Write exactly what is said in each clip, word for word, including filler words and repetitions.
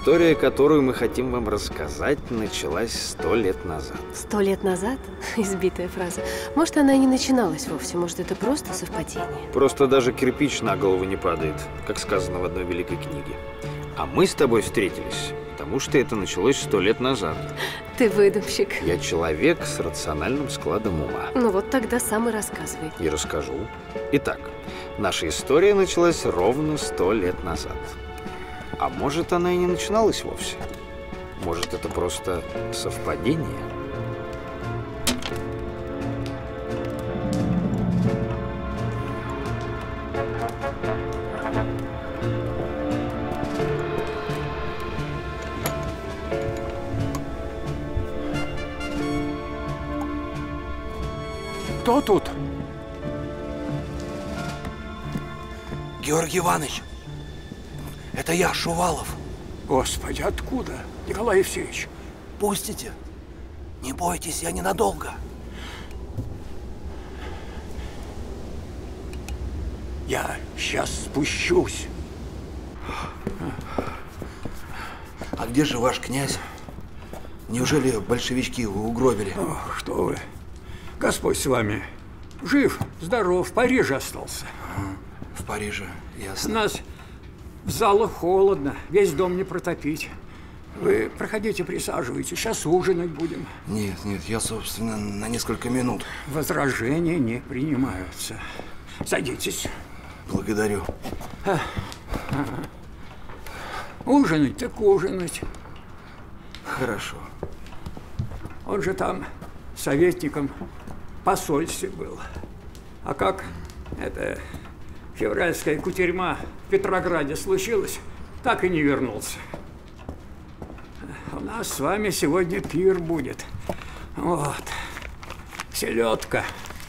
История, которую мы хотим вам рассказать, началась сто лет назад. Сто лет назад? Избитая фраза. Может, она и не начиналась вовсе. Может, это просто совпадение. Просто даже кирпич на голову не падает, как сказано в одной великой книге. А мы с тобой встретились, потому что это началось сто лет назад. Ты выдумщик. Я человек с рациональным складом ума. Ну вот тогда сам и рассказывай. И расскажу. Итак, наша история началась ровно сто лет назад. А может, она и не начиналась вовсе? Может, это просто совпадение? Кто тут? Георгий Иванович, это я, Шувалов. Господи, откуда? Николай Евсеевич. Пустите. Не бойтесь, я ненадолго. Я сейчас спущусь. А где же ваш князь? Неужели большевички его угробили? Ох, что вы. Господь с вами. Жив, здоров, в Париже остался. В Париже, ясно. С нас в залах холодно, весь дом не протопить. Вы проходите, присаживайтесь, сейчас ужинать будем. Нет, нет, я, собственно, на несколько минут. Возражения не принимаются. Садитесь. Благодарю. А, ага. Ужинать так ужинать. Хорошо. Он же там советником в посольстве был. А как это февральская кутерьма в Петрограде случилась, так и не вернулся. У нас с вами сегодня пир будет. Вот. Селедка.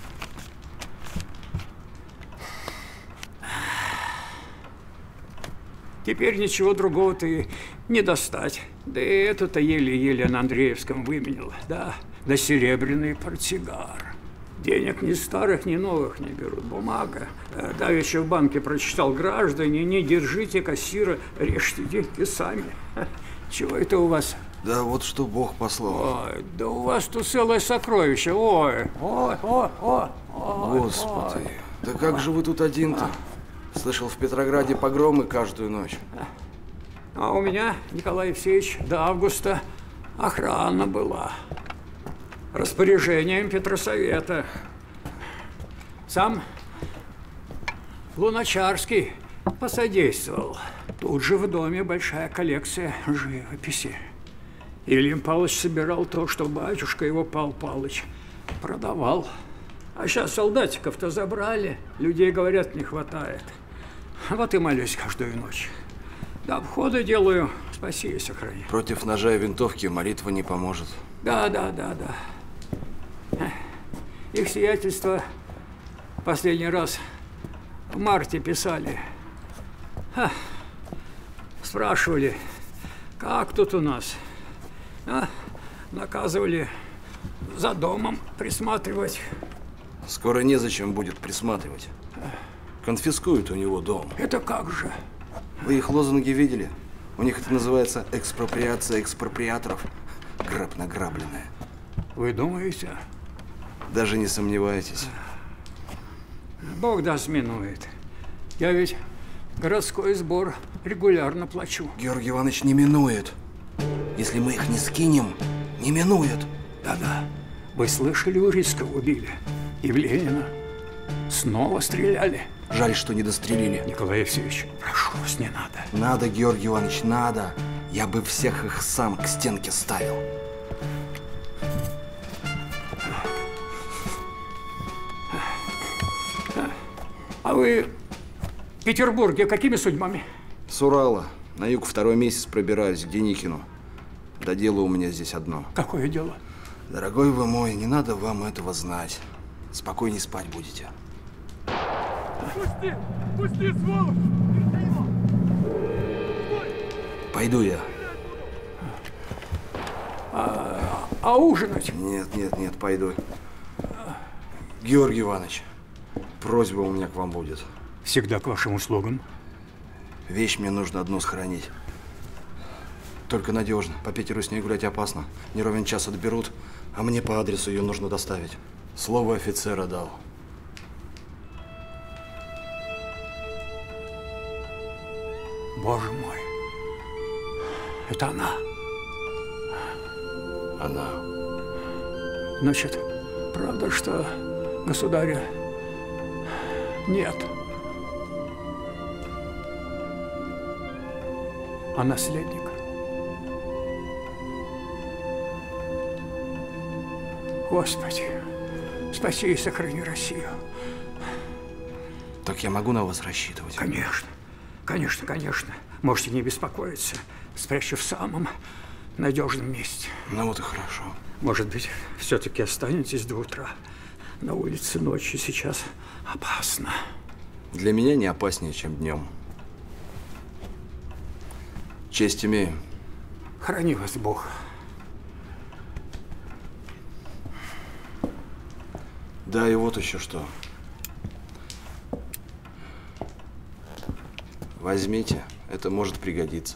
Теперь ничего другого-то и не достать. Да и эту-то еле-еле на Андреевском выменил. Да, да серебряный портсигар. Денег ни старых, ни новых не берут. Бумага. Да, еще в банке прочитал: граждане, не держите кассира, режьте деньги сами. Чего это у вас? Да вот что Бог послал. Ой, да у вас тут целое сокровище. Ой, ой, ой, ой, ой. Господи, ой. Да как же вы тут один-то? Слышал, в Петрограде погромы каждую ночь. А у меня, Николай Евсеевич, до августа охрана была. Распоряжением Петросовета. Сам Луначарский посодействовал. Тут же в доме большая коллекция живописи. Ильин Павлович собирал то, что батюшка его, Павел Павлович, продавал. А сейчас солдатиков-то забрали, людей, говорят, не хватает. Вот и молюсь каждую ночь. До обхода делаю, спаси и сохрани. Против ножа и винтовки молитва не поможет. Да, да, да, да. Их сиятельство последний раз в марте писали. Ха. Спрашивали, как тут у нас. А? Наказывали за домом присматривать. Скоро незачем будет присматривать. Конфискуют у него дом. Это как же? Вы их лозунги видели? У них это называется экспроприация экспроприаторов. Граб награбленное. Вы думаете? Даже не сомневайтесь. Бог даст, минует. Я ведь городской сбор регулярно плачу. Георгий Иванович, не минует. Если мы их не скинем, не минует. Да-да. Вы слышали, у Рискова убили? И в Ленина. Снова стреляли. Жаль, что не дострелили. Николай Евсеевич, прошу вас, не надо. Надо, Георгий Иванович, надо. Я бы всех их сам к стенке ставил. А вы в Петербурге какими судьбами? С Урала. На юг второй месяц пробираюсь к Деникину. Да дело у меня здесь одно. Какое дело? Дорогой вы мой, не надо вам этого знать. Спокойней спать будете. Пусти! Пусти, сволочь! Пойду я. А, а ужинать? Нет, нет, нет, пойду. Георгий Иванович, просьба у меня к вам будет. Всегда к вашим услугам. Вещь мне нужно одну сохранить. Только надежно. По Питеру с ней гулять опасно. Не ровен час отберут, а мне по адресу ее нужно доставить. Слово офицера дал. Боже мой. Это она. Она. Значит, правда, что государя нет. А наследник? Господи, спаси и сохрани Россию. Так я могу на вас рассчитывать? Конечно, конечно, конечно. Можете не беспокоиться. Спрячу в самом надежном месте. Ну вот и хорошо. Может быть, все-таки останетесь до утра. На улице ночью сейчас опасно. Для меня не опаснее, чем днем. Честь имею. Храни вас Бог. Да, и вот еще что. Возьмите, это может пригодиться.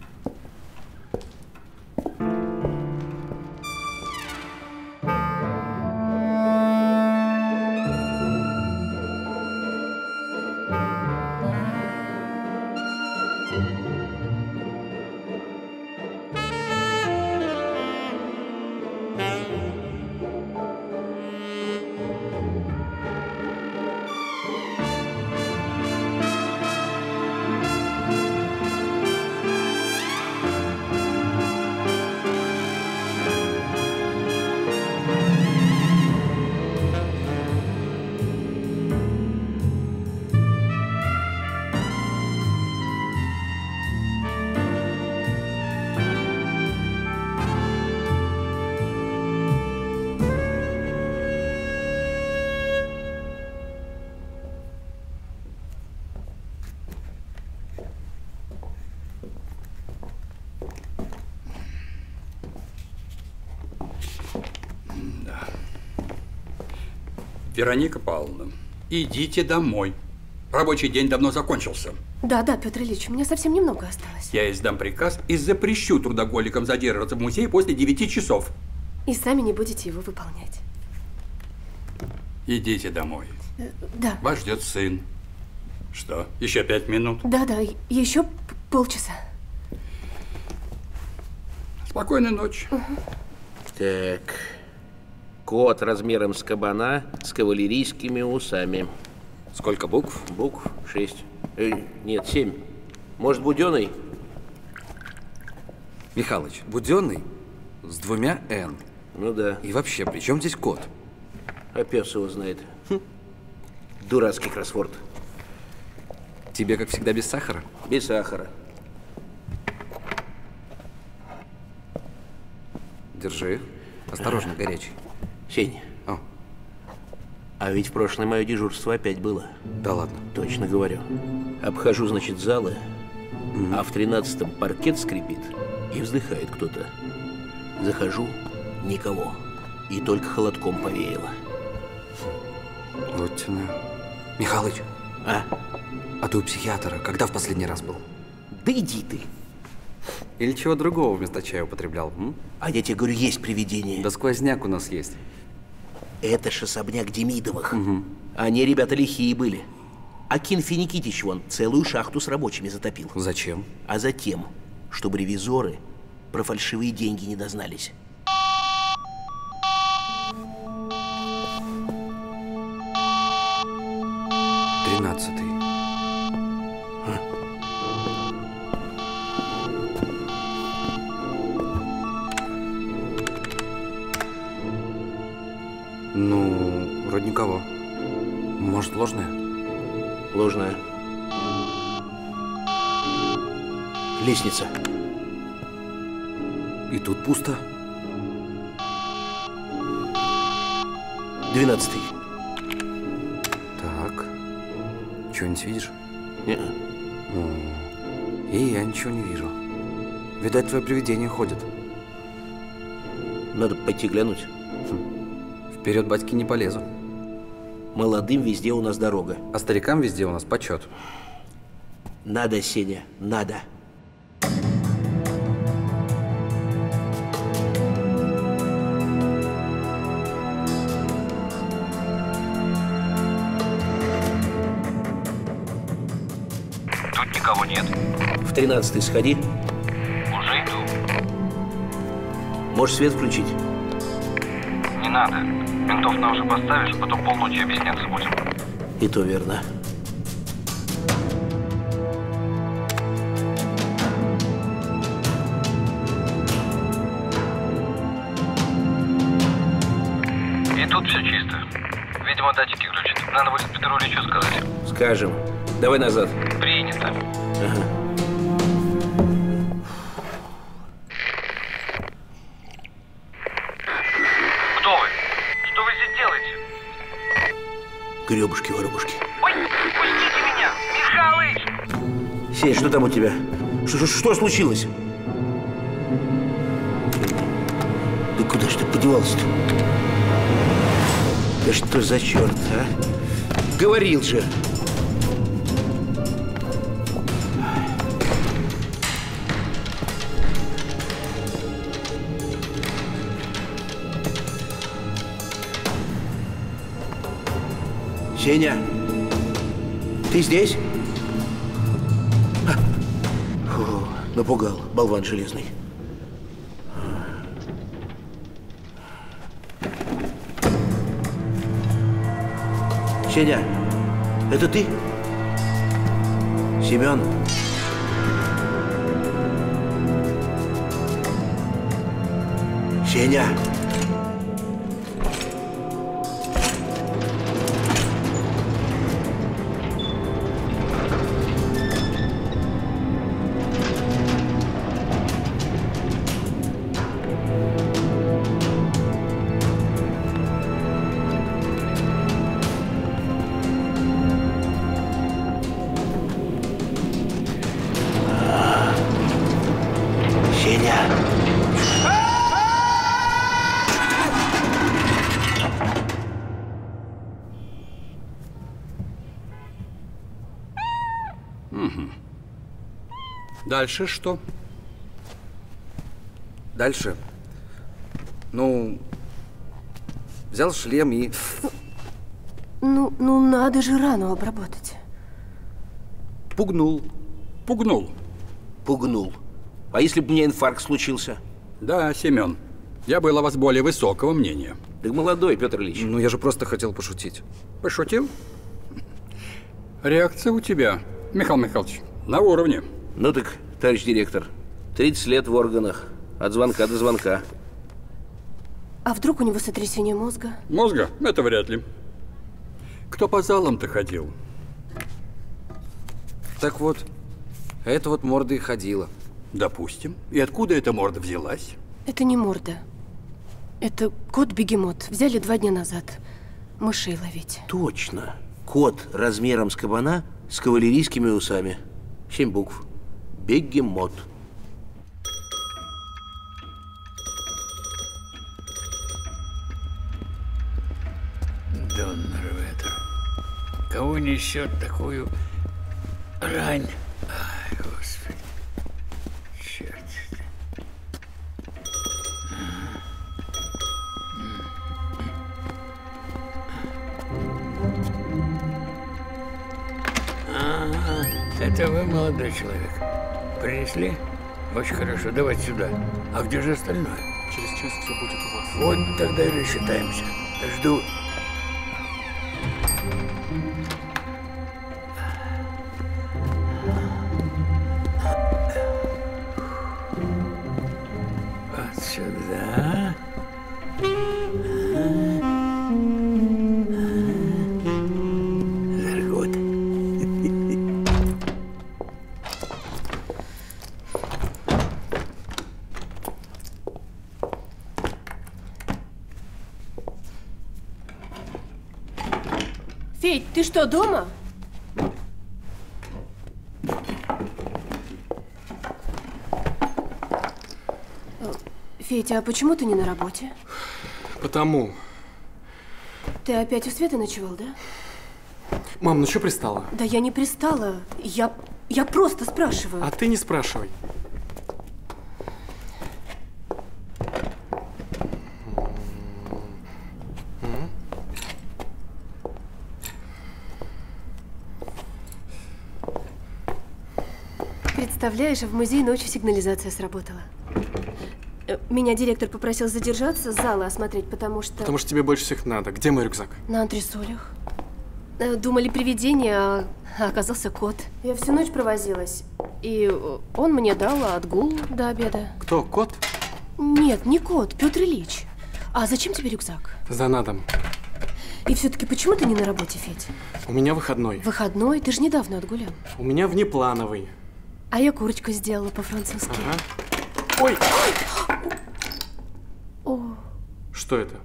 Вероника Павловна, идите домой. Рабочий день давно закончился. Да, да, Петр Ильич, у меня совсем немного осталось. Я издам приказ и запрещу трудоголикам задерживаться в музее после девяти часов. И сами не будете его выполнять. Идите домой. Э, да. Вас ждет сын. Что, еще пять минут? Да, да, еще полчаса. Спокойной ночи. Угу. Так. Кот размером с кабана с кавалерийскими усами. Сколько букв? Букв шесть. Э, нет, семь. Может, буденный? Михалыч, буденный с двумя «н». Ну да. И вообще, при чем здесь кот? А пес его знает. Хм. Дурацкий кроссворд. Тебе, как всегда, без сахара? Без сахара. Держи. Осторожно, горячий. Сень. О. А ведь в прошлое мое дежурство опять было. Да ладно. Точно говорю. Обхожу, значит, залы, mm-hmm. а в тринадцатом паркет скрипит, и вздыхает кто-то. Захожу, никого. И только холодком повеяло. Вот тяна. Михалыч. А? А ты у психиатра когда в последний раз был? Да иди ты. Или чего другого вместо чая употреблял? М? А я тебе говорю, есть привидение. Да сквозняк у нас есть. Это ж особняк Демидовых. Угу. Они, ребята, лихие были. Акин Финикитич вон целую шахту с рабочими затопил. Зачем? А затем, чтобы ревизоры про фальшивые деньги не дознались. Тринадцатый. Ну, вроде никого. Может, ложная? Ложная. Лестница. И тут пусто. Двенадцатый. Так. Что-нибудь видишь? Нет. Ну, и я ничего не вижу. Видать, твое привидение ходит. Надо пойти глянуть. Вперед, батьки, не полезу. Молодым везде у нас дорога. А старикам везде у нас почет. Надо, Сеня, надо. никого нет. В тринадцатый сходи. Уже иду. Можешь свет включить? Не надо. Ментов на уже поставишь, потом полночи объясняться будем. И то верно. И тут все чисто. Видимо, датчики включены. Надо будет Петру Ильичу сказать. Скажем. Давай назад. Принято. Ага. Кто вы? Что вы здесь делаете? Гребушки-воробушки. Ой, пустите меня! Михалыч! Сень, что там у тебя? Что, что, что случилось? Да куда ж ты подевался-то? Да что за черт, а? Говорил же. Сеня, ты здесь? Фу, напугал, болван железный. Сеня, это ты? Семен? Сеня? Дальше что? Дальше. Ну, взял шлем и... Ну, ну надо же рану обработать. Пугнул. Пугнул. Пугнул. А если бы мне инфаркт случился? Да, Семен. Я был о вас более высокого мнения. Ты молодой, Петр Ильич. Ну, я же просто хотел пошутить. Пошутил? Реакция у тебя, Михаил Михайлович, на уровне. Ну так, товарищ директор, тридцать лет в органах. От звонка до звонка. А вдруг у него сотрясение мозга? Мозга? Это вряд ли. Кто по залам-то ходил? Так вот, это вот морда и ходила. Допустим. И откуда эта морда взялась? Это не морда. Это кот-бегемот. Взяли два дня назад. Мышей ловить. Точно. Кот размером с кабана с кавалерийскими усами. Семь букв. Бегемот. Доннерветер. Кого несет такую рань? Ай, Господи. Черт. А, это вы, молодой человек. Принесли? Очень хорошо. Давайте сюда. А где же остальное? Через час все будет у вас. Вот тогда и рассчитаемся. Жду. Вот сюда. Заргот. Федь, ты что, дома? Федя, а почему ты не на работе? Потому. Ты опять у Светы ночевал, да? Мам, ну что пристала? Да я не пристала. Я, я просто спрашиваю. А ты не спрашивай. Представляешь, в музее ночью сигнализация сработала. Э, Меня директор попросил задержаться, зала осмотреть, потому что… Потому что тебе больше всех надо. Где мой рюкзак? На антресолях. Э, Думали привидение, а а оказался кот. Я всю ночь провозилась, и он мне дал отгул до обеда. Кто, кот? Нет, не кот, Петр Ильич. А зачем тебе рюкзак? За надом. И все-таки почему ты не на работе, Федь? У меня выходной. Выходной? Ты же недавно отгулял. У меня внеплановый. А я курочку сделала по-французски. Ага. Ой! О, Что это?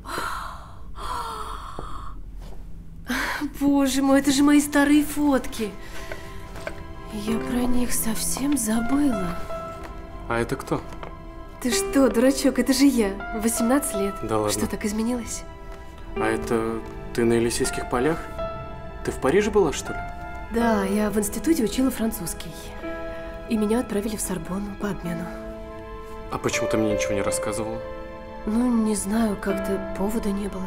боже мой, это же мои старые фотки. Я про них совсем забыла. А это кто? Ты что, дурачок, это же я. восемнадцать лет. Да ладно. Что, так изменилось? А это ты на Елисейских полях? Ты в Париже была, что ли? Да, я в институте учила французский. И меня отправили в Сорбонну по обмену. А почему ты мне ничего не рассказывала? Ну, не знаю, как-то повода не было.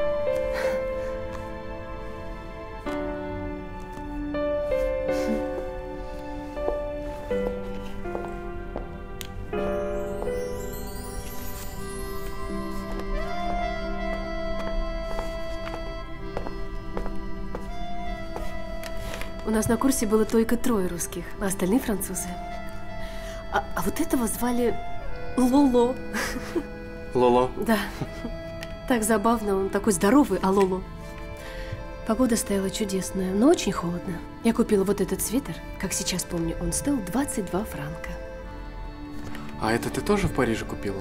У нас на курсе было только трое русских, а остальные французы. А, а вот этого звали Лоло. Лоло? Да. Так забавно, он такой здоровый, а Лоло. Погода стояла чудесная, но очень холодно. Я купила вот этот свитер, как сейчас помню, он стоил двадцать два франка. А это ты тоже в Париже купила?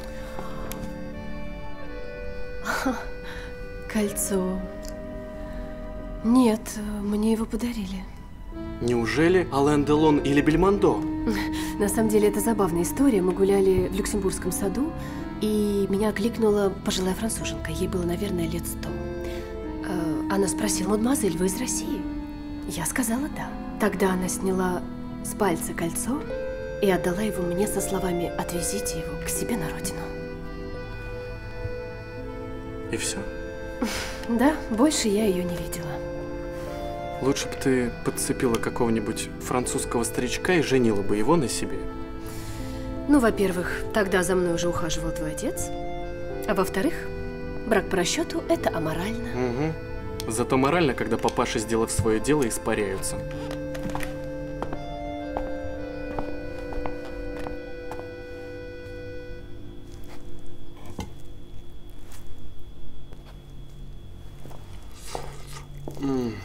Кольцо. Нет, мне его подарили. Неужели Ален Делон или Бельмондо? На самом деле, это забавная история. Мы гуляли в Люксембургском саду, и меня окликнула пожилая француженка. Ей было, наверное, лет сто. Э, Она спросила: мадемуазель, вы из России? Я сказала да. Тогда она сняла с пальца кольцо и отдала его мне со словами: отвезите его к себе на родину. И все? Да, больше я ее не видела. Лучше бы ты подцепила какого-нибудь французского старичка и женила бы его на себе. Ну, во-первых, тогда за мной уже ухаживал твой отец. А во-вторых, брак по расчету – это аморально. Угу. Зато морально, когда папаши, сделав свое дело, испаряются. М.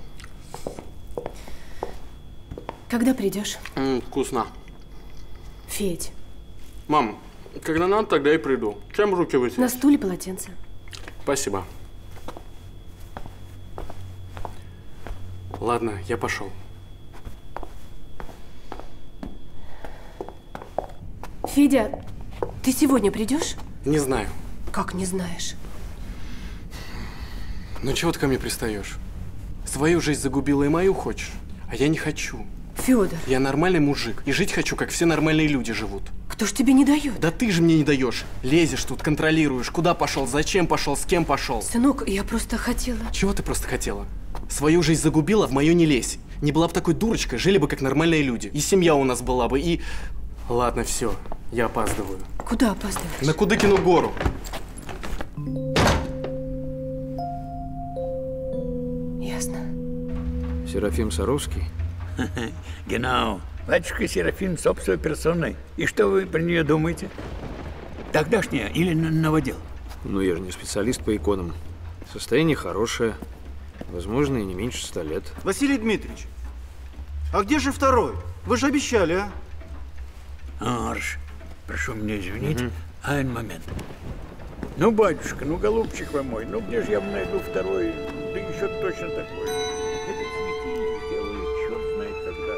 Когда придешь? М, вкусно. Федь. Мам, когда надо, тогда и приду. Чем руки вытереть? На стуле полотенце. Спасибо. Ладно, я пошел. Федя, ты сегодня придешь? Не знаю. Как не знаешь? Ну чего ты ко мне пристаешь? Свою жизнь загубила и мою хочешь? А я не хочу. Федор. Я нормальный мужик. И жить хочу, как все нормальные люди живут. Кто ж тебе не дает? Да ты же мне не даешь. Лезешь тут, контролируешь. Куда пошел, зачем пошел, с кем пошел. Сынок, я просто хотела… Чего ты просто хотела? Свою жизнь загубила, в мою не лезь. Не была бы такой дурочкой, жили бы как нормальные люди. И семья у нас была бы, и… Ладно, все, я опаздываю. Куда опаздываешь? На Кудыкину гору. Ясно. Серафим Саровский? Genau. Батюшка Серафим собственной персоной. И что вы про нее думаете? Тогдашняя или новодел? Ну, я же не специалист по иконам. Состояние хорошее. Возможно, и не меньше ста лет. Василий Дмитриевич, а где же второй? Вы же обещали, а? Арш, прошу меня извинить. Угу. Один момент. Ну, батюшка, ну, голубчик вы мой, ну где же я найду второй, да еще точно такой же? Этот светильник делает черт знает когда.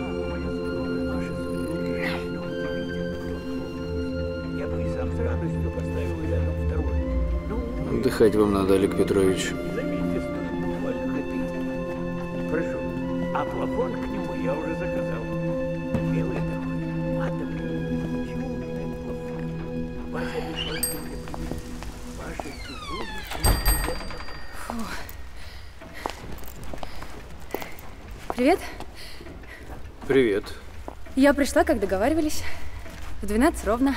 Я бы и сам с радостью поставил рядом второй. Ну, отдыхать вам надо, Олег Петрович. Заметьте, стоит буквально копейки. Прошу. А плафон к нему я уже заказал. Белый такой, матовый, черный плафон. Ваша решение. Ваша супруга. Привет. Привет. Я пришла, как договаривались. В двенадцать ровно.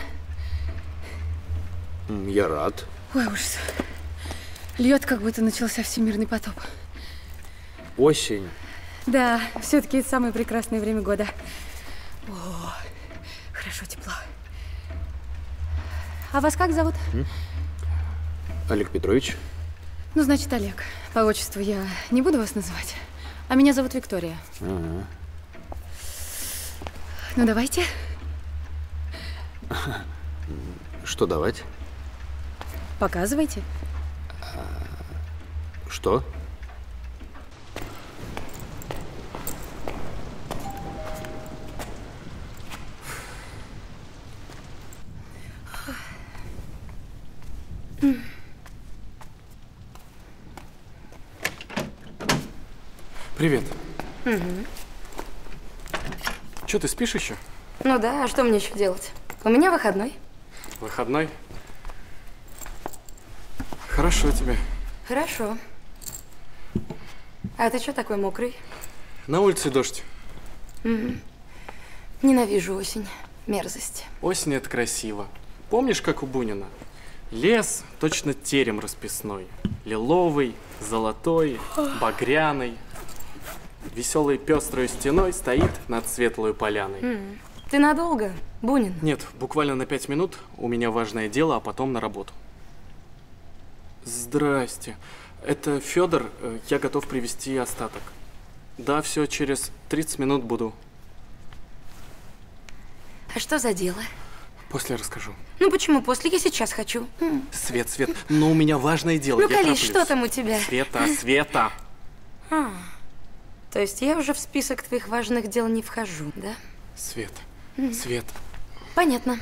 Я рад. Ой, ужас. Льет, как будто начался всемирный потоп. Осень. Да, все-таки это самое прекрасное время года. О, хорошо, тепло. А вас как зовут? М? Олег Петрович. Ну, значит, Олег. По отчеству я не буду вас называть. А меня зовут Виктория. Ага. Ну, давайте. Что давать? Показывайте. Что? Привет. Угу. Че, ты спишь еще? Ну да, а что мне еще делать? У меня выходной. Выходной? Хорошо тебе. Хорошо. А ты что такой мокрый? На улице дождь. Угу. Ненавижу осень. Мерзость. Осень — это красиво. Помнишь, как у Бунина? Лес точно терем расписной. Лиловый, золотой, багряный. Веселой пестрой стеной стоит над светлой поляной. М. Ты надолго, Бунин? Нет, буквально на пять минут. У меня важное дело, а потом на работу. Здрасте. Это Федор. Я готов привезти остаток. Да, все, через тридцать минут буду. А что за дело? После расскажу. Ну почему после? Я сейчас хочу. М. Свет, Свет, но у меня важное дело. Ну, я колись, тороплюсь. что там у тебя? Света, Света. А, то есть я уже в список твоих важных дел не вхожу, да? Свет, М. Свет. Понятно.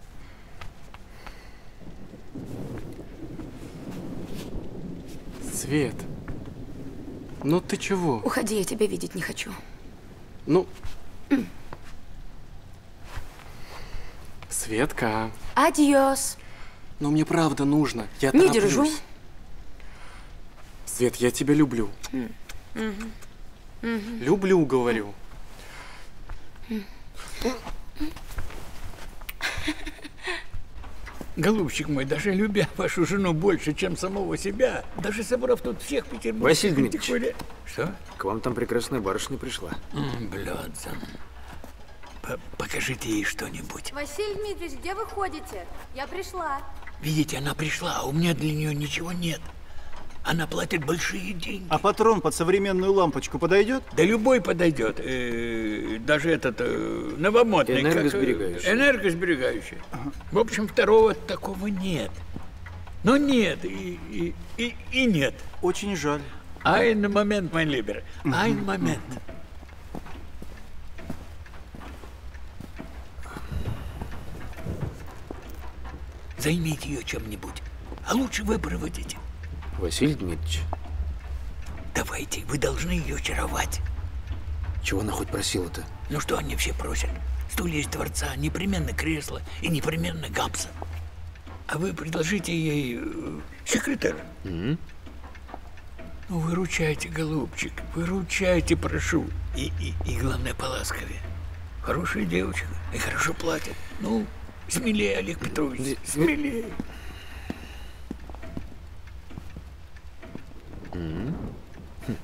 Свет. Ну ты чего? Уходи, я тебя видеть не хочу. Ну, М. Светка. Адьос. Ну мне правда нужно. Я Не тороплюсь. держу. Свет, я тебя люблю. М. Мгм. Мгм. Люблю, говорю. Голубчик мой, даже любя вашу жену больше, чем самого себя, даже собрав тут всех петербургских Василий Дмитриевич. антиквариатов- Что? К вам там прекрасная барышня пришла. М, Блядзан. П- Покажите ей что-нибудь. Василий Дмитриевич, где вы ходите? Я пришла. Видите, она пришла, а у меня для нее ничего нет. Она платит большие деньги. А патрон под современную лампочку подойдет? Да любой подойдет. Э, даже этот э, новомодный. как, э, Энергосберегающий. Энергосберегающий. В общем, второго такого нет. Но нет и, и, и, и нет. Очень жаль. Ein момент, mein Lieber. Ein момент. Займите ее чем-нибудь. А лучше вы проводите. Василий Дмитриевич, Давайте, вы должны ее очаровать. чего она хоть просила-то? Ну что они все просят? Стулья из дворца, непременно кресло и непременно гамса. А вы предложите ей э, секретаря. М? Ну, выручайте, голубчик, выручайте, прошу. И, и, и главное, поласковее. Хорошая девочка и хорошо платит. Ну, смелее, Олег Петрович, смелее. М? Хм.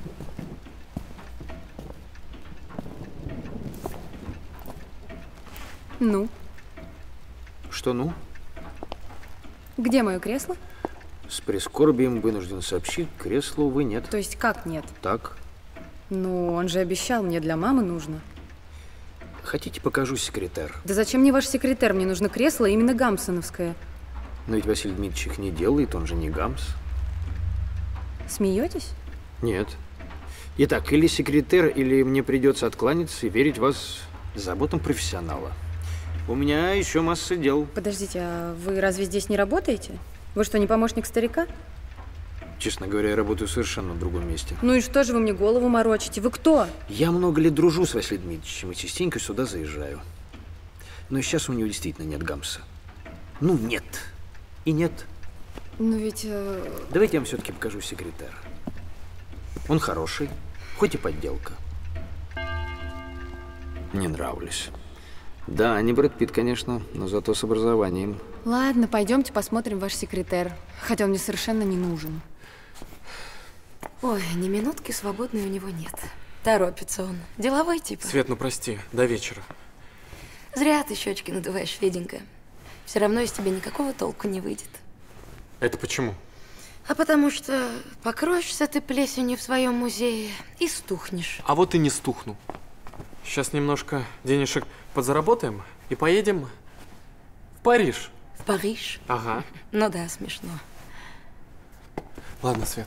Ну, Что ну? где мое кресло? С прискорбием вынужден сообщить, кресла, увы, нет. То есть как нет? Так. Ну, он же обещал, мне для мамы нужно. Хотите, покажу секретарь? Да зачем мне ваш секретарь? Мне нужно кресло именно гамсоновское. Но ведь Василий Дмитриевич их не делает, он же не гамс. Смеетесь? Нет. Итак, или секретарь, или мне придется откланяться и верить вас заботам профессионала. У меня еще масса дел. Подождите, а вы разве здесь не работаете? Вы что, не помощник старика? Честно говоря, я работаю совершенно в другом месте. Ну и что же вы мне голову морочите? Вы кто? Я много лет дружу с Василием Дмитриевичем и частенько сюда заезжаю. Но сейчас у него действительно нет гамса. Ну, нет. И нет. Ну ведь... э, Давайте я вам все-таки покажу секретарь. Он хороший, хоть и подделка. Не нравлюсь. Да, не Брэд Питт, конечно, но зато с образованием. Ладно, пойдемте посмотрим ваш секретер. Хотя он мне совершенно не нужен. Ой, ни минутки свободной у него нет. Торопится он. Деловой тип. Свет, ну прости, до вечера. Зря ты щечки надуваешь, Феденька. Все равно из тебя никакого толку не выйдет. Это почему? А потому что покроешься ты плесенью в своем музее и стухнешь. А вот и не стухну. Сейчас немножко денежек подзаработаем и поедем в Париж. В Париж? Ага. Ну да, смешно. Ладно, Свет.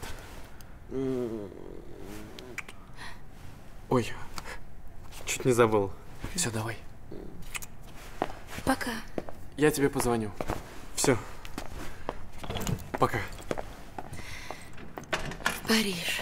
Ой, чуть не забыл. Все, давай. Пока. Я тебе позвоню. Все. Пока. В Париж.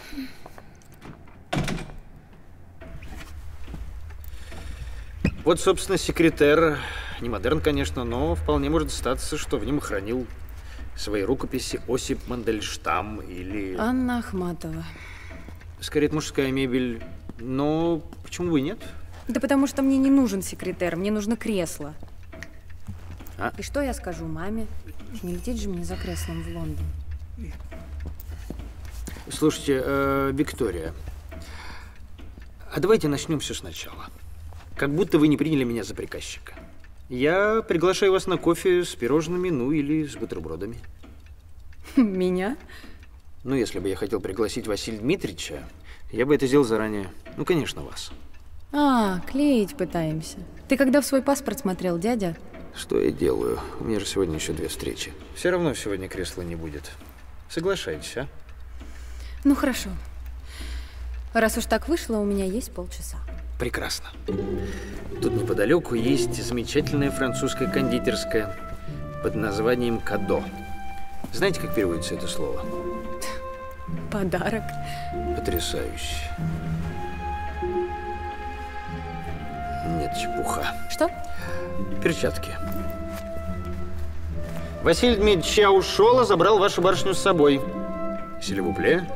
Вот, собственно, секретер. Не модерн, конечно, но вполне может статься, что в нем хранил свои рукописи Осип Мандельштам или… Анна Ахматова. Скорее, это мужская мебель. Но почему бы и нет? Да потому что мне не нужен секретер, мне нужно кресло. А? И что я скажу маме? Не лететь же мне за креслом в Лондон. Слушайте, э, Виктория, а давайте начнем все сначала. Как будто вы не приняли меня за приказчика. Я приглашаю вас на кофе с пирожными, ну или с бутербродами. Меня? Ну, если бы я хотел пригласить Василия Дмитриевича, я бы это сделал заранее. Ну, конечно, вас. А, клеить пытаемся. Ты когда в свой паспорт смотрел, дядя? Что я делаю? У меня же сегодня еще две встречи. Все равно сегодня кресла не будет. Соглашайтесь, а? Ну, хорошо. Раз уж так вышло, у меня есть полчаса. Прекрасно. Тут неподалеку есть замечательная французская кондитерская под названием «Кадо». Знаете, как переводится это слово? Подарок. Потрясающе. Нет, чепуха. Что? Перчатки. Василий Дмитриевич, я ушел, а забрал вашу барышню с собой. Сильвупле.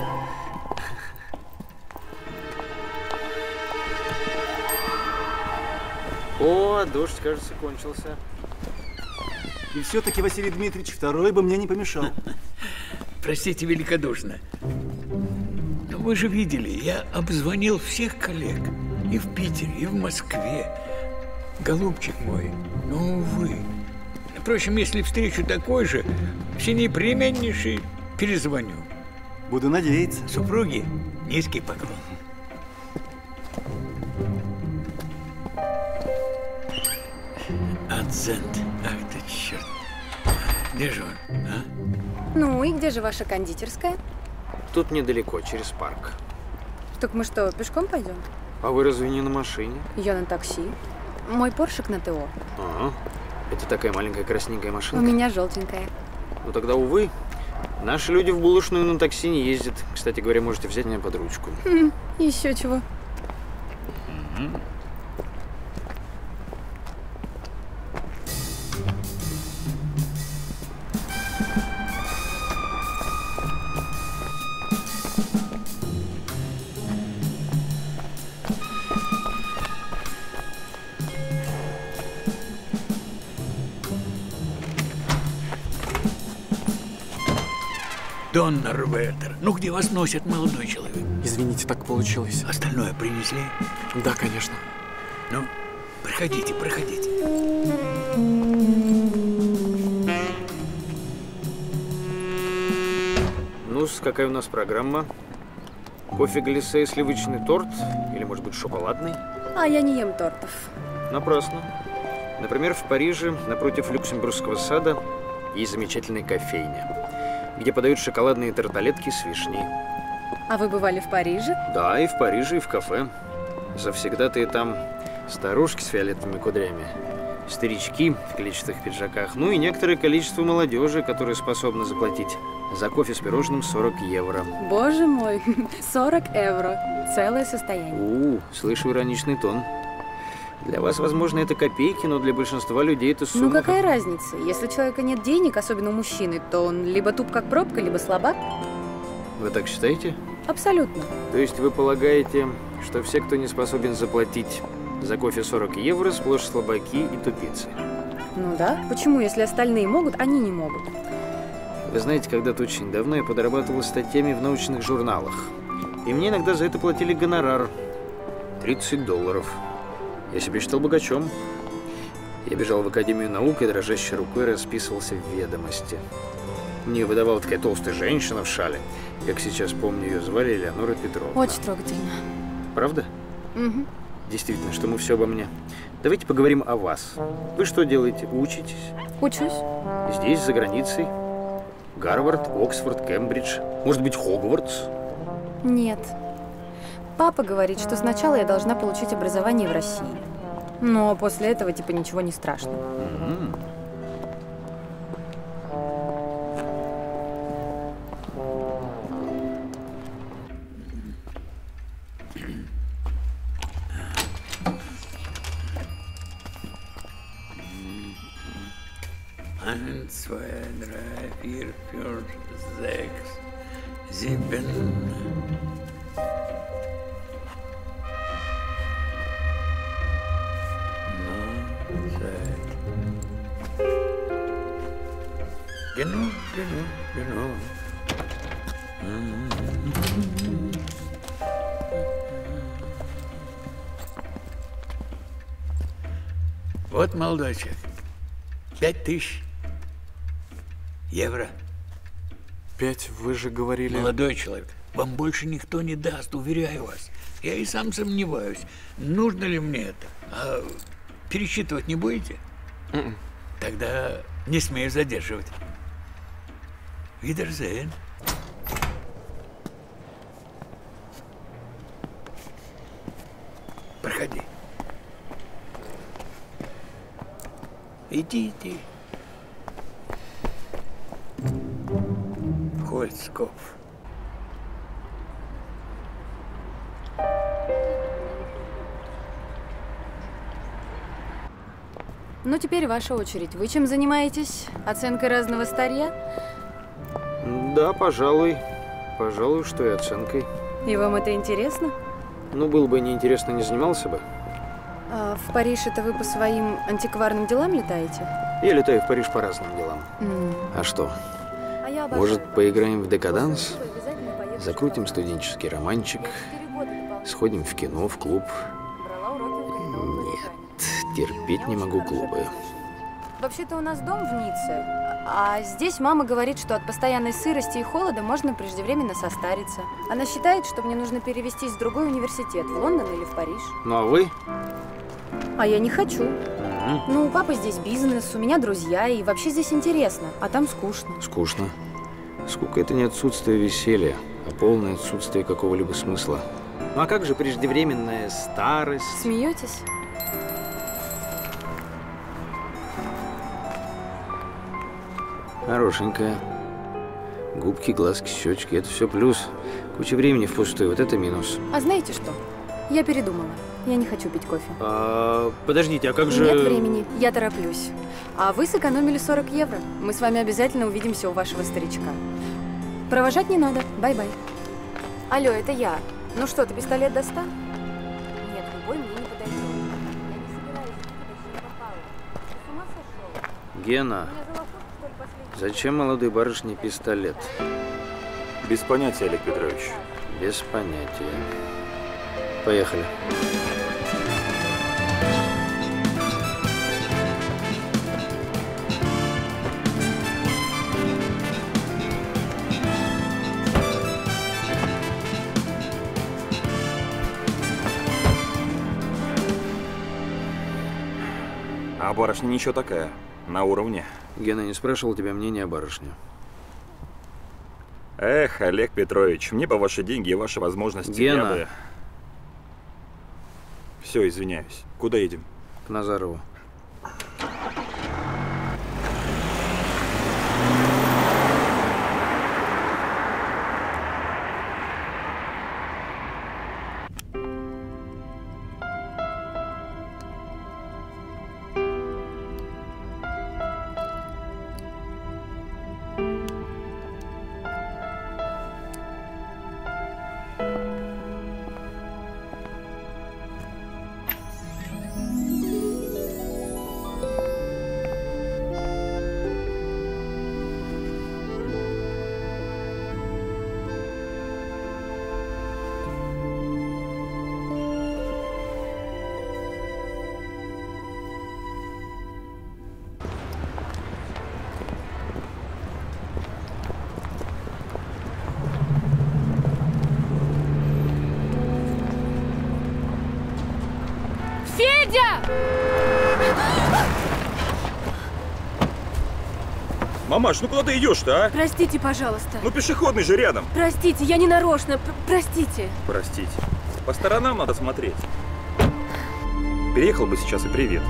О, дождь, кажется, кончился. И все-таки, Василий Дмитриевич, второй бы мне не помешал. Простите великодушно. Но вы же видели, я обзвонил всех коллег. И в Питере, и в Москве. Голубчик мой, ну, увы. Впрочем, если встречу такой же, всенепременнейший перезвоню. Буду надеяться. Супруги, низкий поклон. Адзент. Ах ты черт. Где же он, а? Ну и где же ваша кондитерская? Тут недалеко, через парк. Так мы что, пешком пойдем? А вы разве не на машине? Я на такси. Мой поршик на ТО. Ага. Это такая маленькая красненькая машинка? У меня желтенькая. Ну тогда, увы, наши люди в булочную на такси не ездят. Кстати говоря, можете взять меня под ручку. Хм, еще чего. Mm-hmm. Дон Норветер, ну где вас носит молодой человек? Извините, так получилось. Остальное принесли? Да, конечно. Ну, проходите, проходите. Ну, какая у нас программа? Кофе глиссе и сливочный торт? Или, может быть, шоколадный? А я не ем тортов. Напрасно. Например, в Париже, напротив Люксембургского сада, есть замечательная кофейня, где подают шоколадные тарталетки с вишней. А вы бывали в Париже? Да, и в Париже, и в кафе. Завсегдатые там старушки с фиолетовыми кудрями, старички в клетчатых пиджаках, ну и некоторое количество молодежи, которые способны заплатить за кофе с пирожным сорок евро. Боже мой, сорок евро. Целое состояние. У, слышу ироничный тон. Для вас, возможно, это копейки, но для большинства людей это сумма. Ну какая разница? Если у человека нет денег, особенно у мужчины, то он либо туп как пробка, либо слабак. Вы так считаете? Абсолютно. То есть вы полагаете, что все, кто не способен заплатить За кофе сорок евро, сплошь слабаки и тупицы. Ну да. Почему, если остальные могут, они не могут? Вы знаете, когда-то очень давно я подрабатывал статьями в научных журналах. И мне иногда за это платили гонорар. тридцать долларов. Я себя считал богачом. Я бежал в Академию наук и дрожащей рукой расписывался в ведомости. Мне выдавала такая толстая женщина в шале. Как сейчас помню, ее звали Элеонора Петровна. Очень трогательно. Правда? Угу. Действительно, что мы все обо мне. Давайте поговорим о вас. Вы что делаете? Учитесь? Учусь. Здесь, за границей? Гарвард, Оксфорд, Кембридж? Может быть, Хогвартс? Нет. Папа говорит, что сначала я должна получить образование в России. Но после этого типа ничего не страшно. Mm-hmm. Eins, zwei, drei, vier, fünf, sechs, sieben. Genau, genau, genau. Вот, молодой человек, пять тысяч евро. Пять, вы же говорили... Молодой человек, вам больше никто не даст, уверяю вас. Я и сам сомневаюсь, нужно ли мне это. А пересчитывать не будете? Mm-mm. Тогда не смею задерживать. Wiedersehen. Проходи. Иди, иди. Хольцкопф. Ну, теперь ваша очередь. Вы чем занимаетесь? Оценкой разного старья? Да, пожалуй. Пожалуй, что и оценкой. И вам это интересно? Ну, было бы неинтересно, не занимался бы. А в Париж это вы по своим антикварным делам летаете? Я летаю в Париж по разным делам. Mm. А что? А я обожаю. Может, поиграем в декаданс? Закрутим студенческий романчик? Сходим в кино, в клуб? Нет, терпеть не могу клубы. Вообще-то у нас дом в Ницце, а здесь мама говорит, что от постоянной сырости и холода можно преждевременно состариться. Она считает, что мне нужно перевестись в другой университет, в Лондон или в Париж. Ну а вы? А я не хочу. Mm-hmm. Ну, у папы здесь бизнес, у меня друзья, и вообще здесь интересно, а там скучно. Скучно. Скука – это не отсутствие веселья, а полное отсутствие какого-либо смысла. Ну а как же преждевременная старость? Смеетесь? Хорошенькая. Губки, глазки, щечки – это все плюс. Куча времени впустую, вот это минус. А знаете что? Я передумала. Я не хочу пить кофе. А, подождите, а как же… Нет времени, я тороплюсь. А вы сэкономили сорок евро. Мы с вами обязательно увидимся у вашего старичка. Провожать не надо. Бай-бай. Алло, это я. Ну что, ты пистолет достал? Нет, любой мне не подойдет. Я не собираюсь никуда, не попала. Ты с ума сошел? Гена, зачем молодой барышне пистолет? Без понятия, Олег Петрович. Без понятия. Поехали. А барышня ничего такая, на уровне. Гена, не спрашивал тебя мнения о барышне. Эх, Олег Петрович, мне бы ваши деньги и ваши возможности. Гена. Я бы... Все, извиняюсь. Куда едем? К Назарову. Мамаш, ну куда ты идешь-то, а? Простите, пожалуйста. Ну пешеходный же рядом. Простите, я не нарочно. П- Простите. Простите. По сторонам надо смотреть. Переехал бы сейчас и привет.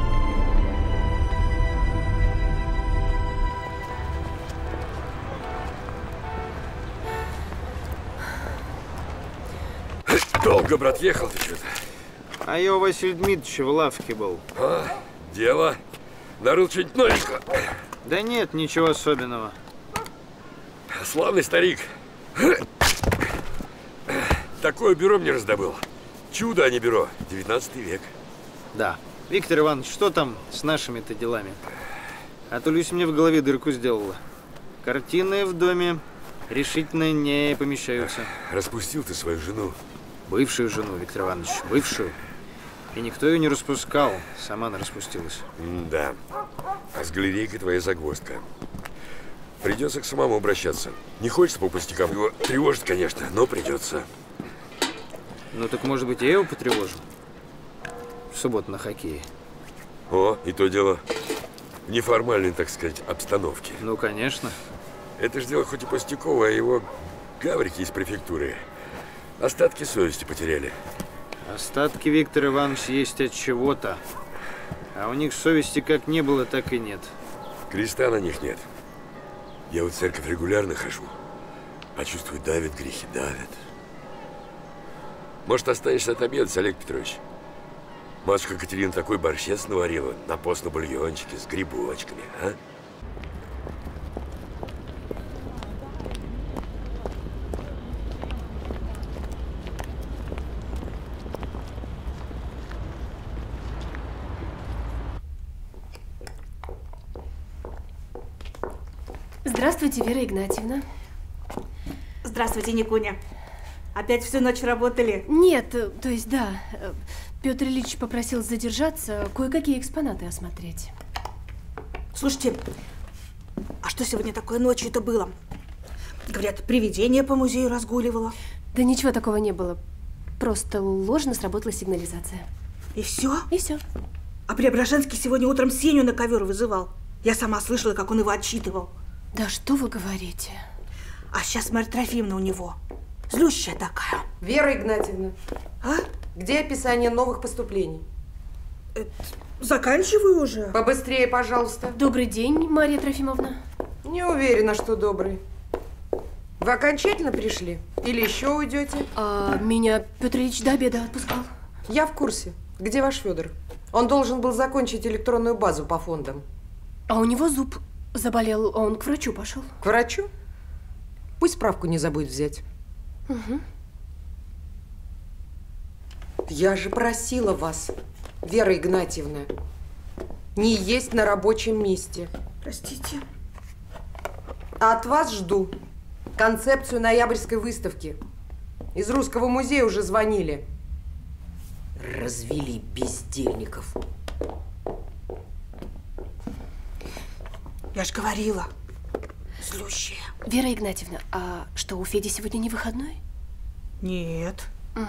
Долго, брат, ехал ты что-то. А я у Василия Дмитриевича в лавке был. А, дело. Нарыл что-нибудь новенького. Да нет, ничего особенного. Славный старик. Такое бюро мне раздобыл. Чудо, а не бюро. девятнадцатый век. Да. Виктор Иванович, что там с нашими-то делами? А то Люся мне в голове дырку сделала. Картины в доме решительно не помещаются. Распустил ты свою жену. Бывшую жену, Виктор Иванович, бывшую. И никто ее не распускал, сама она распустилась. Да. А с галерейкой твоя загвоздка. Придется к самому обращаться. Не хочется по пустякам его тревожить, конечно, но придется. Ну так может быть я его потревожу? В субботу на хоккее. О, и то дело в неформальной, так сказать, обстановке. Ну, конечно. Это же дело хоть и пустяковое, а его гаврики из префектуры остатки совести потеряли. Остатки, Виктор Иванович, есть от чего-то. А у них совести как не было, так и нет. Креста на них нет. Я вот в церковь регулярно хожу, а чувствую, давят грехи, давят. Может, останешься отобедать, Олег Петрович? Матушка Катерина такой борщец наварила на постном бульончике с грибочками, а? Здравствуйте, Вера Игнатьевна. Здравствуйте, Никуня. Опять всю ночь работали? Нет, то есть да. Петр Ильич попросил задержаться, кое-какие экспонаты осмотреть. Слушайте, а что сегодня такое ночью-то было? Говорят, привидение по музею разгуливало. Да ничего такого не было. Просто ложно сработала сигнализация. И все? И все. А Преображенский сегодня утром Сеню на ковер вызывал. Я сама слышала, как он его отчитывал. Да что вы говорите? А сейчас Марья Трофимовна у него. Злющая такая. Вера Игнатьевна, а? Где описание новых поступлений? Это... Заканчиваю уже. Побыстрее, пожалуйста. Добрый день, Марья Трофимовна. Не уверена, что добрый. Вы окончательно пришли? Или еще уйдете? А меня Петр Ильич до обеда отпускал. Я в курсе. Где ваш Федор? Он должен был закончить электронную базу по фондам. А у него зуб заболел, он к врачу пошел. К врачу? Пусть справку не забудет взять. Угу. Я же просила вас, Вера Игнатьевна, не есть на рабочем месте. Простите. А от вас жду концепцию ноябрьской выставки. Из Русского музея уже звонили. Развели бездельников. Я ж говорила, злющая. Вера Игнатьевна, а что, у Феди сегодня не выходной? Нет. Угу.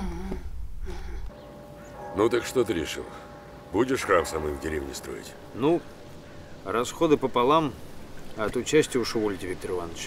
Ну так что ты решил? Будешь храм самый в деревне строить? Ну, расходы пополам, а от участия уж уволите, Виктор Иванович.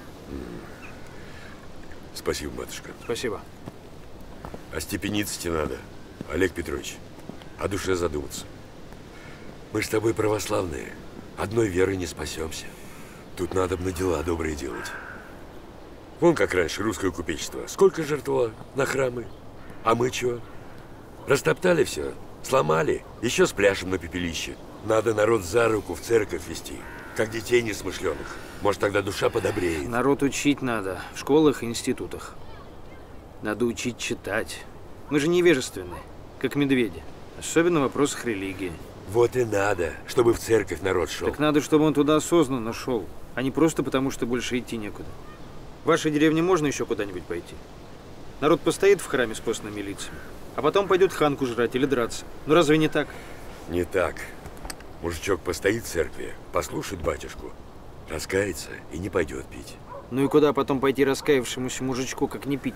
Спасибо, матушка. Спасибо. Остепениться тебе надо, Олег Петрович. О душе задуматься. Мы ж с тобой православные. Одной верой не спасемся. Тут надо бы на дела добрые делать. Вон как раньше русское купечество. Сколько жертвовало на храмы? А мы чего? Растоптали все, сломали, еще спляшем на пепелище. Надо народ за руку в церковь вести, как детей несмышленых. Может, тогда душа подобреет. Народ учить надо в школах и институтах. Надо учить читать. Мы же невежественны, как медведи. Особенно в вопросах религии. Вот и надо, чтобы в церковь народ шел. Так надо, чтобы он туда осознанно шел, а не просто потому, что больше идти некуда. В вашей деревне можно еще куда-нибудь пойти? Народ постоит в храме с постными лицами, а потом пойдет ханку жрать или драться. Ну разве не так? Не так. Мужичок постоит в церкви, послушает батюшку, раскается и не пойдет пить. Ну и куда потом пойти раскаявшемуся мужичку, как не пить-то?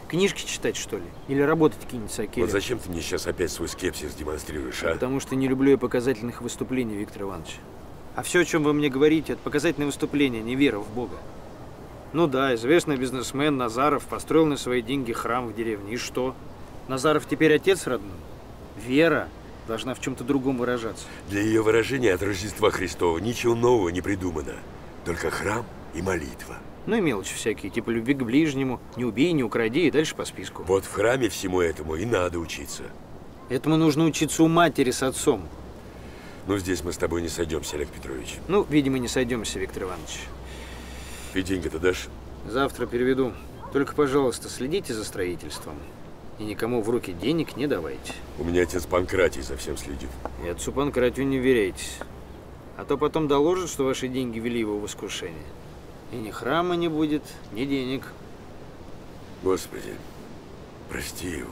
Книжки читать, что ли? Или работать кинется Акелем? Вот зачем ты мне сейчас опять свой скепсис демонстрируешь, а? Потому что не люблю я показательных выступлений, Виктор Иванович. А все, о чем вы мне говорите, это показательные выступления, не вера в Бога. Ну да, известный бизнесмен Назаров построил на свои деньги храм в деревне. И что? Назаров теперь отец родной? Вера должна в чем-то другом выражаться. Для ее выражения от Рождества Христова ничего нового не придумано. Только храм и молитва. Ну и мелочи всякие, типа любви к ближнему, не убей, не укради и дальше по списку. Вот в храме всему этому и надо учиться. Этому нужно учиться у матери с отцом. Ну, здесь мы с тобой не сойдемся, Олег Петрович. Ну, видимо, не сойдемся, Виктор Иванович. Ты деньги-то дашь? Завтра переведу. Только, пожалуйста, следите за строительством. И никому в руки денег не давайте. У меня отец Панкратий за всем следит. И отцу Панкратию не веряйтесь. А то потом доложат, что ваши деньги вели его в искушение. И ни храма не будет, ни денег. Господи, прости его.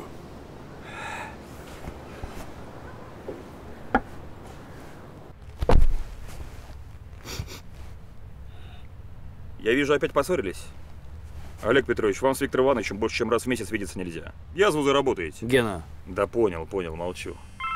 Я вижу, опять поссорились. Олег Петрович, вам с Виктором Ивановичем больше, чем раз в месяц видеться нельзя. Язву заработаете. Гена. Да понял, понял, молчу.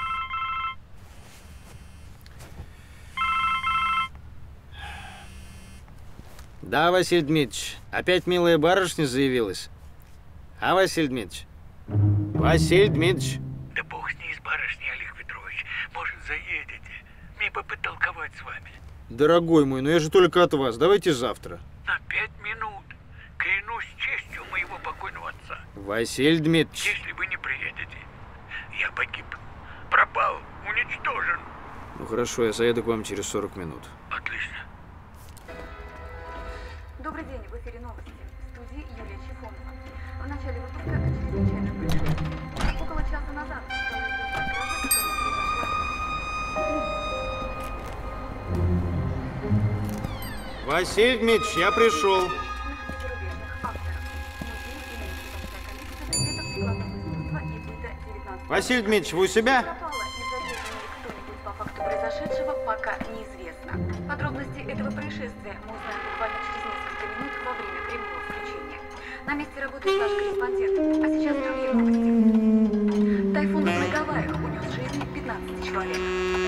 Да, Василий Дмитриевич, опять милая барышня заявилась. А, Василий Дмитриевич? Василий Дмитриевич? Да бог с ней, с барышней, Олег Петрович. Может, заедете? Мне бы потолковать с вами. Дорогой мой, ну я же только от вас. Давайте завтра. На пять минут. Клянусь честью моего покойного отца. Василий Дмитриевич. Если вы не приедете, я погиб. Пропал, уничтожен. Ну хорошо, я заеду к вам через сорок минут. Отлично. Добрый день, в эфире новости. В студии Юлия Чифонова. В начале выпуска о чрезвычайном происшествии. Около часа назад Василий Дмитриевич, я пришел. Василий Дмитриевич, вы у себя? По факту произошедшего пока неизвестно. Подробности этого происшествия мы узнаем буквально через несколько минут во время прямого включения. На месте работает наш корреспондент. А сейчас другие новости. Тайфун на Гавайях унес жизни пятнадцати человек.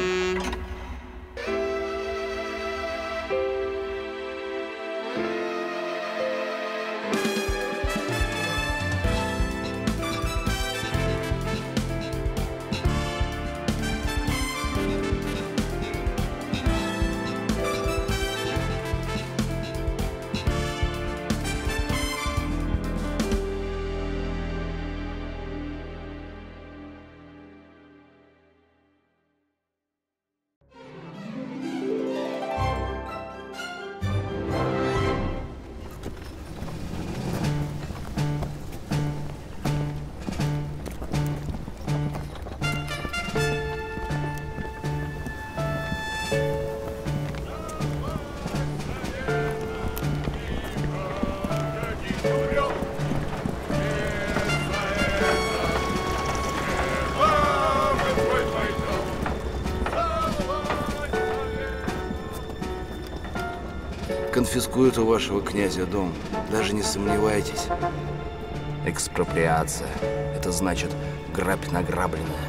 Конфискуют у вашего князя дом, даже не сомневайтесь. Экспроприация – это значит грабь награбленное.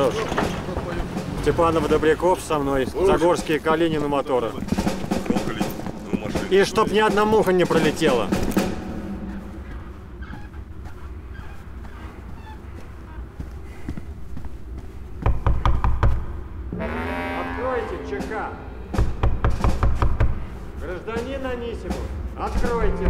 Хорош. Степанов Добряков со мной. Загорские Калинин у мотора. И чтоб ни одна муха не пролетела. Откройте, ЧК. Гражданин Анисимов, откройте.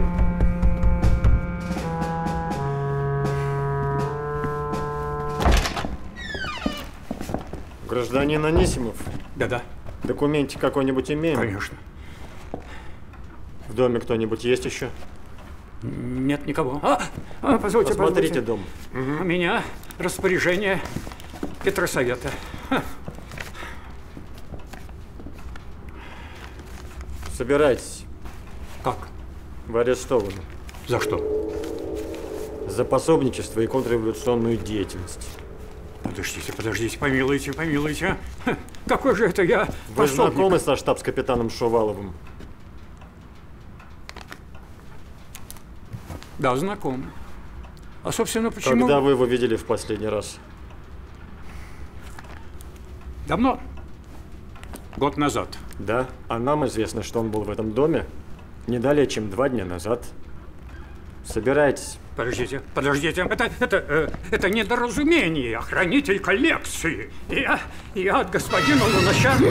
Гражданин Анисимов? Да-да. Документик какой-нибудь имеем? Конечно. В доме кто-нибудь есть еще? Нет никого. А, а позвольте, Посмотрите позвольте. дом. У меня распоряжение Петросовета. Ха. Собирайтесь. Как? Вы арестованы. За что? За пособничество и контрреволюционную деятельность. Подождите, подождите, помилуйте, помилуйте. Ха, какой же это я Вы пособник? знакомы со штабс-капитаном Шуваловым? Да, знаком. А, собственно, почему... Когда вы его видели в последний раз? Давно. Год назад. Да, а нам известно, что он был в этом доме не далее, чем два дня назад. Собирайтесь. Подождите, подождите, это, это, э, это недоразумение, хранитель коллекции. Я, я от господина Луначарова...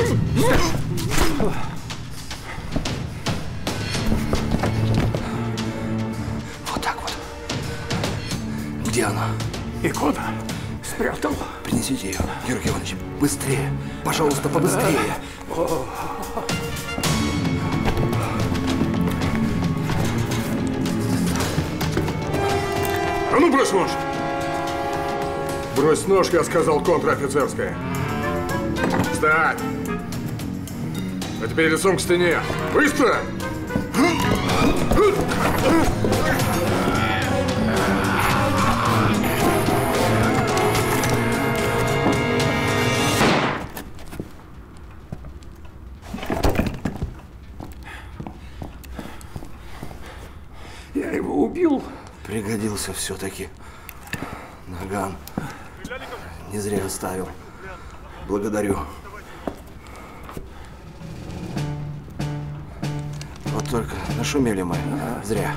Вот так вот. Где она? Икона. Спрятал. Принесите ее, Георгий Иванович. Быстрее. Пожалуйста, побыстрее. А ну, брось нож! Брось нож, я сказал, контр-офицерская. Встать! А теперь лицом к стене. Быстро! Я его убил. Пригодился все-таки. Наган. Не зря оставил. Благодарю. Вот только нашумели мы. Зря.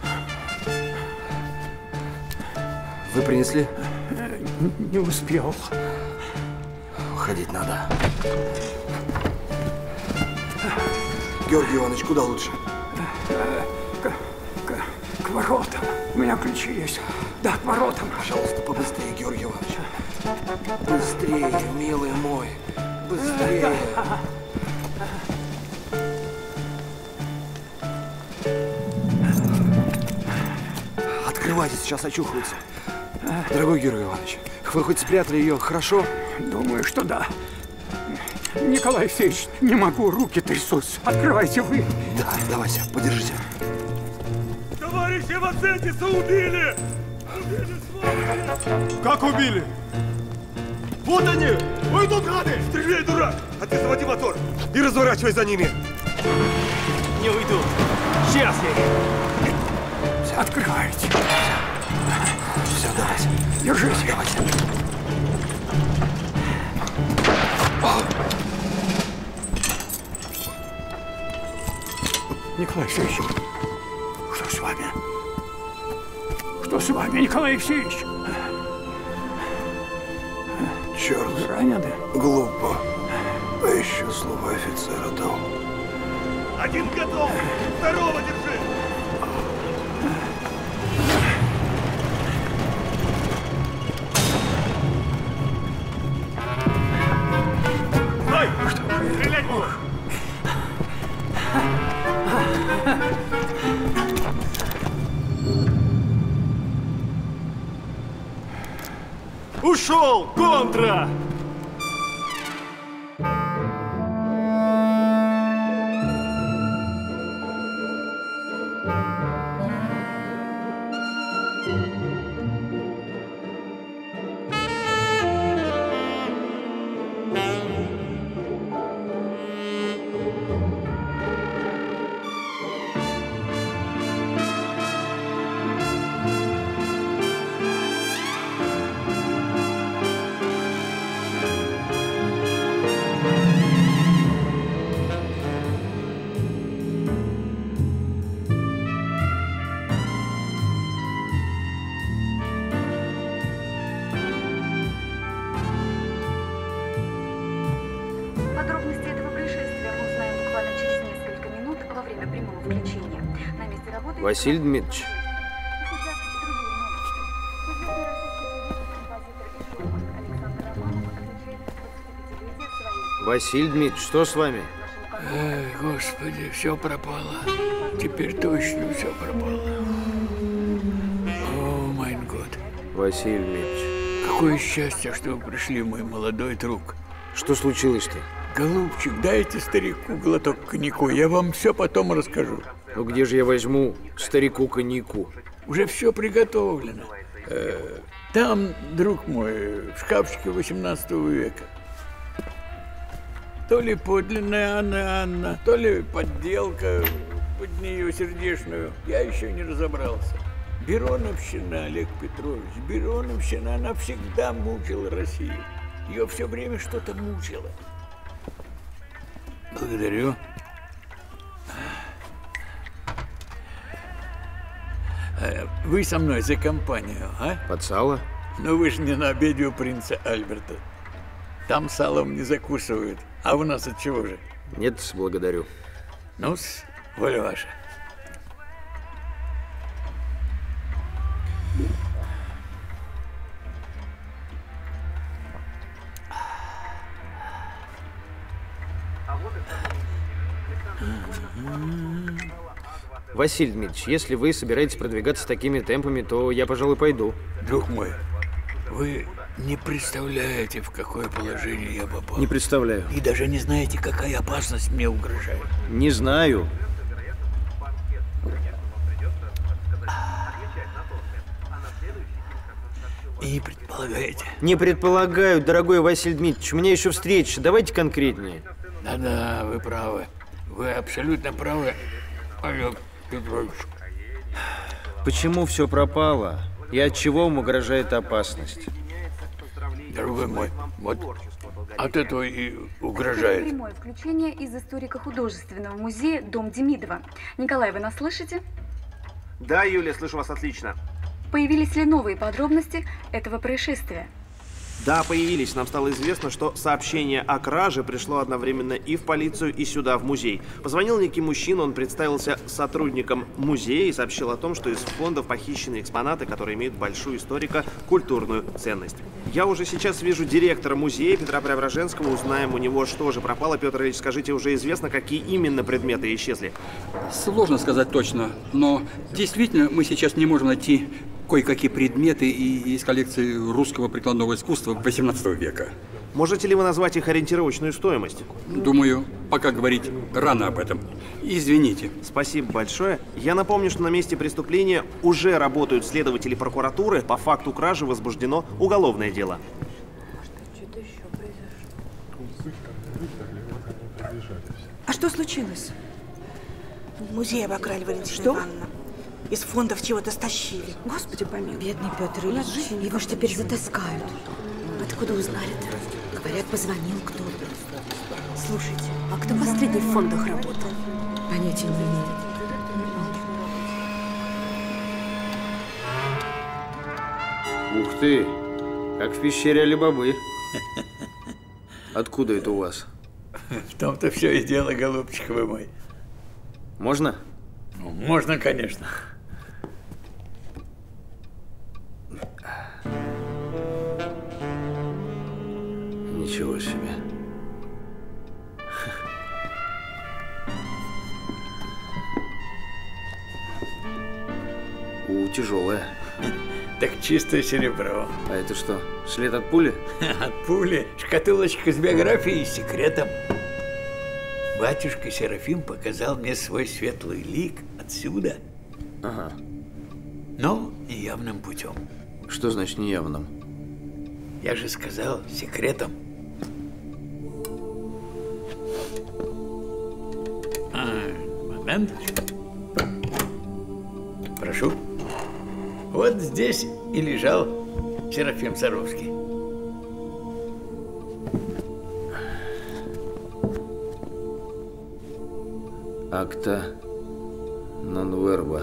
Вы принесли? Не успел. Уходить надо. Георгий Иванович, куда лучше? К, к, к воротам. У меня ключи есть. Да, к воротам. Пожалуйста, побыстрее, Георгий Иванович. Быстрее, милый мой. Быстрее. Открывайте, сейчас очухаются. Дорогой Георгий Иванович, вы хоть спрятали ее, хорошо? Думаю, что да. Николай Алексеевич, не могу, руки трясутся. Открывайте вы. Да, давайте, подержите. Товарищи Вацетиса убили! Убили, сволочи! Как убили? Вот они! Ой, тут гады! Стреляй, дурак! А ты заводи мотор и разворачивай за ними! Не уйду! Сейчас я их! Открывайте! Все, давайте. Держите! Давайте. Николай Алексеевич, что с вами? Что с вами, Николай Алексеевич? Черт. Ранены? Глупо. А еще слово офицера дал. Один готов! Второго держи! Стой! Что же? Стрелять будешь! Ушел! Контра! исключение. На месте работы... Василий Дмитриевич. Василий Дмитриевич, что с вами? Эй, Господи, все пропало. Теперь точно все пропало. О, май год. Василий Дмитриевич. Какое счастье, что вы пришли, мой молодой друг. Что случилось-то? Голубчик, дайте старику глоток коньяку, я вам все потом расскажу. Ну где же я возьму старику коньяку? Уже все приготовлено. Э, там, друг мой, в шкафчике восемнадцатого века. То ли подлинная Анна Анна, то ли подделка под нее сердечную. Я еще не разобрался. Бероновщина, Олег Петрович, Бероновщина, она всегда мучила Россию. Ее все время что-то мучило. Благодарю. Вы со мной за компанию, а? Под сало? Ну вы же не на обеде у принца Альберта. Там салом не закусывают. А у нас от чего же? Нет, благодарю. Ну-с, воля ваша. Василий Дмитриевич, если вы собираетесь продвигаться такими темпами, то я, пожалуй, пойду. Друг мой, вы не представляете, в какое положение я попал. Не представляю. И даже не знаете, какая опасность мне угрожает. Не знаю. И не предполагаете? Не предполагаю, дорогой Василий Дмитриевич. У меня еще встреча. Давайте конкретнее. Да-да, вы правы. Вы абсолютно правы, Олег Петрович. Почему все пропало? И от чего вам угрожает опасность? Дорогой мой, вот от этого и угрожает. Это прямое включение из историко-художественного музея «Дом Демидова». Николай, вы нас слышите? Да, Юлия, слышу вас отлично. Появились ли новые подробности этого происшествия? Да, появились. Нам стало известно, что сообщение о краже пришло одновременно и в полицию, и сюда, в музей. Позвонил некий мужчина, он представился сотрудником музея и сообщил о том, что из фондов похищены экспонаты, которые имеют большую историко-культурную ценность. Я уже сейчас вижу директора музея Петра Преображенского, узнаем у него, что же пропало. Петр Ильич, скажите, уже известно, какие именно предметы исчезли? Сложно сказать точно, но действительно мы сейчас не можем найти кое-какие предметы из коллекции русского прикладного искусства восемнадцатого века. Можете ли вы назвать их ориентировочную стоимость? Думаю, пока говорить рано об этом. Извините. Спасибо большое. Я напомню, что на месте преступления уже работают следователи прокуратуры. По факту кражи возбуждено уголовное дело. А что случилось? Музей обокрали, Валентина Ивановна. Из фондов чего-то стащили. Господи помилуй. Бедный Петр Ильич, его ж теперь затаскают. Откуда узнали-то? Говорят, позвонил кто-то. Слушайте, а кто последний в фондах работал? Понятия не имею. Ух ты, как в пещере Али-Бабы. Откуда это у вас? В том-то все и дело, голубчик вы мой. Можно? Ну, можно, конечно. Ничего себе. У, тяжелая. Так чистое серебро. А это что, след от пули? От пули. Шкатулочка с биографией и секретом. Батюшка Серафим показал мне свой светлый лик отсюда. Ага. Но неявным путем. Что значит неявным? Я же сказал, секретом. А, момент. Прошу. Вот здесь и лежал Серафим Саровский. Акта нон-верба.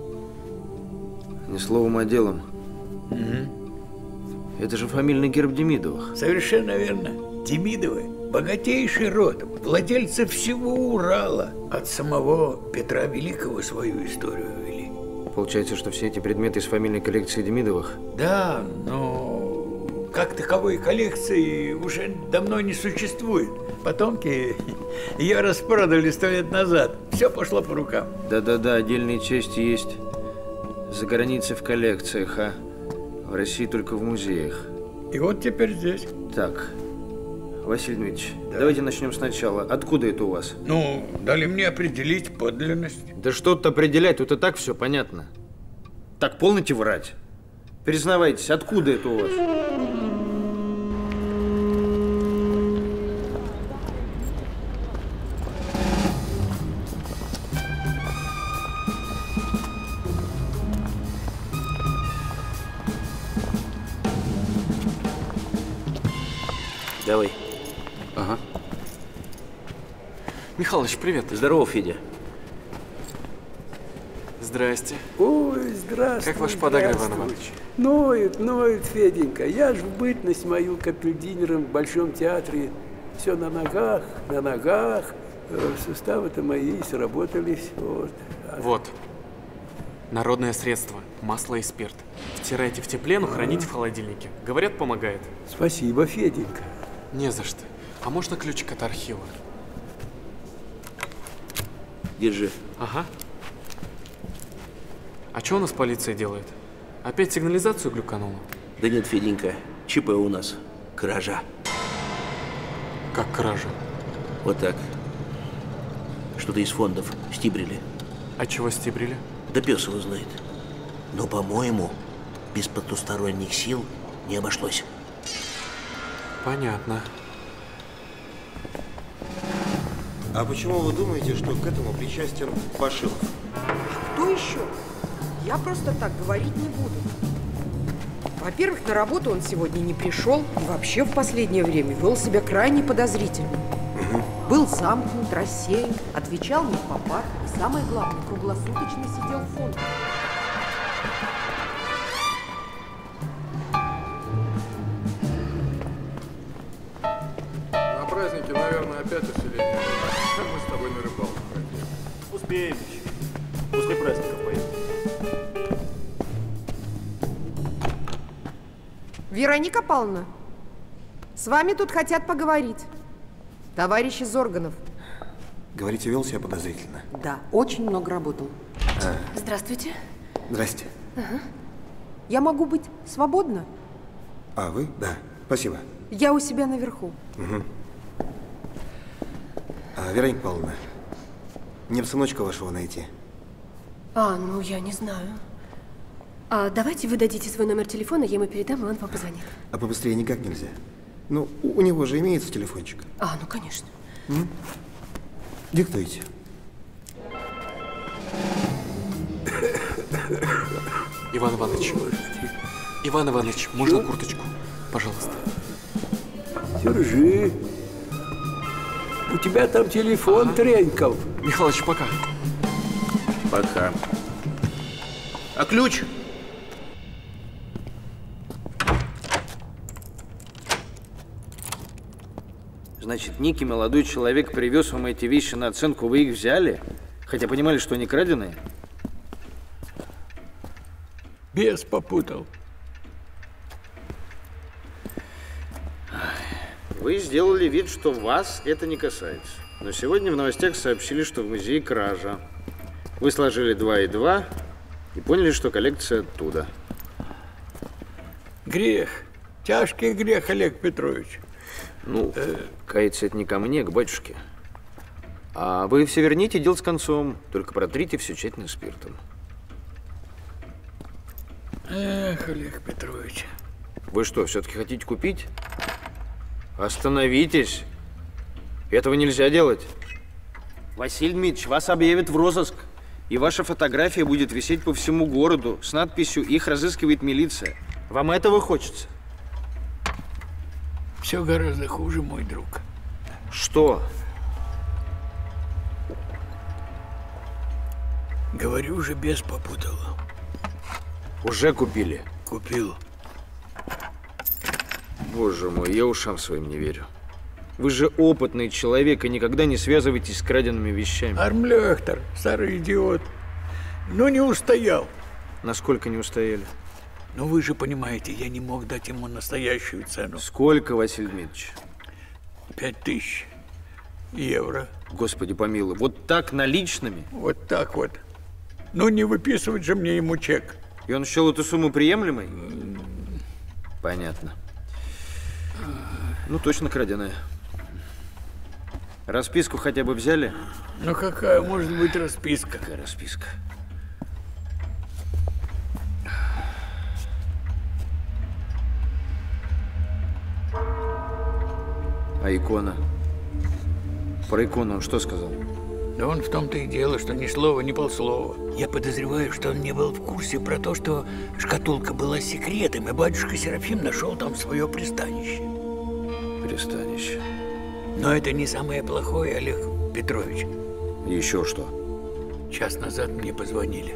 Ни словом, а делом. Угу. Это же фамильный герб Демидовых. Совершенно верно. Демидовы богатейший род, владельцы всего Урала. От самого Петра Великого свою историю вели. Получается, что все эти предметы из фамильной коллекции Демидовых? Да, но как таковой коллекции уже давно не существует. Потомки ее распродали сто лет назад. Все пошло по рукам. Да-да-да, отдельные части есть за границей в коллекциях, а в России только в музеях. И вот теперь здесь. Так, Василий Дмитриевич, да. Давайте начнем сначала. Откуда это у вас? Ну, дали мне определить подлинность. Да что тут определять, тут и так все понятно. Так, полните врать. Признавайтесь, откуда это у вас? Давай. Ага. Михалыч, привет. Здорово, Федя. Здрасте. Ой, здравствуй. Как ваш подагра, Иван Иванович? Ноет, ноет, Феденька. Я ж в бытность мою капельдинером в Большом театре. Все на ногах, на ногах. Суставы-то мои сработались. Вот. Вот. Народное средство. Масло и спирт. Втирайте в теплену, храните в холодильнике. Говорят, помогает. Спасибо, Феденька. Не за что. А можно ключик от архива? Держи. Ага. А что у нас полиция делает? Опять сигнализацию глюканула? Да нет, Феденька, ЧП у нас. Кража. Как кража? Вот так. Что-то из фондов стибрили. А чего стибрили? Да пес его знает. Но, по-моему, без потусторонних сил не обошлось. Понятно. А почему вы думаете, что к этому причастен Башилов? Кто еще? Я просто так говорить не буду. Во-первых, на работу он сегодня не пришел и вообще в последнее время вел себя крайне подозрительно. Угу. Был замкнут, рассеян, отвечал не в попад и, самое главное, круглосуточно сидел в фонде. На празднике, наверное, опять усиление. Мы с тобой на рыбалку пойдем. Успеем еще. После праздников поедем. Вероника Павловна, с вами тут хотят поговорить. Товарищ из органов. Говорите, вел себя подозрительно? Да, очень много работал. А. Здравствуйте. Здрасте. Ага. Я могу быть свободна? А вы? Да, спасибо. Я у себя наверху. Угу. А, Вероника Павловна, мне бы сыночка вашего найти. А, ну я не знаю. А давайте вы дадите свой номер телефона, я ему передам, и он вам позвонит. А побыстрее никак нельзя. Ну, у, у него же имеется телефончик. А, ну конечно. М? Диктуйте. Иван Иванович. Иван Иванович, можно курточку? Пожалуйста. Держи. У тебя там телефон ага. тренькал. Михалыч, пока. Пока. А ключ? Значит, некий молодой человек привез вам эти вещи на оценку, вы их взяли? Хотя понимали, что они краденые? Бес попутал. Вы сделали вид, что вас это не касается. Но сегодня в новостях сообщили, что в музее кража. Вы сложили два и два и поняли, что коллекция оттуда. Грех. Тяжкий грех, Олег Петрович. Ну, э... каяться это не ко мне, к батюшке. А вы все верните, дело с концом. Только протрите все тщательно спиртом. Эх, Олег Петрович. Вы что, все-таки хотите купить? Остановитесь. Этого нельзя делать. Василий Дмитриевич, вас объявят в розыск. И ваша фотография будет висеть по всему городу с надписью «Их разыскивает милиция». Вам этого хочется? Все гораздо хуже, мой друг. Что? Говорю же, бес попутал. Уже купили? Купил. Боже мой, я ушам своим не верю. Вы же опытный человек и никогда не связываетесь с краденными вещами. Армлехтер, старый идиот. Ну, не устоял. Насколько не устояли? Ну, вы же понимаете, я не мог дать ему настоящую цену. Сколько, Василий Дмитриевич? Пять тысяч евро. Господи помилуй, вот так наличными? Вот так вот. Ну, не выписывать же мне ему чек. И он счел эту сумму приемлемой? Понятно. Ну, точно краденая. Расписку хотя бы взяли? Ну, какая может быть расписка? Какая расписка? А икона? Про икону он что сказал? Да он в том-то и дело, что ни слова, ни полслова. Я подозреваю, что он не был в курсе про то, что шкатулка была секретом, и батюшка Серафим нашел там свое пристанище. Пристанище. Но это не самое плохое, Олег Петрович. Еще что? Час назад мне позвонили.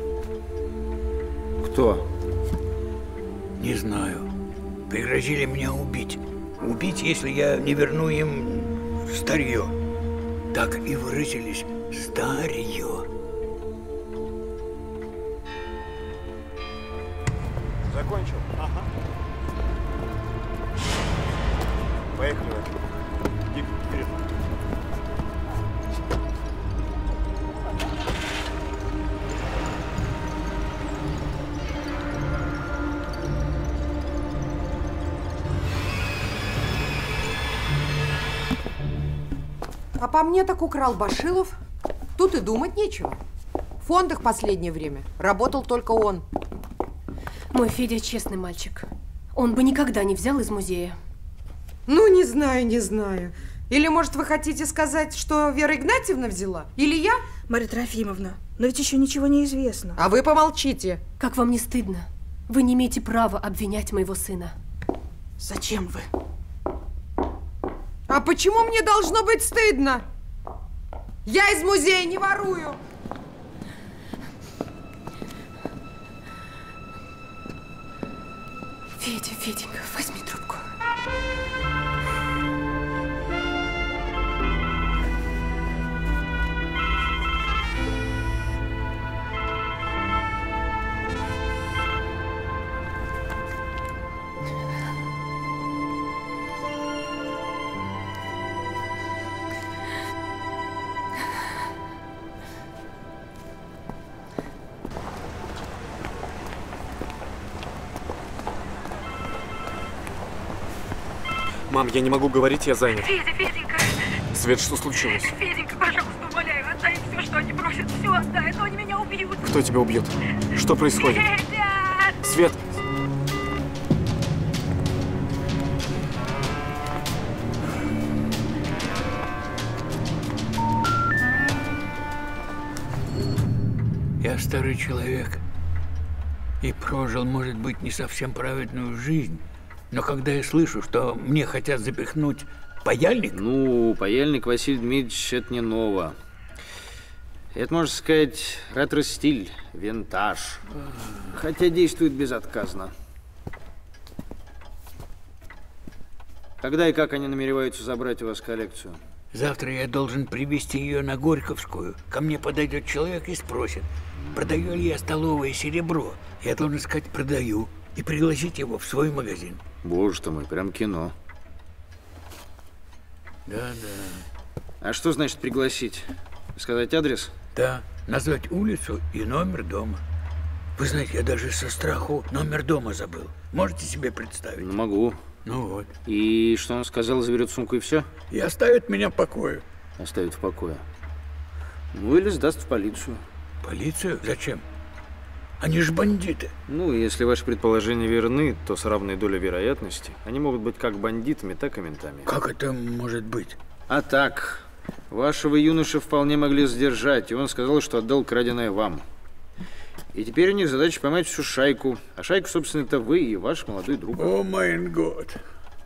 Кто? Не знаю. Пригрозили меня убить. Убить, если я не верну им старье. Так и выразились. Старье. Закончил? Ага. Поехали. Дип, вперед. А по мне так украл Башилов. Тут и думать нечего. В фондах последнее время работал только он. Мой Федя честный мальчик. Он бы никогда не взял из музея. Ну, не знаю, не знаю. Или, может, вы хотите сказать, что Вера Игнатьевна взяла? Или я? Марья Трофимовна, но ведь еще ничего не известно. А вы помолчите. Как вам не стыдно? Вы не имеете права обвинять моего сына. Зачем вы? А почему мне должно быть стыдно? Я из музея не ворую. Федя, Феденька, возьми трубку. Мам, я не могу говорить, я занят. Федя, Феденька! Свет, что случилось? Феденька, пожалуйста, умоляю, отдай все, что они просят. Все отдай, а то они меня убьют. Кто тебя убьет? Что происходит? Федя! Свет! Я старый человек и прожил, может быть, не совсем праведную жизнь. Но когда я слышу, что мне хотят запихнуть паяльник... Ну, паяльник, Василий Дмитриевич, это не ново. Это, можно сказать, ретро-стиль, винтаж. Хотя действует безотказно. Когда и как они намереваются забрать у вас коллекцию? Завтра я должен привезти ее на Горьковскую. Ко мне подойдет человек и спросит, продаю ли я столовое серебро. Я должен сказать, продаю. И пригласить его в свой магазин. Боже ты мой, прям кино. Да, да. А что значит пригласить? Сказать адрес? Да, назвать улицу и номер дома. Вы знаете, я даже со страху номер дома забыл. Можете себе представить? Ну, могу. Ну вот. И что он сказал, заберет сумку и все? И оставит меня в покое. Оставит в покое. Ну или сдаст в полицию. Полицию? Зачем? Они же бандиты. Ну, если ваши предположения верны, то с равной долей вероятности они могут быть как бандитами, так и ментами. Как это может быть? А так, вашего юноша вполне могли сдержать, и он сказал, что отдал краденое вам. И теперь у них задача поймать всю шайку. А шайку, собственно, это вы и ваш молодой друг. О, май год.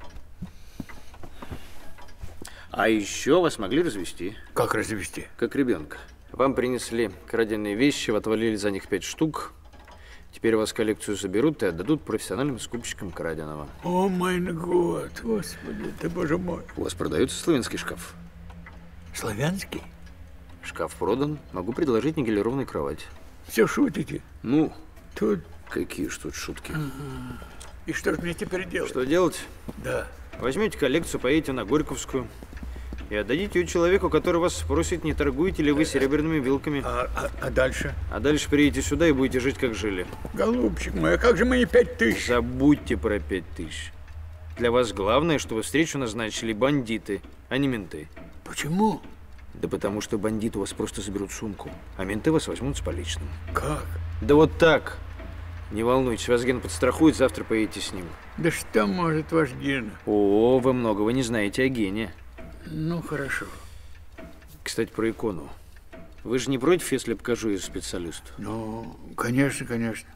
А еще вас могли развести. Как развести? Как ребенка. Вам принесли краденые вещи, вы отвалили за них пять штук. Теперь у вас коллекцию заберут и отдадут профессиональным скупщикам краденого. О май год, господи, ты боже мой. У вас продается славянский шкаф? Славянский? Шкаф продан. Могу предложить никелированную кровать. Все шутите? Ну, тут... Какие ж тут шутки? Ага. И что же мне теперь делать? Что делать? Да. Возьмете коллекцию, поедете на Горьковскую и отдадите ее человеку, который вас спросит, не торгуете ли вы серебряными вилками. А, а, а дальше? А дальше приедете сюда и будете жить, как жили. Голубчик мой, а как же мои пять тысяч? Забудьте про пять тысяч. Для вас главное, чтобы встречу назначили бандиты, а не менты. Почему? Да потому что бандиты у вас просто заберут сумку, а менты вас возьмут с поличным. Как? Да вот так. Не волнуйтесь, вас Ген подстрахует, завтра поедете с ним. Да что может ваш Ген? О, вы многого не знаете о Гене. Ну, хорошо. Кстати, про икону. Вы же не против, если покажу ее специалисту? Ну, конечно, конечно.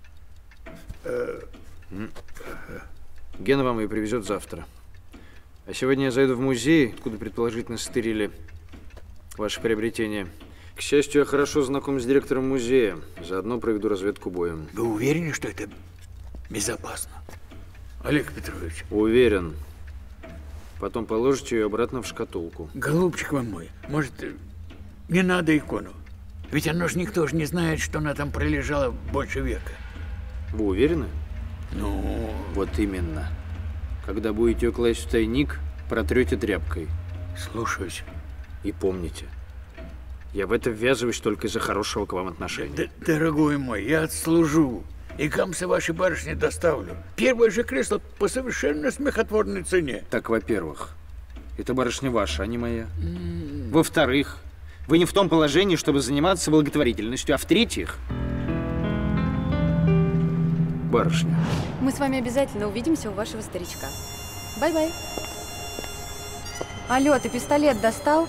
Гена вам ее привезет завтра. А сегодня я зайду в музей, откуда предположительно стырили ваше приобретение. К счастью, я хорошо знаком с директором музея. Заодно проведу разведку боем. Вы уверены, что это безопасно? Олег Петрович. Уверен. Потом положите ее обратно в шкатулку. Голубчик вы мой, может, не надо икону? Ведь оно ж никто же не знает, что она там пролежала больше века. Вы уверены? Ну... Вот именно. Когда будете ее класть в тайник, протрете тряпкой. Слушаюсь. И помните, я в это ввязываюсь только из-за хорошего к вам отношения. Д Дорогой мой, я отслужу. И камсы вашей барышни доставлю. Первое же кресло по совершенно смехотворной цене. Так, во-первых, это барышня ваша, а не моя. Mm. Во-вторых, вы не в том положении, чтобы заниматься благотворительностью. А в-третьих, барышня. Мы с вами обязательно увидимся у вашего старичка. Бай-бай. Алло, ты пистолет достал?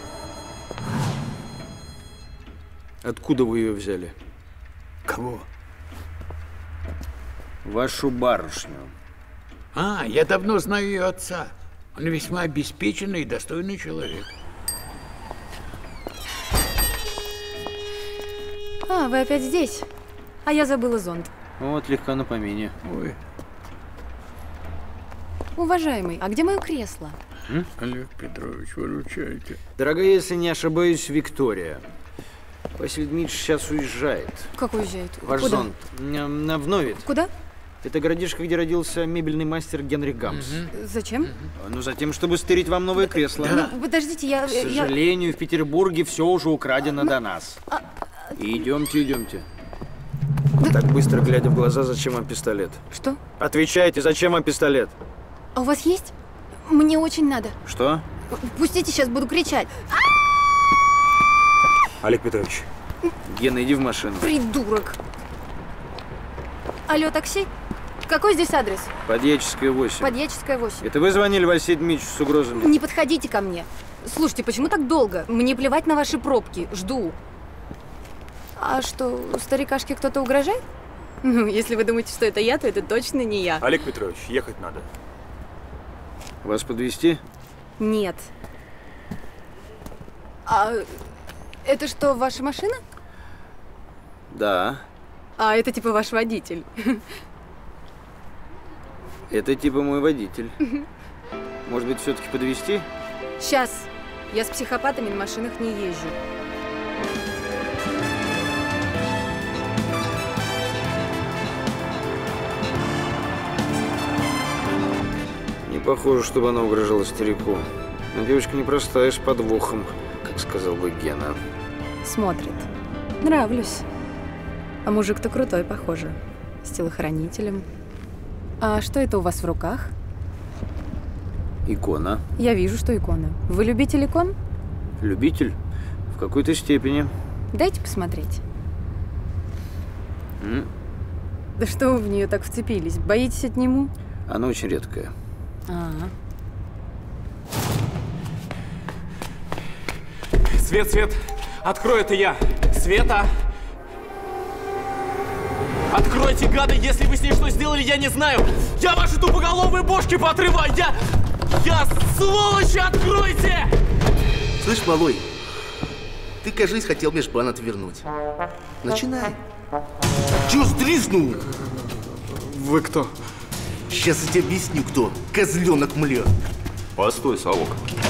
Откуда вы ее взяли? Кого? Вашу барышню. А, я давно знаю ее отца. Он весьма обеспеченный и достойный человек. А, вы опять здесь? А я забыла зонт. Вот, легка на помине. Ой. Уважаемый, а где мое кресло? М? Олег Петрович, выручайте. Дорогая, если не ошибаюсь, Виктория. Василий Дмитриевич сейчас уезжает. Как уезжает? Ваш Куда? зонт. На в Новит. Куда? Это городишко, где родился мебельный мастер Генрих Гамс. Угу. Зачем? Ну, затем, чтобы стырить вам новое кресло. Да. Ну, подождите, я... К сожалению, я... в Петербурге все уже украдено а, до нас. А... И идемте, идемте. Да. Так быстро глядя в глаза, зачем вам пистолет? Что? Отвечайте, зачем вам пистолет? А у вас есть? Мне очень надо. Что? Пустите, сейчас буду кричать. Олег Петрович. Гена, иди в машину. Придурок. Алло, такси? Какой здесь адрес? Подьяческая восемь. Подьяческая восемь. Это вы звонили Василию Дмитриевичу с угрозами? Не подходите ко мне. Слушайте, почему так долго? Мне плевать на ваши пробки. Жду. А что, старикашке кто-то угрожает? Ну, если вы думаете, что это я, то это точно не я. Олег Петрович, ехать надо. Вас подвезти? Нет. А это что, ваша машина? Да. А это типа ваш водитель? Это типа мой водитель. Может быть, все-таки подвезти? Сейчас. Я с психопатами на машинах не езжу. Не похоже, чтобы она угрожала старику. Но девочка непростая, с подвохом, как сказал бы Гена. Смотрит. Нравлюсь. А мужик-то крутой, похоже. С телохранителем. А что это у вас в руках? Икона. Я вижу, что икона. Вы любитель икон? Любитель? В какой-то степени. Дайте посмотреть. М? Да что вы в нее так вцепились? Боитесь отниму? Она очень редкая. А-а. Свет, Свет, открой, это я. Света! Откройте, гады, если вы с ней что сделали, я не знаю. Я ваши тупоголовые бошки поотрываю. Я... Я, сволочи, откройте! Слышь, малой, ты, кажись, хотел межбан отвернуть. Начинай. Чё сдризнул? Вы кто? Сейчас я тебе объясню, кто. Козленок, мля. Постой, совок.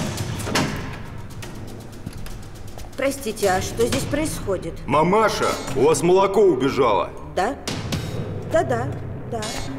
Простите, а что здесь происходит? Мамаша, у вас молоко убежало. Да? Да-да, да.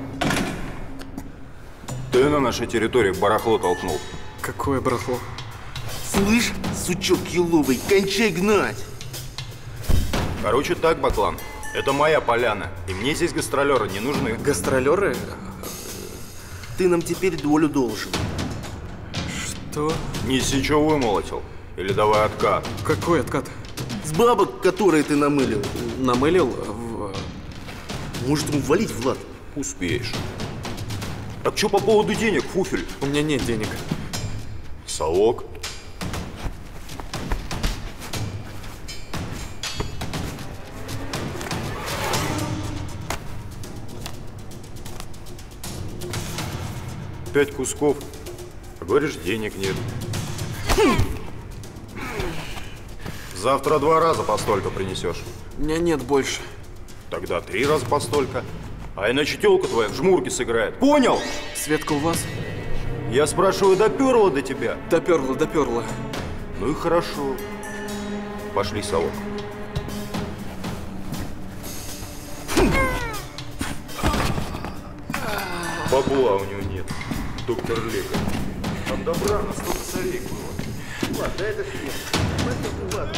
Ты на нашей территории барахло толкнул. Какое барахло? Слышь, сучок еловый, кончай гнать. Короче так, Баклан, это моя поляна, и мне здесь гастролеры не нужны. Гастролеры? Ты нам теперь долю должен. Что? Неси, чё вымолотил. Или давай откат. Какой откат? С бабок, которые ты намылил. Намылил? В... Может, ему валить, Влад? Успеешь. Так что по поводу денег, Фуфель? У меня нет денег. Совок. Пять кусков. А говоришь, денег нет. Завтра два раза по столько принесешь. У меня нет больше. Тогда три раза по столько. А иначе тёлка твоя в жмурки сыграет. Понял? Светка у вас? Я спрашиваю, доперла до тебя? Доперла, доперла. Ну и хорошо. Пошли, совок. Бабла у него нет. Доктор лекарь. Там добра на сто косарей было. Влад, да это хрень. Влад.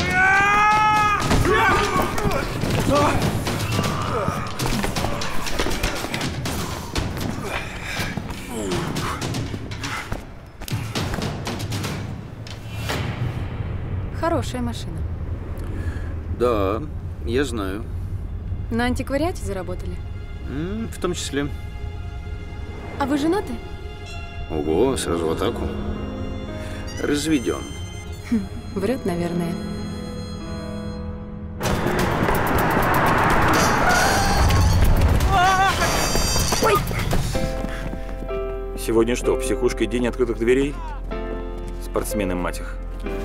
Хорошая машина. Да, я знаю. На антиквариате заработали? М, в том числе. А вы женаты? Ого, сразу в атаку. Разведен. Хм, врет, наверное. Ой! Сегодня что, психушка и день открытых дверей? Спортсмены, мать их.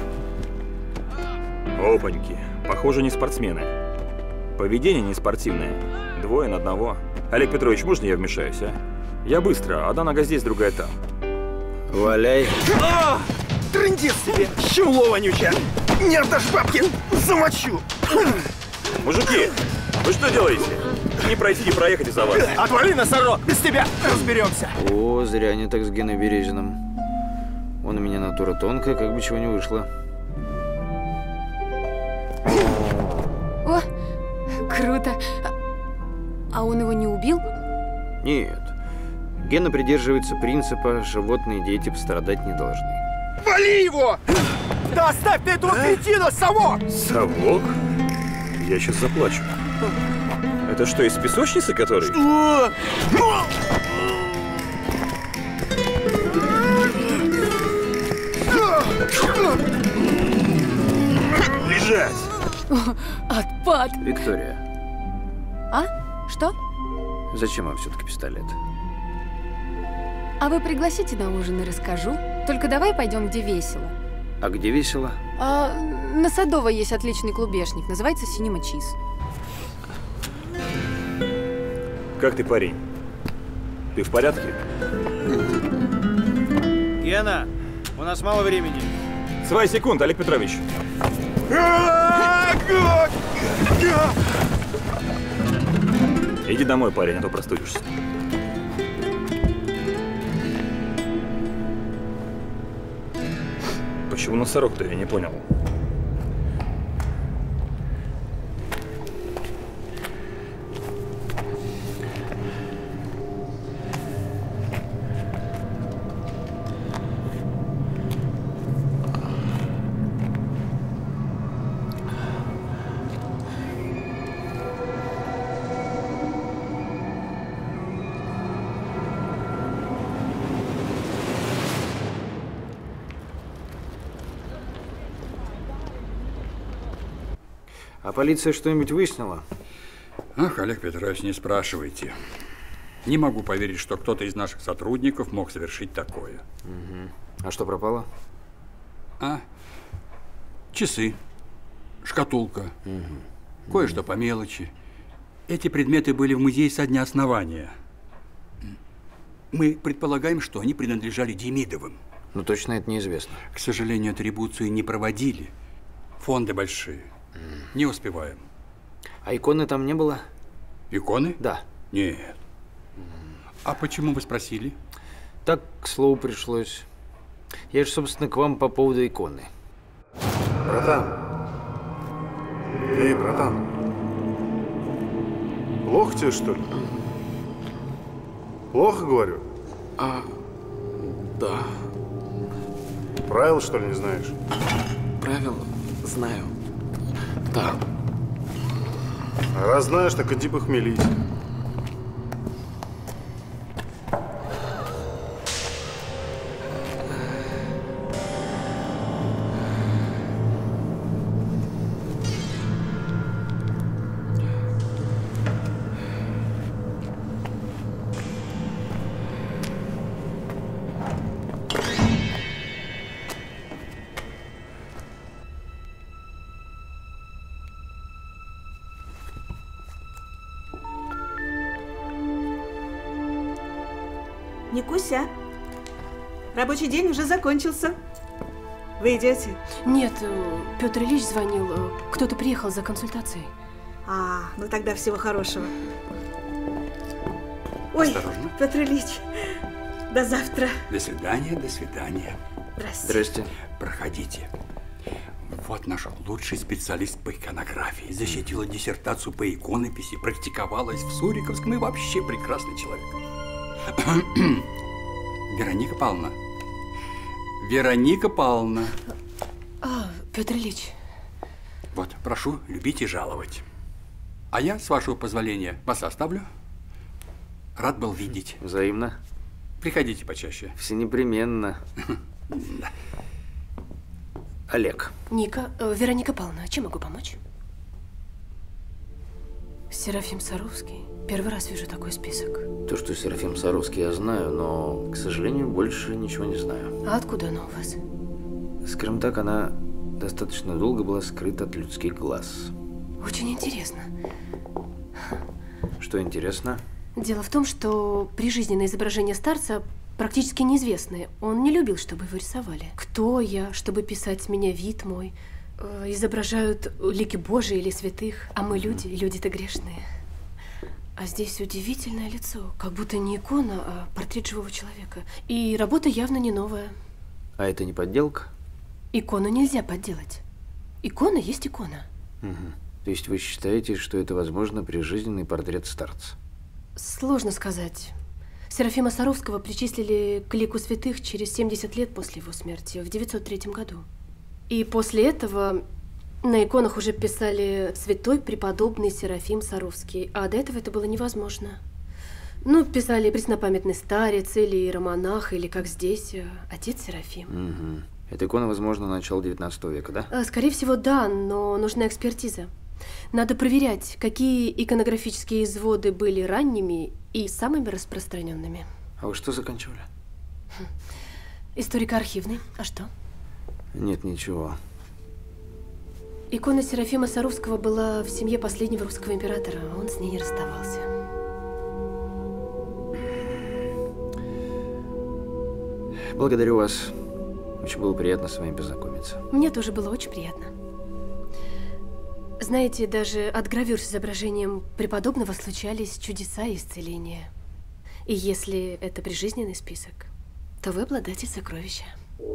Опаньки. Похоже, не спортсмены. Поведение не спортивное. Двое на одного. Олег Петрович, можно я вмешаюсь, а? Я быстро. Одна нога здесь, другая там. Валяй. А! Трындец себе! Щело вонючая! Не отдашь бабки! Замочу! Мужики, вы что делаете? Не пройти, не проехать из-за вас. Отвали, носорог! Без тебя разберемся! О, зря они так с Геной Березиным. Он у меня натура тонкая, как бы чего не вышло. О, круто. А он его не убил? Нет. Гена придерживается принципа «животные дети пострадать не должны». Вали его! Да оставь ты этого кретина, совок! Совок? Я сейчас заплачу. Это что, из песочницы, который? Что? Лежать! О, отпад! Виктория, А? Что? зачем вам все-таки пистолет? А вы пригласите на ужин и расскажу. Только давай пойдем, где весело. А где весело? А, на Садовой есть отличный клубешник. Называется Cinema Cheese. Как ты, парень? Ты в порядке? Гена, у нас мало времени. Свои секунды, Олег Петрович. Иди домой, парень, а то простудишься. Почему носорог-то, я не понял. А полиция что-нибудь выяснила? Ах, Олег Петрович, не спрашивайте. Не могу поверить, что кто-то из наших сотрудников мог совершить такое. Угу. А что пропало? А? Часы, шкатулка, угу. кое-что по мелочи. Эти предметы были в музее со дня основания. Мы предполагаем, что они принадлежали Демидовым. Но точно это неизвестно. К сожалению, атрибуцию не проводили. Фонды большие. Не успеваем. А иконы там не было? Иконы? Да. Нет. А почему вы спросили? Так, к слову, пришлось. Я же, собственно, к вам по поводу иконы. Братан. Эй, братан. Плохо тебе, что ли? Плохо, говорю? А, да. Правил, что ли, не знаешь? Правил знаю. Да. А раз знаешь, так иди похмелись. Никуся, рабочий день уже закончился. Вы идете? Нет, Петр Ильич звонил. Кто-то приехал за консультацией. А, ну тогда всего хорошего. Ой, Осторожно. Петр Ильич, до завтра. До свидания, до свидания. Здрасте. Здрасте. Проходите. Вот наш лучший специалист по иконографии. Защитила диссертацию по иконописи, практиковалась в Суриковском и вообще прекрасный человек. Вероника Павловна. Вероника Павловна. А, Петр Ильич. Вот, прошу любить и жаловать. А я, с вашего позволения, вас оставлю. Рад был видеть. Взаимно. Приходите почаще. Всенепременно. Олег. Ника, э, Вероника Павловна, чем могу помочь? Серафим Саровский. Первый раз вижу такой список. То, что Серафим Саровский, я знаю, но, к сожалению, больше ничего не знаю. А откуда она у вас? Скажем так, она достаточно долго была скрыта от людских глаз. Очень интересно. Что интересно? Дело в том, что прижизненное изображение старца практически неизвестное. Он не любил, чтобы его рисовали. Кто я, чтобы писать меня вид мой? Э, изображают лики Божии или святых, а мы люди, и люди-то грешные. А здесь удивительное лицо, как будто не икона, а портрет живого человека. И работа явно не новая. А это не подделка? Икону нельзя подделать. Икона есть икона. Угу. То есть вы считаете, что это, возможно, прижизненный портрет старца? Сложно сказать. Серафима Саровского причислили к лику святых через семьдесят лет после его смерти, в девятьсот третьем году. И после этого на иконах уже писали «Святой преподобный Серафим Саровский», а до этого это было невозможно. Ну, писали «Преснопамятный старец» или «Иеромонах», или, как здесь, «Отец Серафим». Угу. Эта икона, возможно, начала девятнадцатого века, да? Скорее всего, да, но нужна экспертиза. Надо проверять, какие иконографические изводы были ранними и самыми распространенными. А вы что заканчивали? Хм. Историко-архивный. А что? Нет, ничего. Икона Серафима Саровского была в семье последнего русского императора. Он с ней не расставался. Благодарю вас. Очень было приятно с вами познакомиться. Мне тоже было очень приятно. Знаете, даже от гравюр с изображением преподобного случались чудеса и исцеления. И если это прижизненный список, то вы обладатель сокровища.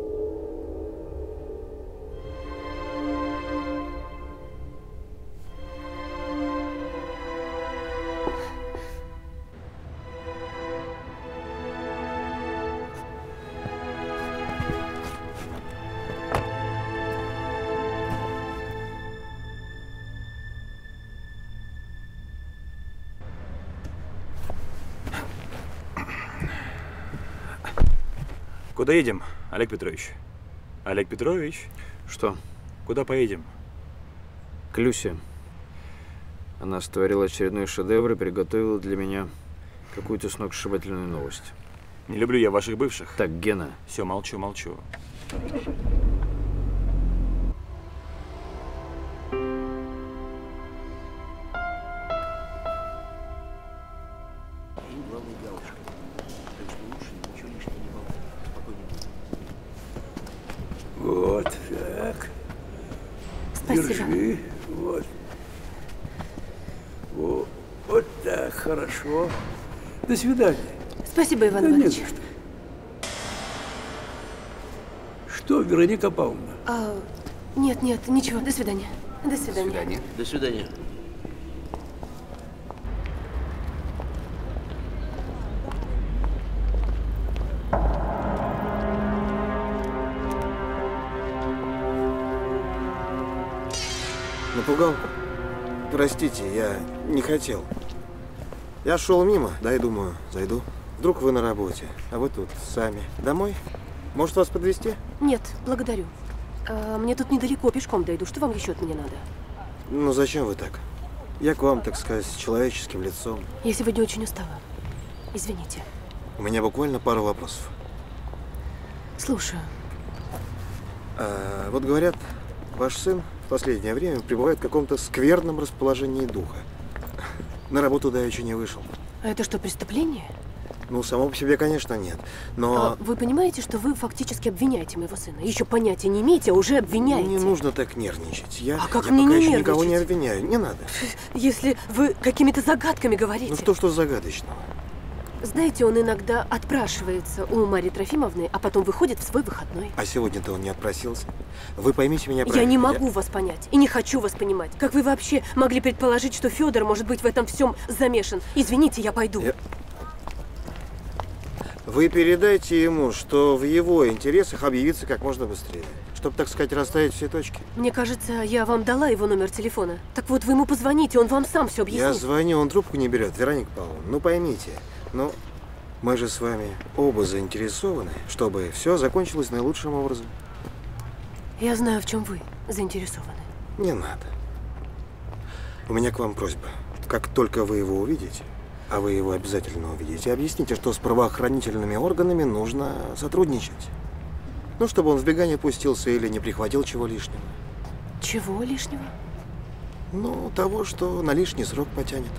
Куда едем, Олег Петрович? Олег Петрович? Что? Куда поедем? К Люсе. Она створила очередной шедевр и приготовила для меня какую-то сногсшибательную новость. Не люблю я ваших бывших. Так, Гена. Все, молчу, молчу. главной галочкой. Так что лучше ничего лишнего не болтай. Спокойнее. Вот так. Спасибо. Держи. Вот. Вот. Вот так, хорошо. До свидания. Спасибо, Иван да Иванович. Не за что. Что, Вероника Павловна? А, нет, нет, ничего. До свидания. До свидания. До свидания. До свидания. Напугал? Простите, я не хотел. Я шел мимо, да и думаю, зайду. Вдруг вы на работе, а вы тут сами. Домой? Может, вас подвезти? Нет, благодарю. А, мне тут недалеко, пешком дойду. Что вам еще от меня надо? Ну, зачем вы так? Я к вам, так сказать, с человеческим лицом. Я сегодня очень устала. Извините. У меня буквально пару вопросов. Слушаю. А, вот говорят, ваш сын в последнее время пребывает в каком-то скверном расположении духа. На работу давеча не вышел. А это что, преступление? Ну, само по себе, конечно, нет. Но... А вы понимаете, что вы фактически обвиняете моего сына? Еще понятия не имеете, а уже обвиняете. Не нужно так нервничать. Я, а как я мне пока не еще нервничать? никого не обвиняю. Не надо. Если вы какими-то загадками говорите. Ну, что, что загадочного? Знаете, он иногда отпрашивается у Марии Трофимовны, а потом выходит в свой выходной. А сегодня-то он не отпросился. Вы поймите меня правильно. Я не могу я... вас понять и не хочу вас понимать. Как вы вообще могли предположить, что Федор может быть в этом всем замешан? Извините, я пойду. Я... Вы передайте ему, что в его интересах объявиться как можно быстрее, чтобы, так сказать, расставить все точки. Мне кажется, я вам дала его номер телефона. Так вот, вы ему позвоните, он вам сам все объяснит. Я звоню, он трубку не берет, Вероника Павловна. Ну, поймите, ну, мы же с вами оба заинтересованы, чтобы все закончилось наилучшим образом. Я знаю, в чем вы заинтересованы. Не надо. У меня к вам просьба. Как только вы его увидите, а вы его обязательно увидите, объясните, что с правоохранительными органами нужно сотрудничать. Ну, чтобы он в бега не пустился или не прихватил чего лишнего. Чего лишнего? Ну, того, что на лишний срок потянет.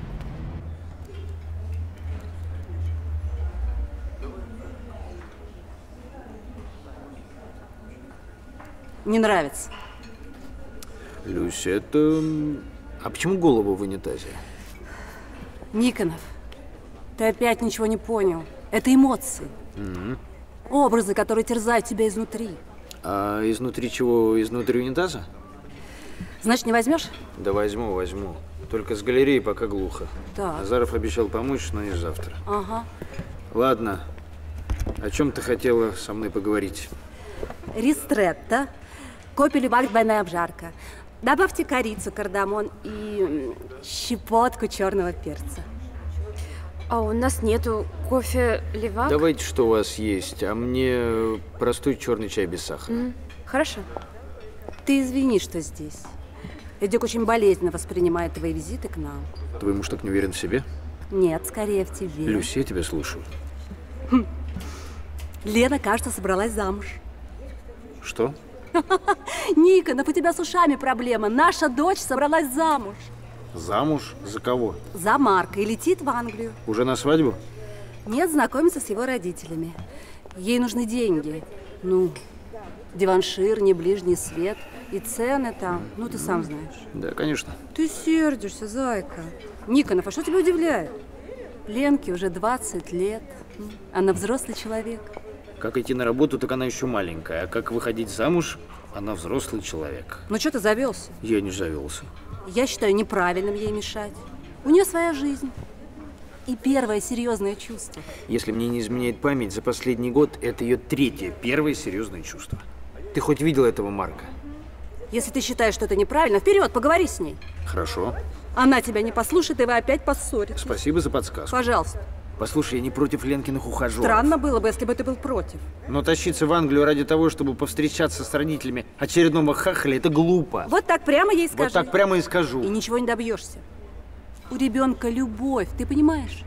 Не нравится. Люся, это... А почему голову в унитазе? Никонов, ты опять ничего не понял. Это эмоции. Mm-hmm. Образы, которые терзают тебя изнутри. А изнутри чего? Изнутри унитаза? Значит, не возьмешь? Да возьму, возьму. Только с галереи пока глухо. Так. Азаров обещал помочь, но не завтра. Ага. Ладно. О чем ты хотела со мной поговорить? Ристретто. Копель-бак, двойная обжарка. Добавьте корицу, кардамон и щепотку черного перца. А у нас нету кофе левак? Давайте, что у вас есть, а мне простой черный чай без сахара. Mm. Хорошо. Ты извини, что здесь. Эдик очень болезненно воспринимает твои визиты к нам. Твой муж так не уверен в себе? Нет, скорее в тебе. Люся, я тебя слушаю. Хм. Лена, кажется, собралась замуж. Что? Никонов, у тебя с ушами проблема. Наша дочь собралась замуж. Замуж? За кого? За Марка и летит в Англию. Уже на свадьбу? Нет, знакомиться с его родителями. Ей нужны деньги. Ну, диваншир, не ближний свет. И цены там, ну ты сам знаешь. Да, конечно. Ты сердишься, зайка. Никонов, а что тебя удивляет? Ленке уже двадцать лет. Она взрослый человек. Как идти на работу, так она еще маленькая. А как выходить замуж, она взрослый человек. Ну что ты завелся? Я не завелся. Я считаю неправильным ей мешать. У нее своя жизнь. И первое серьезное чувство. Если мне не изменяет память, за последний год это ее третье, первое серьезное чувство. Ты хоть видел этого Марка? Если ты считаешь, что это неправильно, вперед, поговори с ней. Хорошо. Она тебя не послушает, и вы опять поссоритесь. Спасибо за подсказку. Пожалуйста. Послушай, я не против Ленкиных ухажеров. Странно было бы, если бы ты был против. Но тащиться в Англию ради того, чтобы повстречаться с родителями очередного хахаля, это глупо. Вот так прямо ей скажи. Вот так прямо и скажу. И ничего не добьешься. У ребенка любовь, ты понимаешь?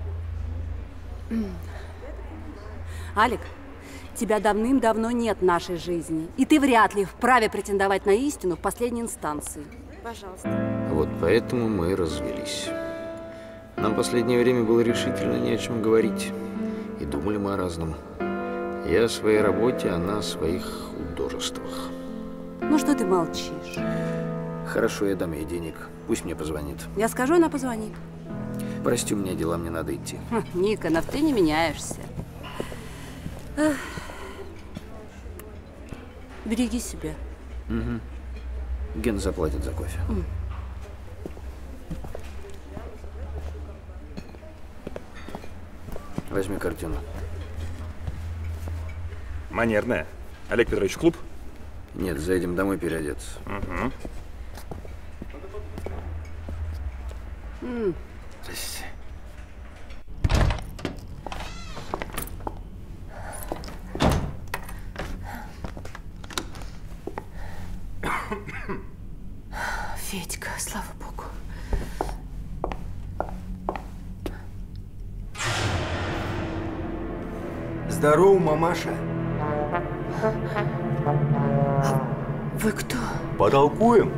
Алик, тебя давным-давно нет в нашей жизни. И ты вряд ли вправе претендовать на истину в последней инстанции. Пожалуйста. Вот поэтому мы развелись. Нам в последнее время было решительно не о чем говорить. И думали мы о разном. Я о своей работе, она о своих художествах. Ну что ты молчишь? Хорошо, я дам ей денег. Пусть мне позвонит. Я скажу, она позвонит. Прости, у меня дела, мне надо идти. Ха, Никонов, ты не меняешься. Эх. Береги себя. Угу. Ген заплатит за кофе. М. Возьми картину. Манерная. Олег Петрович, в клуб? Нет, заедем домой переодеться. Угу. М. Здрасте. Федька, слава богу. Здорово, мамаша. Вы кто? Потолкуем?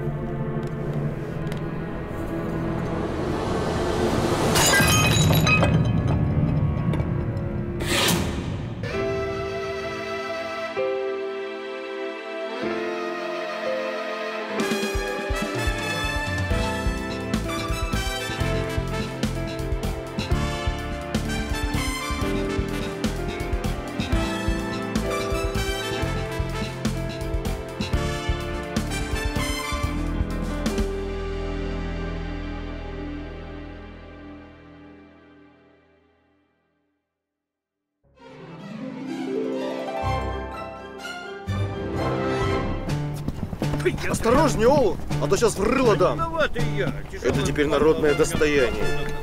Осторожнее, Олу, а то сейчас в рыло дам. Это теперь народное достояние.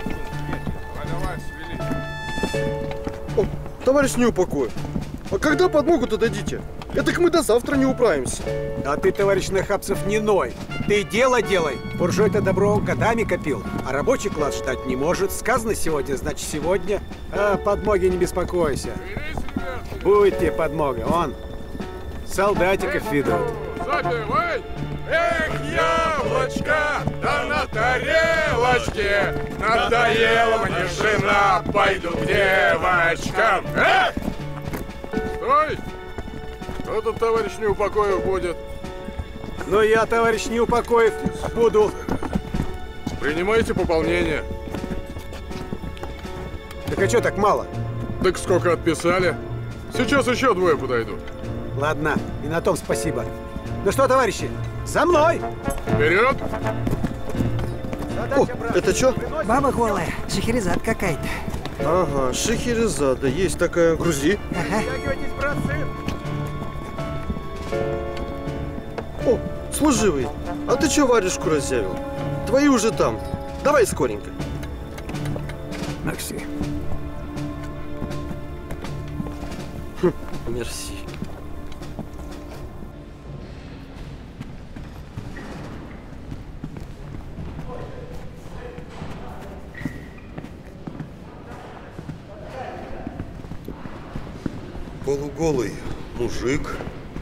О, товарищ Неупокоев, а когда подмогу-то дадите? Это мы до завтра не управимся. А ты, товарищ Нахапцев, не ной. Ты дело делай. Буржуй-то добро годами копил, а рабочий класс ждать не может. Сказано сегодня, значит сегодня. А подмоги не беспокойся. Будет тебе подмога, он. Солдатиков ведут. Запивай! Эх, яблочко, да на тарелочке! Надоела мне жена, пойду к девочкам! Эх! Стой! Кто тут, товарищ Неупокоев, будет? Ну, я, товарищ Неупокоев, буду. Принимайте пополнение. Так а что так мало? Так сколько отписали? Сейчас еще двое подойдут. Ладно, и на том спасибо. Ну что, товарищи, за мной! Вперед! О, это что? Баба голая, Шахерезад какая-то. Ага, Шахерезада, есть такая. Грузи. Ага. О, служивый, а ты что варежку разъявил? Твои уже там. Давай скоренько. Макси. Хм, мерси. Полуголый мужик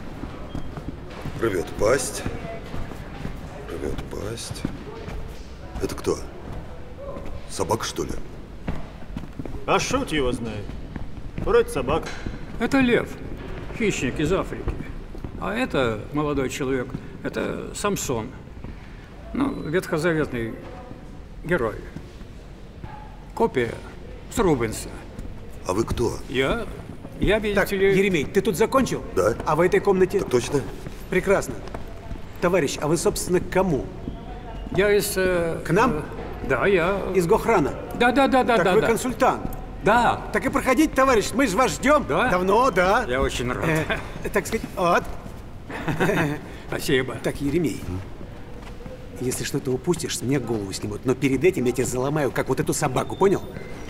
рвет пасть, рвет пасть. Это кто? Собака, что ли? А шут его знает. Вроде собака. Это лев, хищник из Африки. А это молодой человек, это Самсон. Ну, ветхозаветный герой. Копия с Рубенса. А вы кто? Я... Я, видите так, ли... Еремей, ты тут закончил? Да. А в этой комнате? Так точно. Прекрасно. Товарищ, а вы, собственно, к кому? Я из... Э, к нам? Э, да, я... Из Гохрана? Да, да, да, да, так да. вы да. консультант? Да. Так и проходите, товарищ, мы же вас ждем. Да? Давно, да. Я очень рад. Э, так сказать, вот. Спасибо. Так, Еремей, если что-то упустишь, с меня голову снимут. Но перед этим я тебя заломаю, как вот эту собаку, понял?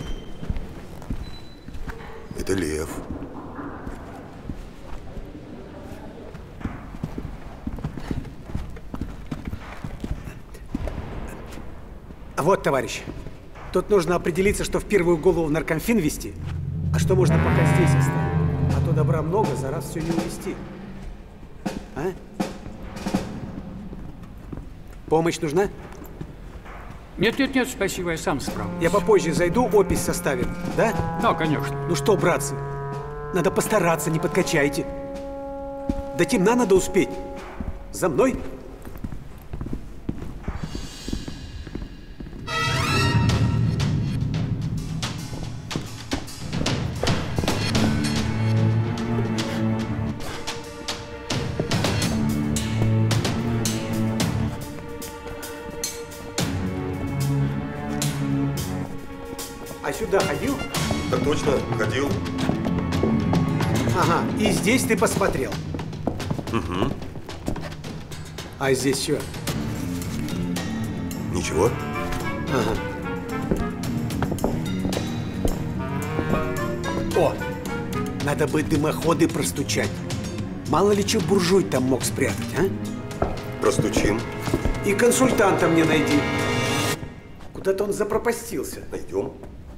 Это лев. Вот, товарищ, тут нужно определиться, что в первую голову в наркомфин вести, а что можно пока здесь оставить. А то добра много, за раз все не увести. А? Помощь нужна? Нет, нет, нет, спасибо, я сам справлюсь. Я попозже зайду, опись составим, да? Да, конечно. Ну что, братцы, надо постараться, не подкачайте. До темна надо успеть. За мной. А сюда ходил? Так точно, ходил. Ага, и здесь ты посмотрел. Угу. А здесь что? Ничего. Ага. О, надо бы дымоходы простучать. Мало ли что буржуй там мог спрятать, а? Простучим. И консультанта мне найди. Куда-то он запропастился. Найдем.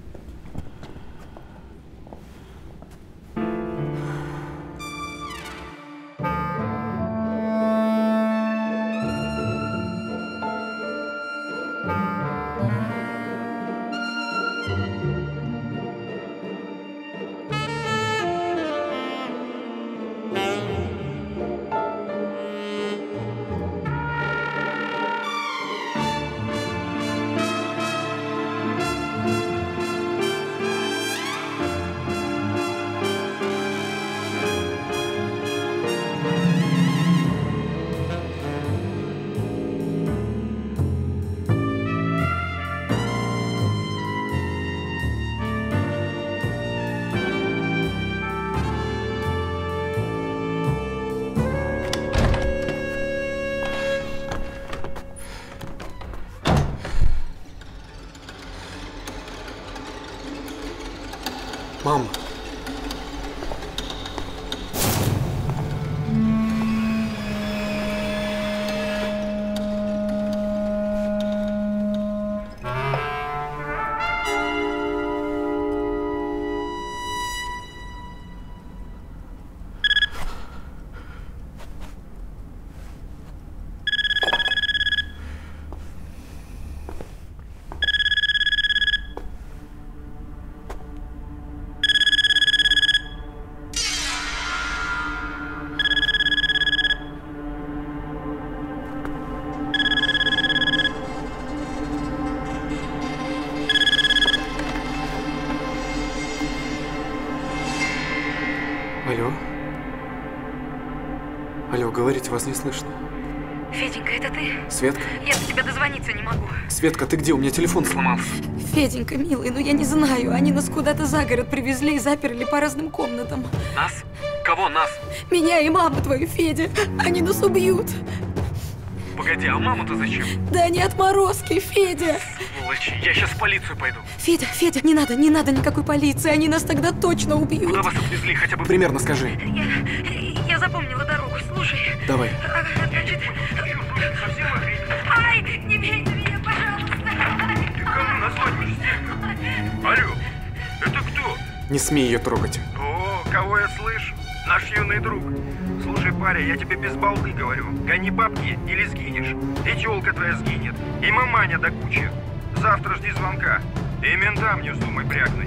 Мама. Алло? Алло, говорите, вас не слышно. Феденька, это ты? Светка? Я до тебя дозвониться не могу. Светка, ты где? У меня телефон сломался. Феденька, милый, ну я не знаю. Они нас куда-то за город привезли и заперли по разным комнатам. Нас? Кого нас? Меня и маму твою, Федя. Они нас убьют. Погоди, а маму-то зачем? Да они отморозки, Федя. Сволочи, я сейчас в полицию пойду. Федя, Федя, не надо, не надо никакой полиции. Они нас тогда точно убьют. Куда вас отвезли? Хотя бы примерно скажи. Я, я запомнила дорогу, слушай. Давай. А, значит... Ай, не бейте меня, пожалуйста. Ты кому названиваешься? Алло, это кто? Не смей ее трогать. О, кого я слышу? Наш юный друг. Слушай, парень, я тебе без балды говорю. Гони бабки или сгинешь. И тёлка твоя сгинет. И маманя до кучи. Завтра жди звонка. И ментам не вздумай брякнуть.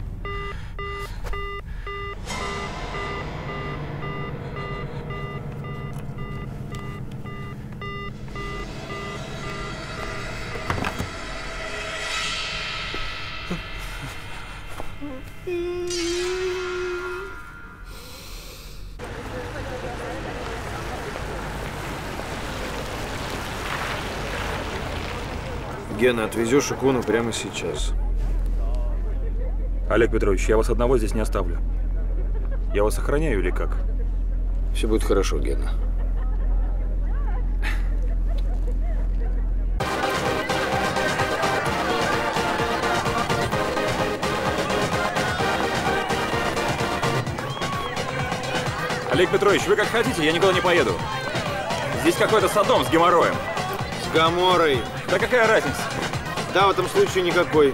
Гена, отвезешь икону прямо сейчас. Олег Петрович, я вас одного здесь не оставлю. Я вас охраняю или как? Все будет хорошо, Гена. Олег Петрович, вы как хотите, я никуда не поеду. Здесь какой-то Содом с геморроем. С Гоморрой. Да какая разница? Да, в этом случае никакой.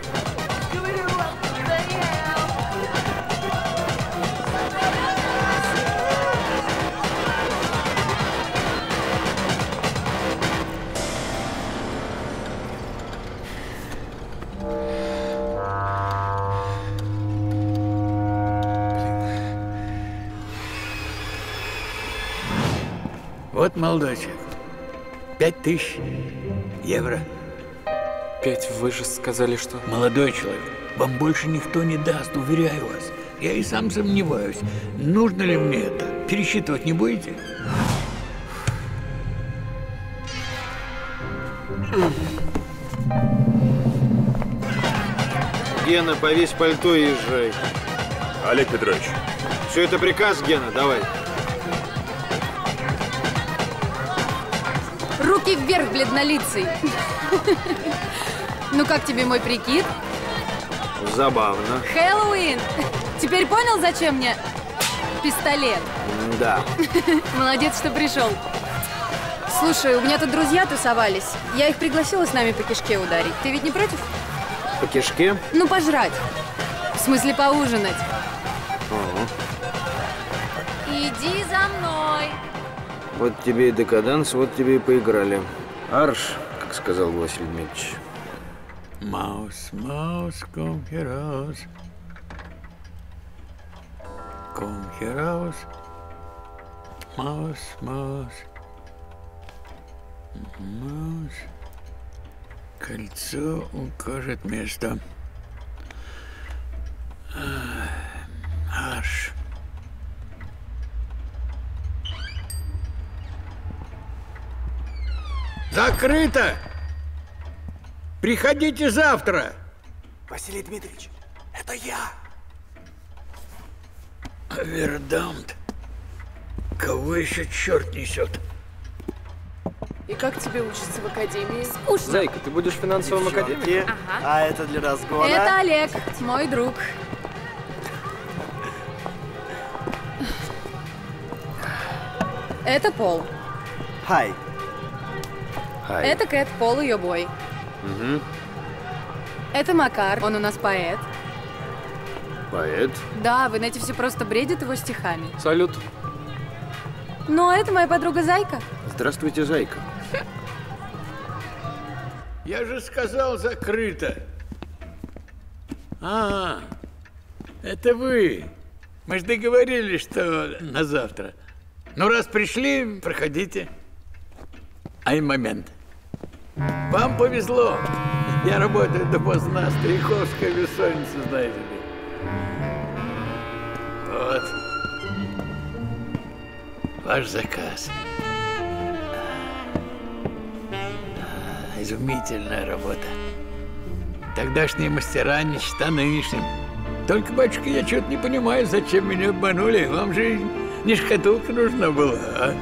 Вот, молодой человек, пять тысяч евро. Пять, вы же сказали, что... Молодой человек, вам больше никто не даст, уверяю вас. Я и сам сомневаюсь, нужно ли мне это. Пересчитывать не будете? Гена, повесь пальто и езжай. Олег Петрович. Все это приказ, Гена, давай. Руки вверх, бледнолицый. Ну как тебе мой прикид? Забавно. Хэллоуин! Теперь понял, зачем мне пистолет? Да. Молодец, что пришел. Слушай, у меня тут друзья тусовались. Я их пригласила с нами по кишке ударить. Ты ведь не против? По кишке? Ну, пожрать. В смысле, поужинать. Ага. Иди за мной. Вот тебе и декаданс, вот тебе и поиграли. Арш, как сказал Василий Дмитриевич. Маус, маус, ком хераус. Ком хераус. Маус, маус. Маус. Кольцо укажет место. Аж. Закрыто! Приходите завтра! Василий Дмитриевич, это я! Вердамт. Кого еще черт несет? И как тебе учиться в академии? Скучно. Зайка, ты будешь финансовым академиком? Ага. А это для разгона? Это Олег, мой друг. Это Пол. Хай. Хай. Это Кэт, Пол ее бой. Угу. Это Макар, он у нас поэт. Поэт? Да, в инете все просто бредят его стихами. Салют. Ну, а это моя подруга Зайка. Здравствуйте, Зайка. Я же сказал, закрыто. А, это вы. Мы же договорились, что на завтра. Ну, раз пришли, проходите. Ай, момент. Вам повезло. Я работаю допоздна, стариковская бессонница, знаете ли. Вот. Ваш заказ. Изумительная работа. Тогдашние мастера не чета нынешним. Только, батюшка, я что-то не понимаю, зачем меня обманули. Вам же не шкатулка нужна была, а?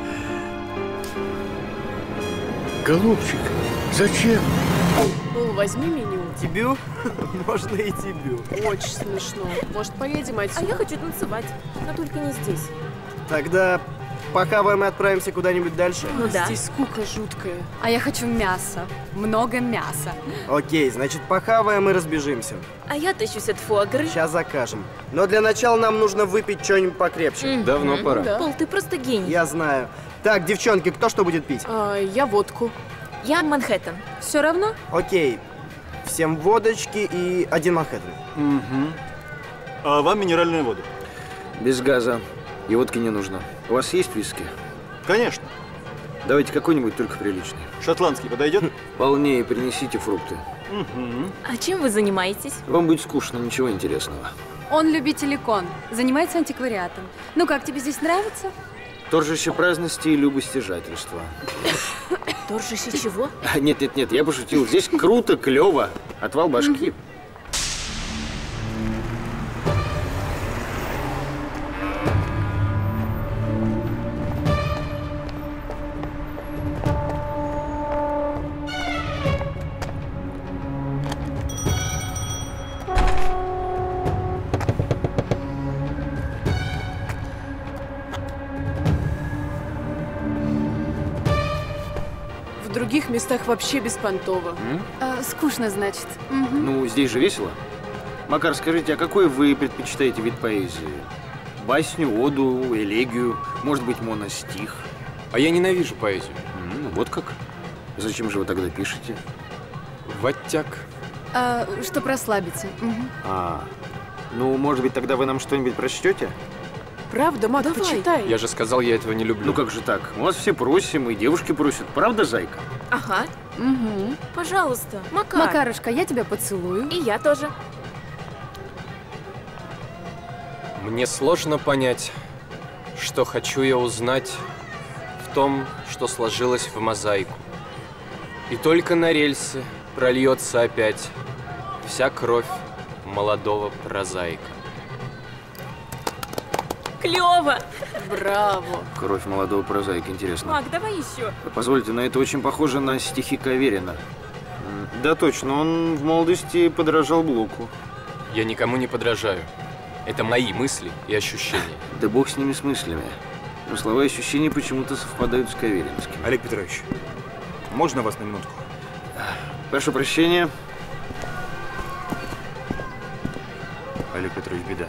Голубчик, зачем? Пол, возьми меню. Тебю? Можно и тебю. Очень смешно. Может, поедем отсюда? А я хочу танцевать, но только не здесь. Тогда похаваем и отправимся куда-нибудь дальше? Ну да. Здесь скука жуткая. А я хочу мяса. Много мяса. Окей, значит, похаваем и разбежимся. А я тащусь от фуагры. Сейчас закажем. Но для начала нам нужно выпить что-нибудь покрепче. Мгм. Давно пора. Да. Пол, ты просто гений. Я знаю. Так, девчонки, кто что будет пить? А, я водку. Я Манхэттен. Все равно? Окей. Всем водочки и один Манхэттен. Угу. А вам минеральную воду? Без газа. И водки не нужно. У вас есть виски? Конечно. Давайте какой-нибудь, только приличный. Шотландский подойдет? Полнее принесите фрукты. Угу. А чем вы занимаетесь? Вам будет скучно, ничего интересного. Он любитель икон, занимается антиквариатом. Ну как, тебе здесь нравится? Торжище праздности и любостяжательства. Торжище чего? Нет, нет, нет, я пошутил. Здесь круто, клево. Отвал башки. В других местах вообще беспонтово. А, скучно, значит. Мгм. Ну, здесь же весело. Макар, скажите, а какой вы предпочитаете вид поэзии? Басню, оду, элегию, может быть, моностих? А я ненавижу поэзию. М, вот как? Зачем же вы тогда пишете? В оттяг. А, чтоб расслабиться. Мгм. А, ну, может быть, тогда вы нам что-нибудь прочтете? Правда, Мак, Давай. почитай. Я же сказал, я этого не люблю. Ну как же так? Мы вас все просим, и девушки просят. Правда, зайка? Ага. Угу. Пожалуйста, Макар. Макарушка, я тебя поцелую. И я тоже. Мне сложно понять, что хочу я узнать в том, что сложилось в мозаику. И только на рельсы прольется опять вся кровь молодого прозаика. Клево! Браво! Кровь молодого прозаика, интересно. Мак, давай еще. Позвольте, но это очень похоже на стихи Каверина. М, Да, точно, он в молодости подражал Блоку. Я никому не подражаю. Это мои мысли и ощущения. Да бог с ними, с мыслями. Но слова и ощущения почему-то совпадают с Каверинскими. Олег Петрович, можно вас на минутку? Прошу прощения. Олег Петрович, беда.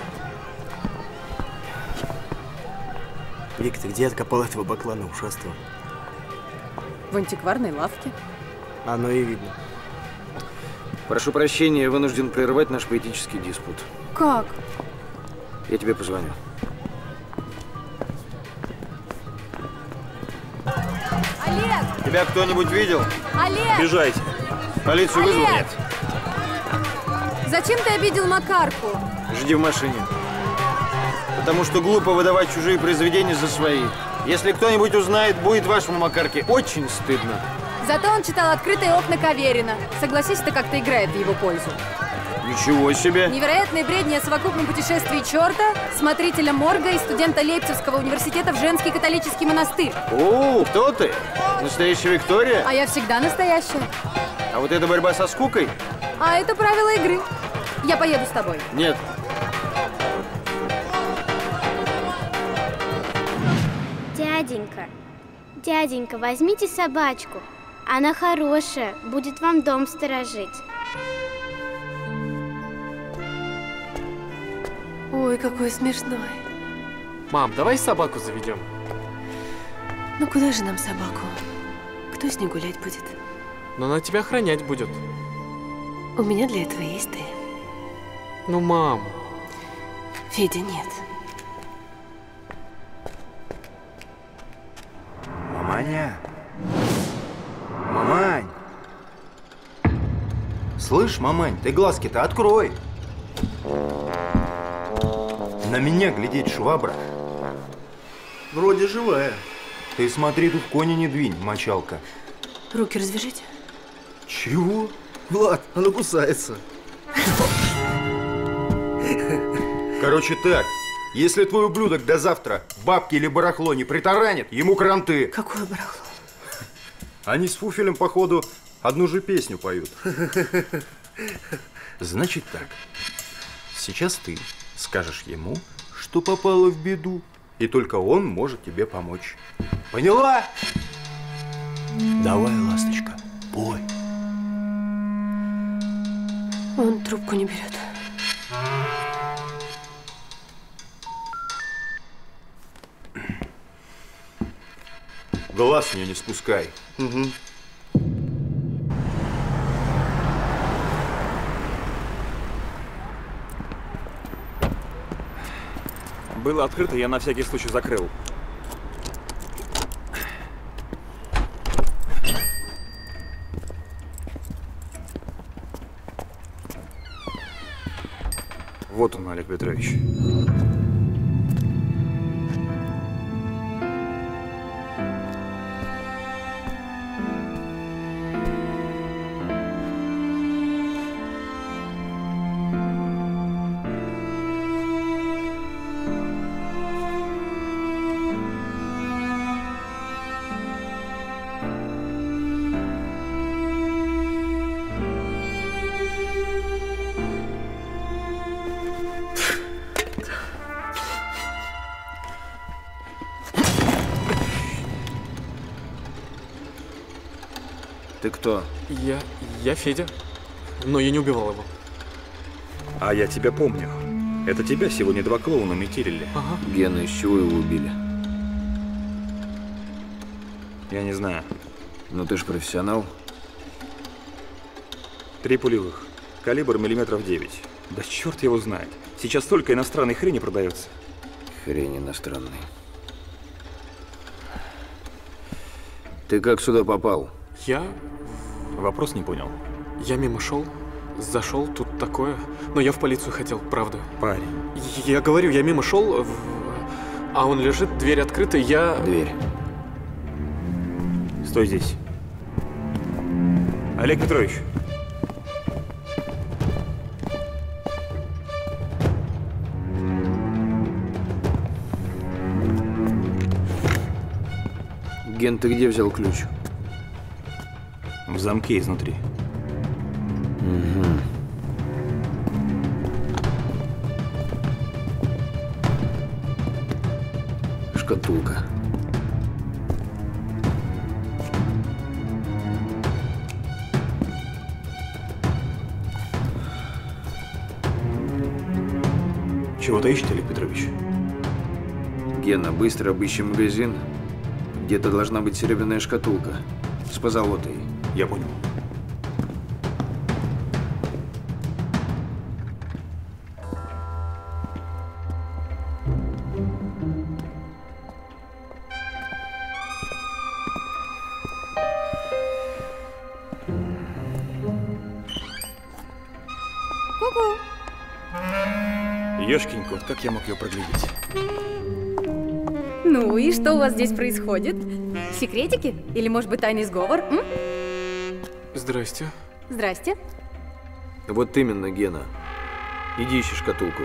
Вик, ты где откопал этого баклана ушастого? В антикварной лавке. Оно и видно. Прошу прощения, я вынужден прервать наш поэтический диспут. Как? Я тебе позвоню. Олег! Тебя кто-нибудь видел? Олег! Бежайте. Полицию вызвал? Олег! Нет. Зачем ты обидел Макарку? Жди в машине. Потому что глупо выдавать чужие произведения за свои. Если кто-нибудь узнает, будет вашему Макарке очень стыдно. Зато он читал «Открытые окна» Каверина. Согласись, это как-то играет в его пользу. Ничего себе. Невероятные бредни о совокупном путешествии черта, смотрителя морга и студента Лейпцигского университета в женский католический монастырь. О, кто ты? Настоящая Виктория? А я всегда настоящая. А вот эта борьба со скукой? А это правила игры. Я поеду с тобой. Нет. Дяденька, дяденька, возьмите собачку. Она хорошая, будет вам дом сторожить. Ой, какой смешной. Мам, давай собаку заведем. Ну куда же нам собаку? Кто с ней гулять будет? Но она тебя охранять будет. У меня для этого есть ты. Ну, мам. Федя, нет. Маманя. Мамань. Слышь, мамань, ты глазки-то открой. На меня глядеть швабра. Вроде живая. Ты смотри, тут кони не двинь, мочалка. Руки развяжите. Чего? Влад, она кусается. Короче так, если твой ублюдок до завтра бабки или барахло не притаранит, ему кранты. Какое барахло? Они с Фуфелем, походу, одну же песню поют. Значит так, сейчас ты скажешь ему, что попала в беду, и только он может тебе помочь. Поняла? Давай, ласточка, пой. Он трубку не берет. Глаз с нее не спускай. Угу. Было открыто, я на всякий случай закрыл. Вот он, Олег Петрович. Ты кто? Я... я Федя. Но я не убивал его. А я тебя помню. Это тебя сегодня два клоуна метелили. Ага. Гена, из чего его убили? Я не знаю. Ну ты ж профессионал. Три пулевых. Калибр миллиметров девять. Да черт его знает. Сейчас столько иностранной хрени продается. Хрень иностранный. Ты как сюда попал? Я? Вопрос не понял. Я мимо шел, зашел, тут такое. Но я в полицию хотел, правда. Парень. Я говорю, я мимо шел, а он лежит, дверь открыта, я... Дверь. Стой здесь. Олег Петрович. Ген, ты где взял ключ? В замке изнутри. Угу. Шкатулка. Чего-то ищете, Олег Петрович? Гена, быстро обыщи магазин. Где-то должна быть серебряная шкатулка с позолотой. Я понял. Ку-ку. Ёшкин кот, как я мог ее проглядеть? Ну и что у вас здесь происходит? Секретики? Или, может быть, тайный сговор? М? Здрасте. Здрасте. Вот именно, Гена. Иди ищи шкатулку.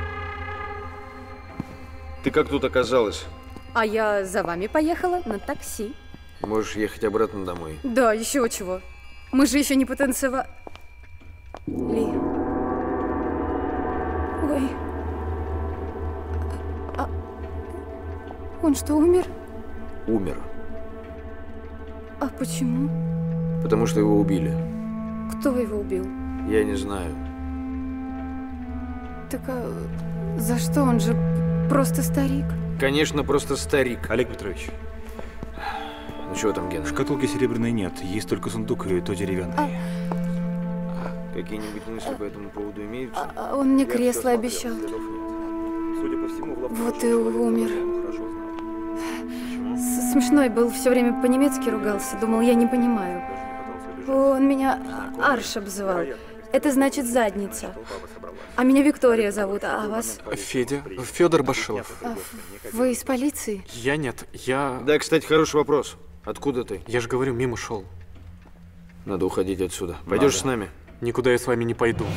Ты как тут оказалась? А я за вами поехала на такси. Можешь ехать обратно домой. Да, еще чего. Мы же еще не потанцевали. Ой. А... Он что, умер? Умер. А почему? Потому что его убили. Кто его убил? Я не знаю. Так а за что? Он же просто старик. Конечно, просто старик. Олег Петрович. Ну чего там, Гена? Шкатулки серебряной нет, есть только сундук и то деревянный. А... Какие-нибудь мысли по этому поводу имеются? А, он мне кресло обещал. Судя по всему, в вот и умер. С Смешной был, все время по-немецки ругался. Думал, я не понимаю. Он меня Арш обзывал. Это значит задница. А меня Виктория зовут, а вас? Федя. Федор Башилов. А, вы из полиции? Я нет, я... Да, кстати, хороший вопрос. Откуда ты? Я же говорю, мимо шел. Надо уходить отсюда. Пойдешь Надо. с нами? Никуда я с вами не пойду.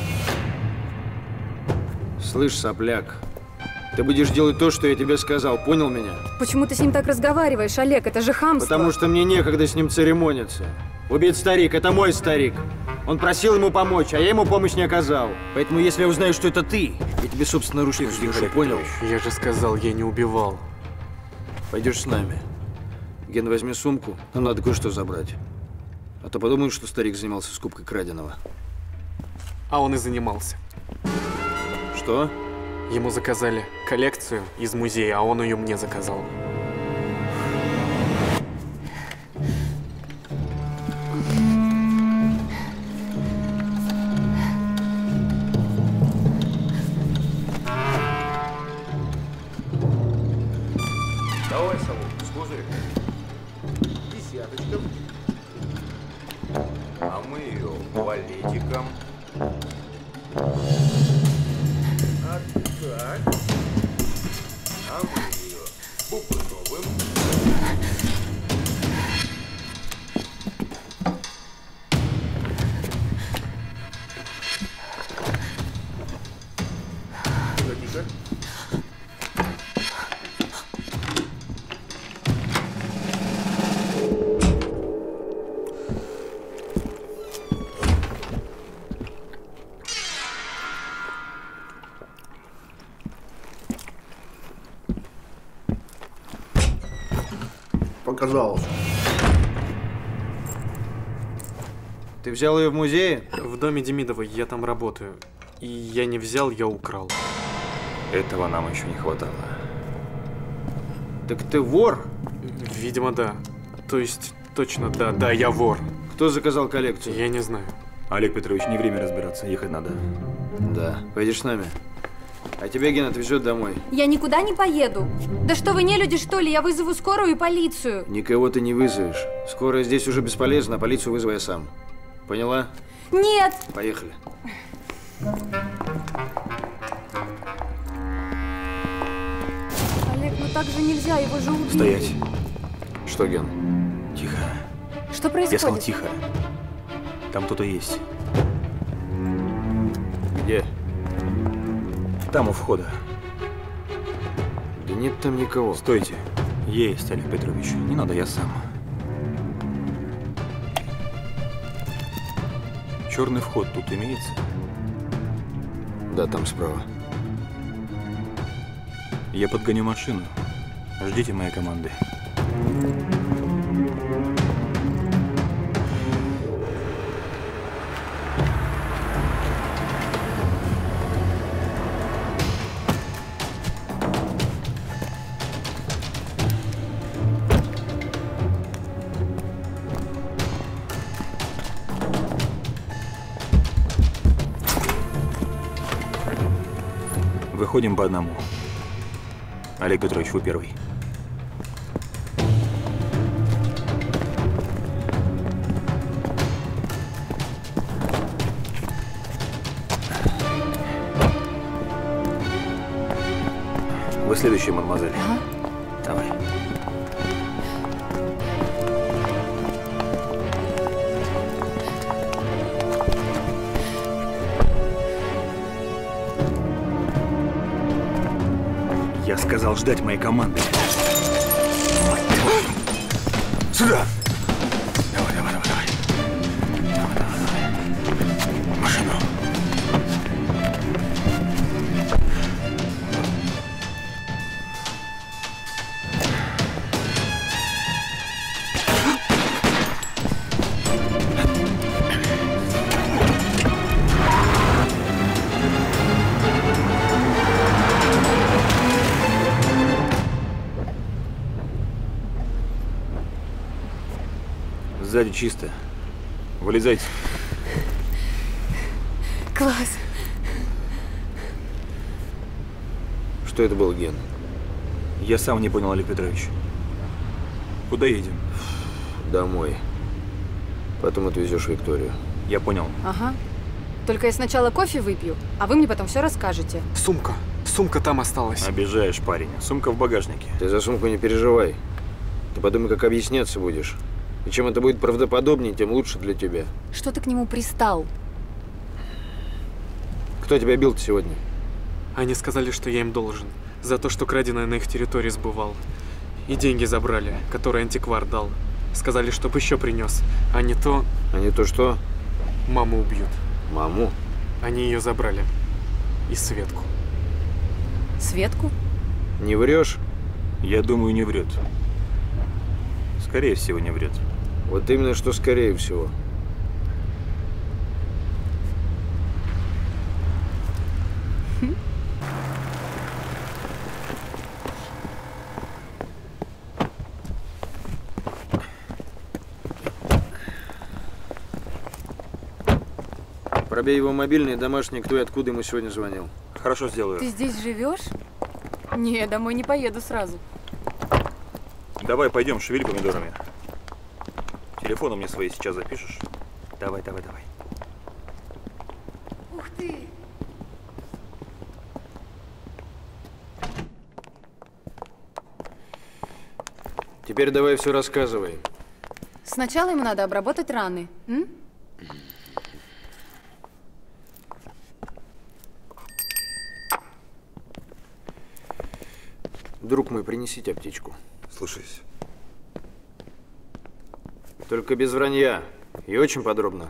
Слышь, сопляк, ты будешь делать то, что я тебе сказал, понял меня? Почему ты с ним так разговариваешь, Олег? Это же хамство. Потому что мне некогда с ним церемониться. Убит старик, это мой старик. Он просил ему помочь, а я ему помощь не оказал. Поэтому, если я узнаю, что это ты, я тебе, собственно, ручник взвешу, понял? Я же сказал, я не убивал. Пойдешь с нами. Ген, возьми сумку, нам надо кое-что забрать. А то подумают, что старик занимался скупкой краденого. А он и занимался. Что? Ему заказали коллекцию из музея, а он ее мне заказал. Давай, Саву, с козырем. Десяточком. А мы ее валетиком. А так. А мы ее бубновым. Тихо-тихо. Показалось. Ты взял ее в музее? В доме Демидовой, я там работаю. И я не взял, я украл. Этого нам еще не хватало. Так ты вор? Видимо, да. То есть, точно, да, да, я вор. Кто заказал коллекцию? Я не знаю. Олег Петрович, не время разбираться, ехать надо. Да. Пойдешь с нами? А тебя Ген отвезет домой. Я никуда не поеду. Да что вы, не люди, что ли? Я вызову скорую и полицию. Никого ты не вызовешь. Скорая здесь уже бесполезна, а полицию вызову я сам. Поняла? Нет! Поехали. Олег, ну так же нельзя, его же убили. Стоять. Что, Ген? Тихо. Что происходит? Я сказал тихо. Там кто-то есть. Где? Там у входа. Да нет там никого. Стойте. Есть, Олег Петрович. Не надо, я сам. Черный вход тут имеется? Да, там справа. Я подгоню машину. Ждите моей команды. Выходим по одному. Олег Петрович, вы первый. Вы следующая, мадемуазель. Ага. Давай. Я сказал ждать моей команды. Сюда! Давай, давай, давай, давай. Давай, давай, давай. Машину. Сзади чисто. Вылезайте. Класс. Что это был, Ген? Я сам не понял, Олег Петрович. Куда едем? Домой. Потом отвезешь Викторию. Я понял. Ага. Только я сначала кофе выпью, а вы мне потом все расскажете. Сумка. Сумка там осталась. Обижаешь, парень. Сумка в багажнике. Ты за сумку не переживай. Ты подумай, как объясняться будешь. И чем это будет правдоподобнее, тем лучше для тебя. Что ты к нему пристал? Кто тебя бил-то сегодня? Они сказали, что я им должен. За то, что краденое на их территории сбывал. И деньги забрали, которые антиквар дал. Сказали, чтоб еще принес. А не то… А не то что? Маму убьют. Маму? Они ее забрали. И Светку. Светку? Не врешь? Я думаю, не врет. Скорее всего, не врет. Вот именно, что скорее всего. Пробей его мобильный, домашний, кто и откуда ему сегодня звонил. Хорошо, сделаю. Ты здесь живешь? Не, домой не поеду сразу. Давай, пойдем, шевель помидорами. Телефоны мне свои сейчас запишешь? Давай, давай, давай. Ух ты! Теперь давай все рассказывай. Сначала ему надо обработать раны. М? Друг мой, принесите аптечку. Слушаюсь. Только без вранья. И очень подробно.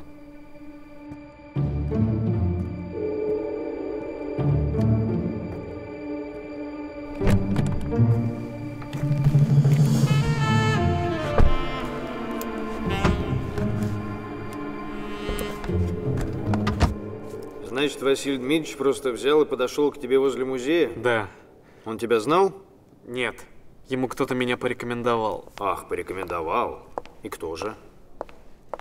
Значит, Василий Дмитриевич просто взял и подошел к тебе возле музея? Да. Он тебя знал? Нет. Ему кто-то меня порекомендовал. Ах, порекомендовал. И кто же?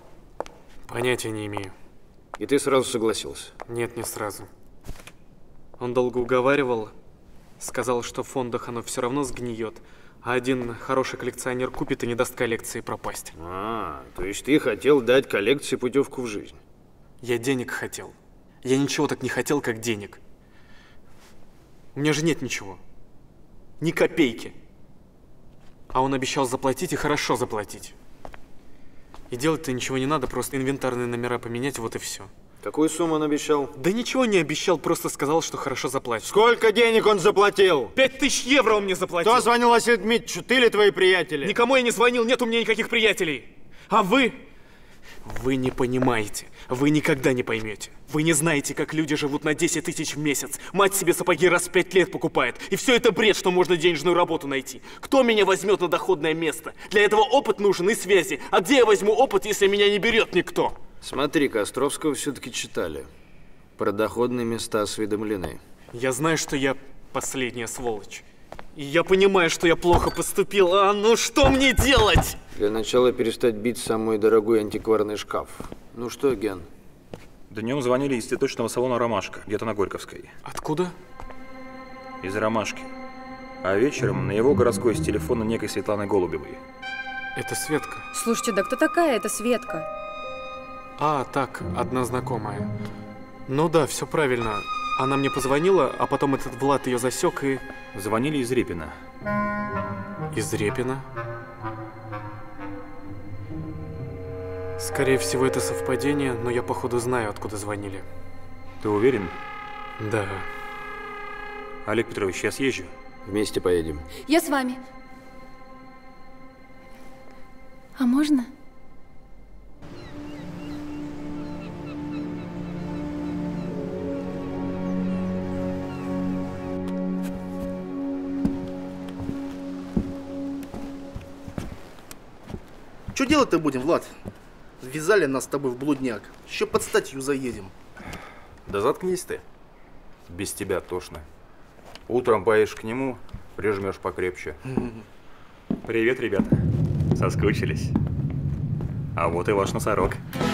Понятия не имею. И ты сразу согласился? Нет, не сразу. Он долго уговаривал, сказал, что в фондах оно все равно сгниет, а один хороший коллекционер купит и не даст коллекции пропасть. А, то есть ты хотел дать коллекции путевку в жизнь? Я денег хотел. Я ничего так не хотел, как денег. У меня же нет ничего. Ни копейки. А он обещал заплатить и хорошо заплатить. И делать-то ничего не надо, просто инвентарные номера поменять, вот и все. Какую сумму он обещал? Да ничего не обещал, просто сказал, что хорошо заплатит. Сколько денег он заплатил? Пять тысяч евро он мне заплатил. Кто звонил Василию Дмитриевичу? Ты или твои приятели? Никому я не звонил, нет у меня никаких приятелей. А вы? Вы не понимаете. Вы никогда не поймете. Вы не знаете, как люди живут на десять тысяч в месяц. Мать себе сапоги раз в пять лет покупает. И все это бред, что можно денежную работу найти. Кто меня возьмет на доходное место? Для этого опыт нужен и связи. А где я возьму опыт, если меня не берет никто? Смотри-ка, Островского все-таки читали. Про доходные места осведомлены. Я знаю, что я последняя сволочь. И я понимаю, что я плохо поступил. А ну что мне делать? Для начала перестать бить самый дорогой антикварный шкаф. Ну что, Ген? Днем звонили из цветочного салона «Ромашка», где-то на Горьковской. Откуда? Из «Ромашки». А вечером на его городской с телефона некой Светланы Голубевой. Это Светка. Слушайте, да кто такая эта Светка? А, так, одна знакомая. Ну да, все правильно. Она мне позвонила, а потом этот Влад ее засек и... Звонили из Репина. Из Репина? Скорее всего, это совпадение, но я, походу, знаю, откуда звонили. Ты уверен? Да. Олег Петрович, я съезжу. Вместе поедем. Я с вами. А можно? Что делать-то будем, Влад? Ввязали нас с тобой в блудняк. Еще под статью заедем. Да заткнись ты. Без тебя тошно. Утром поедешь к нему, прижмешь покрепче. Привет, ребята. Соскучились? А вот и ваш носорог.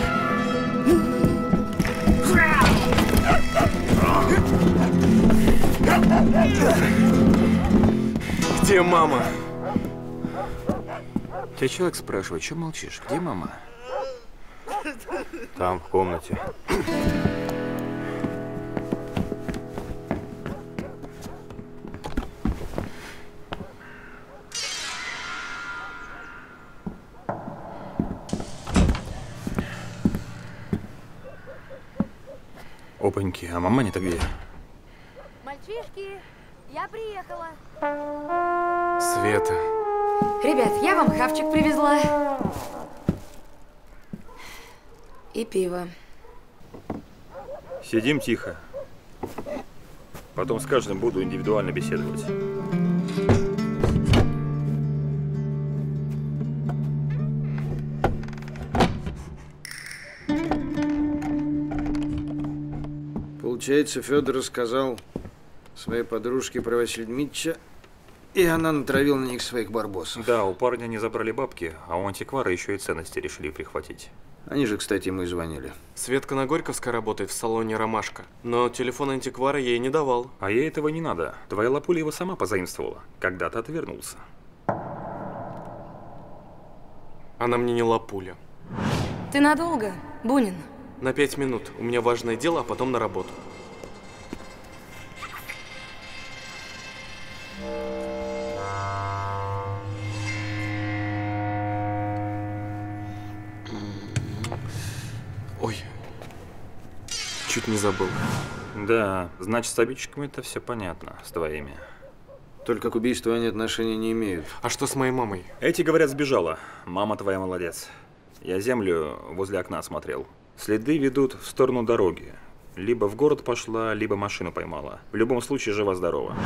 Где мама? Тебя человек спрашивает, что молчишь? Где мама? Там, в комнате. Опаньки, а мама-то где? Мальчишки, я приехала. Света. Ребят, я вам хавчик привезла. И пиво. Сидим тихо. Потом с каждым буду индивидуально беседовать. Получается, Федор рассказал своей подружке про Василия Дмитриевича, и она натравила на них своих барбосов. Да, у парня не забрали бабки, а у антиквара еще и ценности решили прихватить. Они же, кстати, ему и звонили. Светка на Горьковской работает в салоне «Ромашка», но телефон антиквара ей не давал. А ей этого не надо. Твоя лапуля его сама позаимствовала. Когда-то отвернулся. Она мне не лапуля. Ты надолго, Бунин? На пять минут. У меня важное дело, а потом на работу. Ой, чуть не забыл. Да, значит, с обидчиками это все понятно, с твоими. Только к убийству они отношения не имеют. А что с моей мамой? Эти, говорят, сбежала. Мама твоя молодец. Я землю возле окна смотрел. Следы ведут в сторону дороги. Либо в город пошла, либо машину поймала. В любом случае, жива-здорова.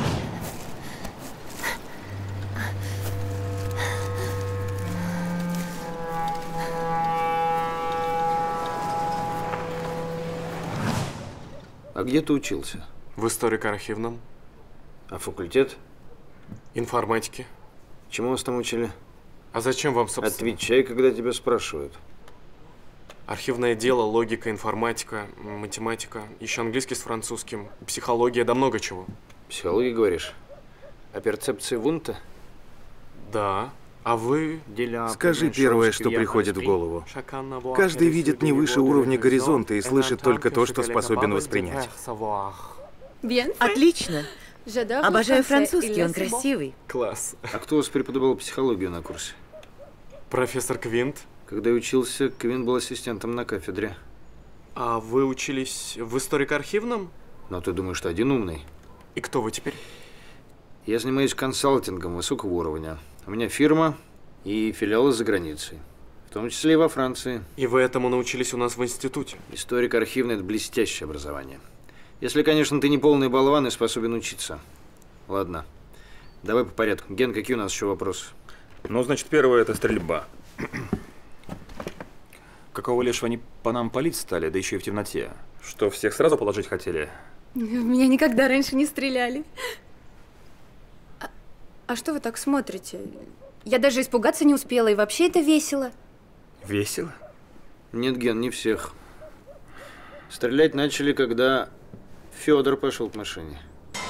А где ты учился? В историко-архивном. А факультет? Информатики. Чему вас там учили? А зачем вам, собственно? Отвечай, когда тебя спрашивают. Архивное дело, логика, информатика, математика, еще английский с французским, психология, да много чего. Психология, говоришь? О перцепции Вунта? Да. А вы? Скажи первое, что приходит в голову. Каждый видит не выше уровня горизонта и слышит только то, что способен воспринять. Отлично. Обожаю французский, он красивый. Класс. А кто у вас преподавал психологию на курсе? Профессор Квинт. Когда я учился, Квинт был ассистентом на кафедре. А вы учились в историко-архивном? Но ты думаешь, что один умный? И кто вы теперь? Я занимаюсь консалтингом высокого уровня. У меня фирма и филиалы за границей. В том числе и во Франции. И вы этому научились у нас в институте? Историк-архивный – это блестящее образование. Если, конечно, ты не полный болван и способен учиться. Ладно, давай по порядку. Ген, какие у нас еще вопросы? Ну, значит, первое – это стрельба. Какого лешего они по нам палить стали, да еще и в темноте? Что, всех сразу положить хотели? В меня никогда раньше не стреляли. А, а что вы так смотрите? Я даже испугаться не успела, и вообще это весело. Весело? Нет, Ген, не всех. Стрелять начали, когда Федор пошел к машине.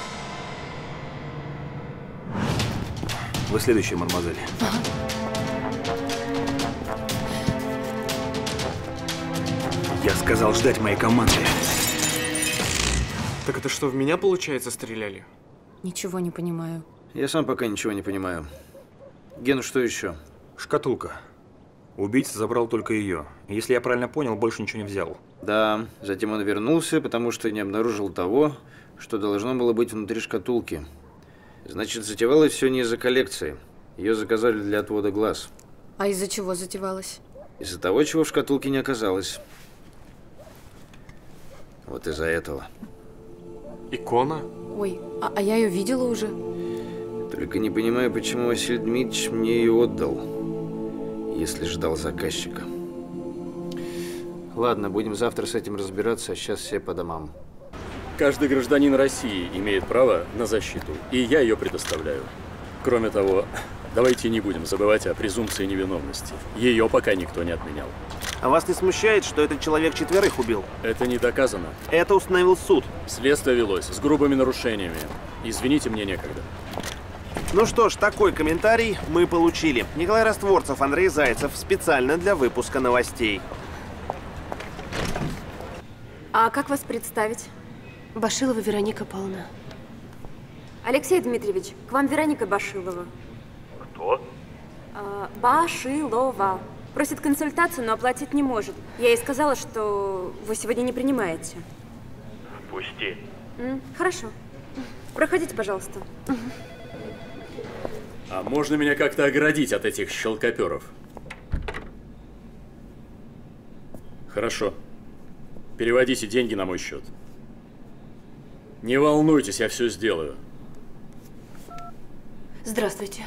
Вы следующая, мадемуазель. Ага. Я сказал ждать моей команды. Так это что, в меня, получается, стреляли? Ничего не понимаю. Я сам пока ничего не понимаю. Ген, что еще? Шкатулка. Убийца забрал только ее. Если я правильно понял, больше ничего не взял. Да, затем он вернулся, потому что не обнаружил того, что должно было быть внутри шкатулки. Значит, затевалось все не из-за коллекции. Ее заказали для отвода глаз. А из-за чего затевалось? Из-за того, чего в шкатулке не оказалось. Вот из-за этого. Икона? Ой, а, а я ее видела уже. Только не понимаю, почему Василий Дмитриевич мне ее отдал, если ждал заказчика. Ладно, будем завтра с этим разбираться, а сейчас все по домам. Каждый гражданин России имеет право на защиту, и я ее предоставляю. Кроме того, давайте не будем забывать о презумпции невиновности. Ее пока никто не отменял. А вас не смущает, что этот человек четверых убил? Это не доказано. Это установил суд. Следствие велось с грубыми нарушениями. Извините, мне некогда. Ну что ж, такой комментарий мы получили. Николай Растворцев, Андрей Зайцев. Специально для выпуска новостей. А как вас представить? Башилова Вероника Павловна. Алексей Дмитриевич, к вам Вероника Башилова. Кто? А, Башилова. Просит консультацию, но оплатить не может. Я ей сказала, что вы сегодня не принимаете. Пусти. М, хорошо. Проходите, пожалуйста. А можно меня как-то оградить от этих щелкоперов? Хорошо. Переводите деньги на мой счет. Не волнуйтесь, я все сделаю. Здравствуйте.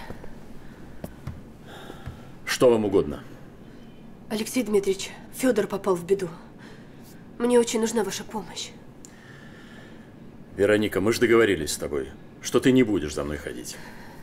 Что вам угодно? Алексей Дмитриевич, Федор попал в беду. Мне очень нужна ваша помощь. Вероника, мы же договорились с тобой, что ты не будешь за мной ходить.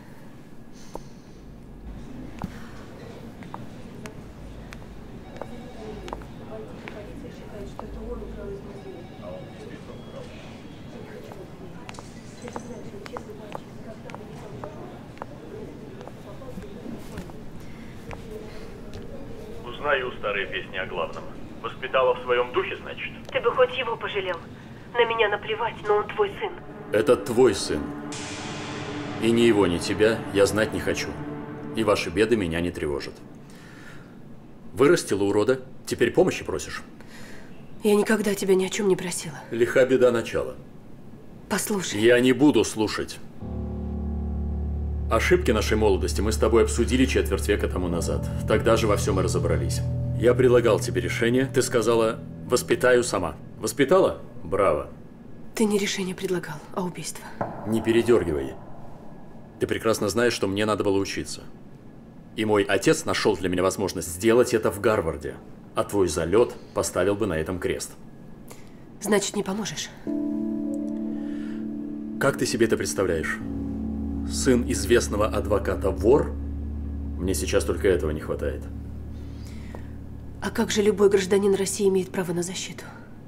Узнаю старые песни о главном. Воспитала в своем духе, значит? Ты бы хоть его пожалел. На меня наплевать, но он твой сын. Это твой сын. И ни его, ни тебя я знать не хочу. И ваши беды меня не тревожат. Вырастила урода, теперь помощи просишь? Я никогда тебя ни о чем не просила. Лиха беда начала. Послушай. Я не буду слушать. Ошибки нашей молодости мы с тобой обсудили четверть века тому назад. Тогда же во всем и разобрались. Я предлагал тебе решение, ты сказала, воспитаю сама. Воспитала? Браво. Ты не решение предлагал, а убийство. Не передергивай. Ты прекрасно знаешь, что мне надо было учиться. И мой отец нашел для меня возможность сделать это в Гарварде. А твой залет поставил бы на этом крест. Значит, не поможешь? Как ты себе это представляешь? Сын известного адвоката вор? Мне сейчас только этого не хватает. А как же любой гражданин России имеет право на защиту?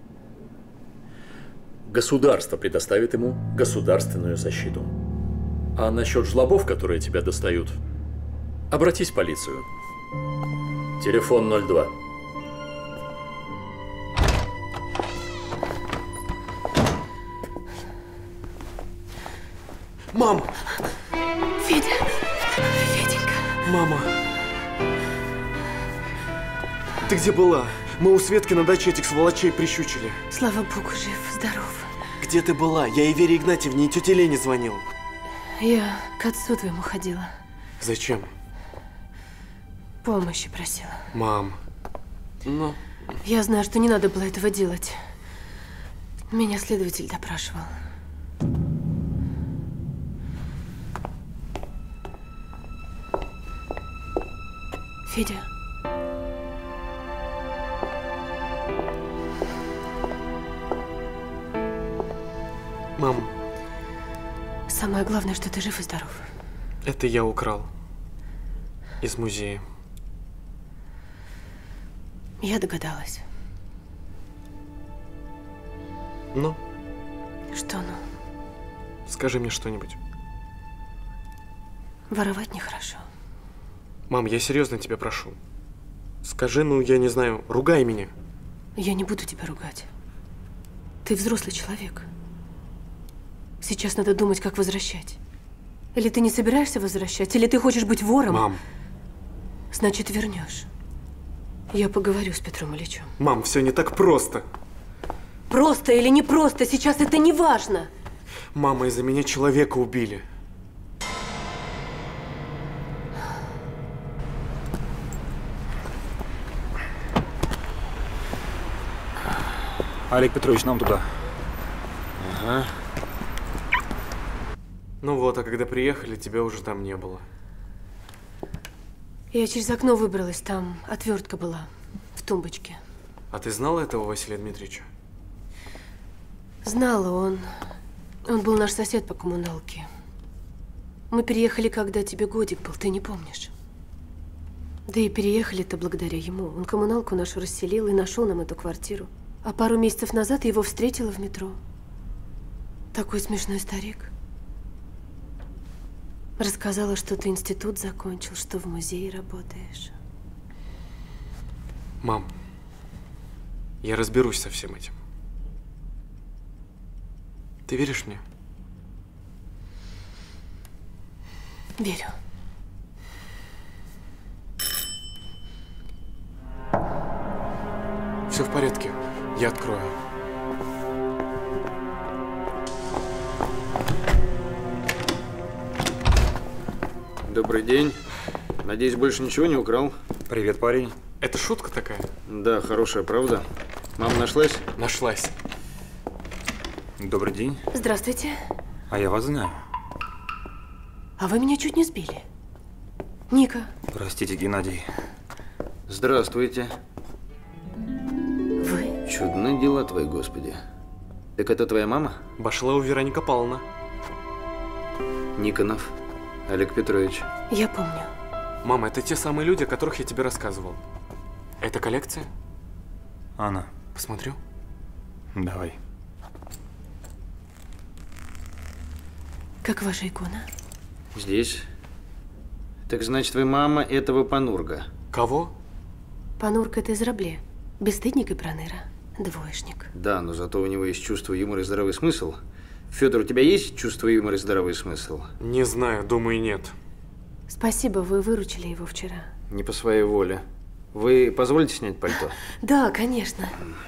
Государство предоставит ему государственную защиту. А насчет жлобов, которые тебя достают, обратись в полицию. Телефон ноль два. Мам! Федя! Феденька! Мама! Ты где была? Мы у Светки на даче этих сволочей прищучили. Слава богу, жив, здоров. Где ты была? Я и Вере Игнатьевне, и тете Лене звонил. Я к отцу твоему ходила. Зачем? Помощи просила. Мам, ну... Я знаю, что не надо было этого делать. Меня следователь допрашивал. Федя. Мам. Самое главное, что ты жив и здоров. Это я украл. Из музея. Я догадалась. Ну? Что ну? Скажи мне что-нибудь. Воровать нехорошо. Мам, я серьезно тебя прошу. Скажи, ну, я не знаю, ругай меня. Я не буду тебя ругать. Ты взрослый человек. Сейчас надо думать, как возвращать. Или ты не собираешься возвращать, или ты хочешь быть вором. Мам. Значит, вернешь. Я поговорю с Петром Ильичем. Мам, все не так просто. Просто или не просто, сейчас это не важно. Мама, из-за меня человека убили. Олег Петрович, нам туда. Ага. Ну вот, а когда приехали, тебя уже там не было. Я через окно выбралась, там отвертка была, в тумбочке. А ты знала этого Василия Дмитриевича? Знала, он... Он был наш сосед по коммуналке. Мы переехали, когда тебе годик был, ты не помнишь. Да и переехали-то благодаря ему. Он коммуналку нашу расселил и нашел нам эту квартиру. А пару месяцев назад я его встретила в метро. Такой смешной старик. Рассказала, что ты институт закончил, что в музее работаешь. Мам, я разберусь со всем этим. Ты веришь мне? Верю. Все в порядке. Я открою. Добрый день. Надеюсь, больше ничего не украл? Привет, парень. Это шутка такая? Да, хорошая, правда. Мама нашлась? Нашлась. Добрый день. Здравствуйте. А я вас знаю. А вы меня чуть не сбили. Ника. Простите, Геннадий. Здравствуйте. Вы? Чудные дела твои, Господи. Так это твоя мама? Башлау Вероника Павловна. Никонов Олег Петрович. Я помню. Мама, это те самые люди, о которых я тебе рассказывал. Это коллекция? Она. Посмотрю. Давай. Как ваша икона? Здесь. Так значит, вы мама этого Панурга. Кого? Панург – это из Рабле. Бесстыдник и проныра. Двоечник. Да, но зато у него есть чувство юмора и здравый смысл. Федор, у тебя есть чувство юмора и здравый смысл? Не знаю, думаю, нет. Спасибо, вы выручили его вчера. Не по своей воле. Вы позволите снять пальто? Да, конечно.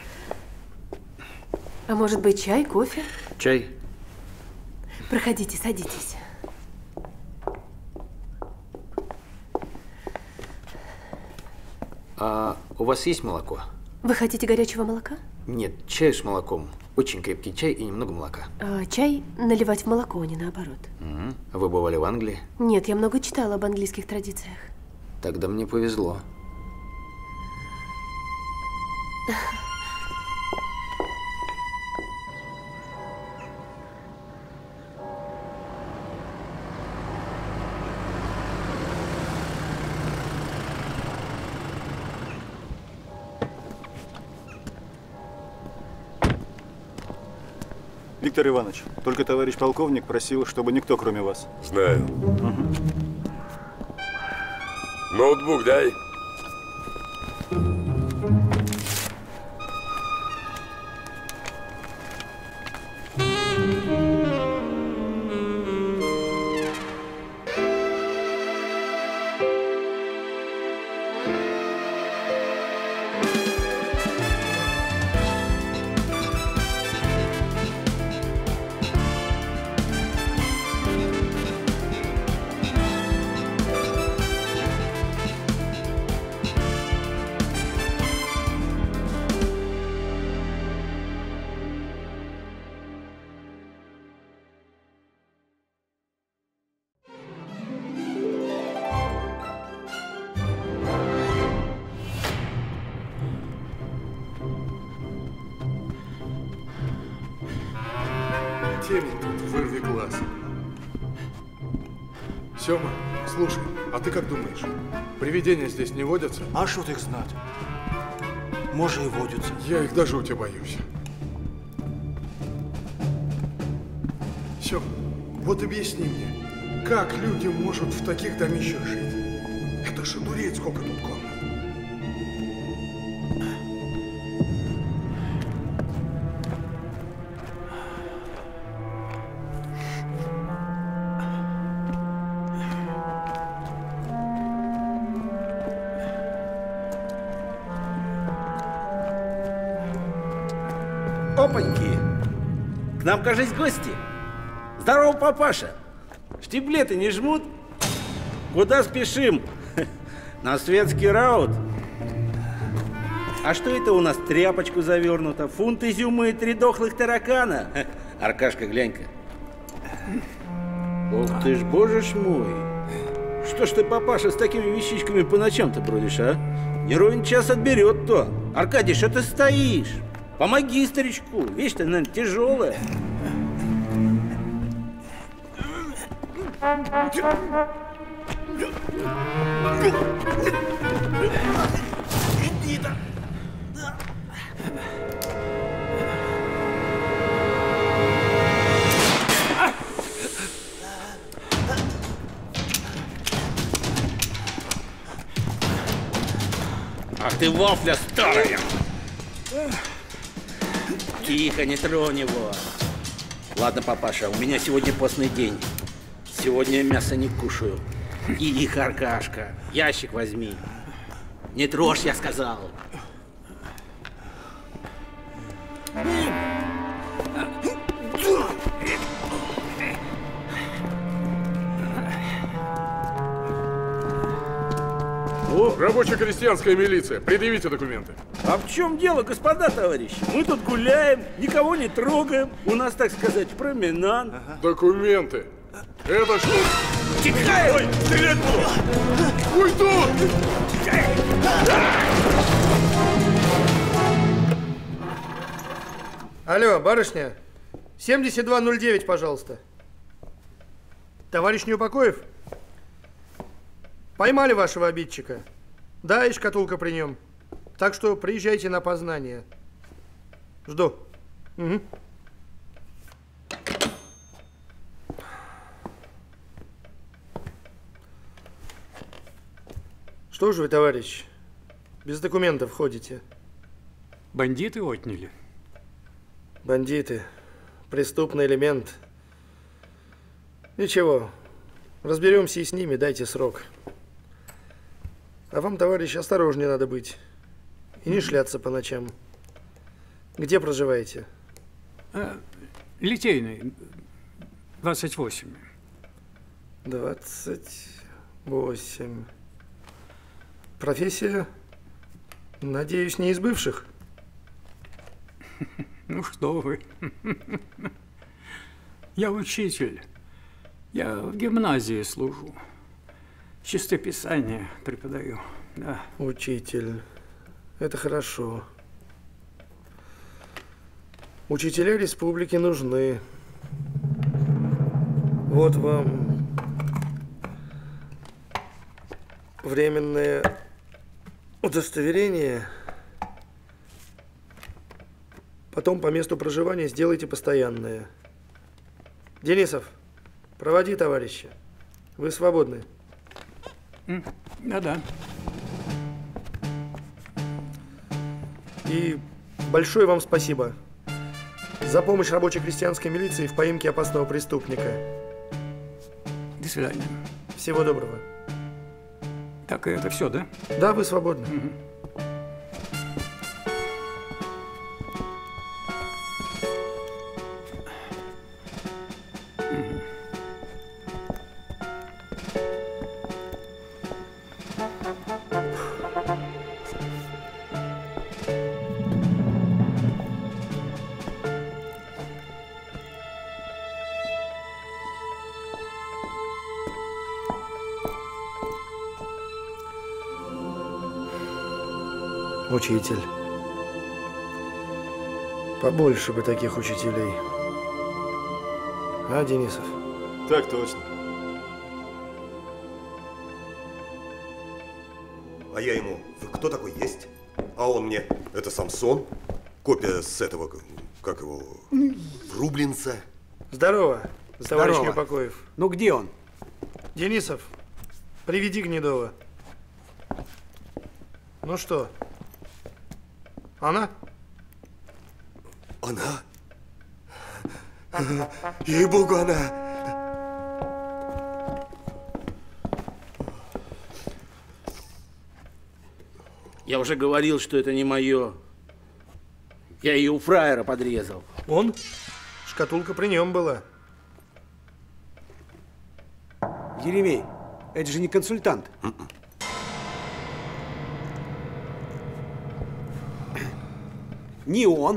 А может быть, чай, кофе? Чай. Проходите, садитесь. А у вас есть молоко? Вы хотите горячего молока? Нет, чай с молоком. Очень крепкий чай и немного молока. А, чай наливать в молоко, а не наоборот. Угу. Вы бывали в Англии? Нет, я много читала об английских традициях. Тогда мне повезло. Виктор Иванович, только товарищ полковник просил, чтобы никто, кроме вас. Знаю. Угу. Ноутбук дай. Темень тут, вырви глаз. Сёма, слушай, а ты как думаешь, привидения здесь не водятся? А что их знать? Может и водятся. Я их даже у тебя боюсь. Сём, вот объясни мне, как люди могут в таких домищах жить? Это же дуреть, сколько тут комнат. Опаньки! К нам, кажется, гости. Здорово, папаша. Штиблеты не жмут? Куда спешим? На светский раут? А что это у нас тряпочку завернуто? Фунт изюма и три дохлых таракана? Аркашка, глянь-ка. Ох ты ж, боже ж мой. Что ж ты, папаша, с такими вещичками по ночам-то бродишь, а? Не ровен час отберет то. Аркадий, что ты стоишь? Помоги старичку, вещь-то, наверное, тяжелая. Ах ты, вафля старая! Тихо, не тронь его. Ладно, папаша, у меня сегодня постный день. Сегодня я мясо не кушаю. Иди, Аркашка, ящик возьми. Не трожь, я сказал. О, рабоче-крестьянская милиция. Предъявите документы. А в чем дело, господа товарищи? Мы тут гуляем, никого не трогаем. У нас, так сказать, променад. Ага. Документы. Это что? Тихо! Ой, стрелять буду! Уйду! Алло, барышня. семьдесят два ноль девять, пожалуйста. Товарищ Неупокоев? Поймали вашего обидчика. Да, и шкатулка при нем. Так что приезжайте на опознание. Жду. Угу. Что же вы, товарищ, без документов ходите? Бандиты отняли. Бандиты. Преступный элемент. Ничего. Разберемся и с ними, дайте срок. А вам, товарищ, осторожнее надо быть. И не шляться по ночам. Где проживаете? А, Литейный. двадцать восемь. двадцать восемь. Профессия, надеюсь, не из бывших? Ну что вы. Я учитель. Я в гимназии служу. Чистописание преподаю, да. Учитель. Это хорошо. Учителя республики нужны. Вот вам временное удостоверение Потом по месту проживания сделайте постоянное. Денисов, проводи товарища. Вы свободны. Да-да. И большое вам спасибо за помощь рабочей крестьянской милиции в поимке опасного преступника. До свидания. Всего доброго. Так, это все, да? Да, вы свободны. Угу. Учитель. Побольше бы таких учителей. А, Денисов? Так точно. А я ему, вы кто такой есть? А он мне, это Самсон, копия с этого, как его, Врублинца. Здорово, товарищ Здорово. Непокоев. Ну где он? Денисов, приведи Гнедова. Ну что? Она? Она? Ей-богу, она! Я уже говорил, что это не мое. Я ее у фраера подрезал. Он? Шкатулка при нем была. Еремей, это же не консультант. Не он.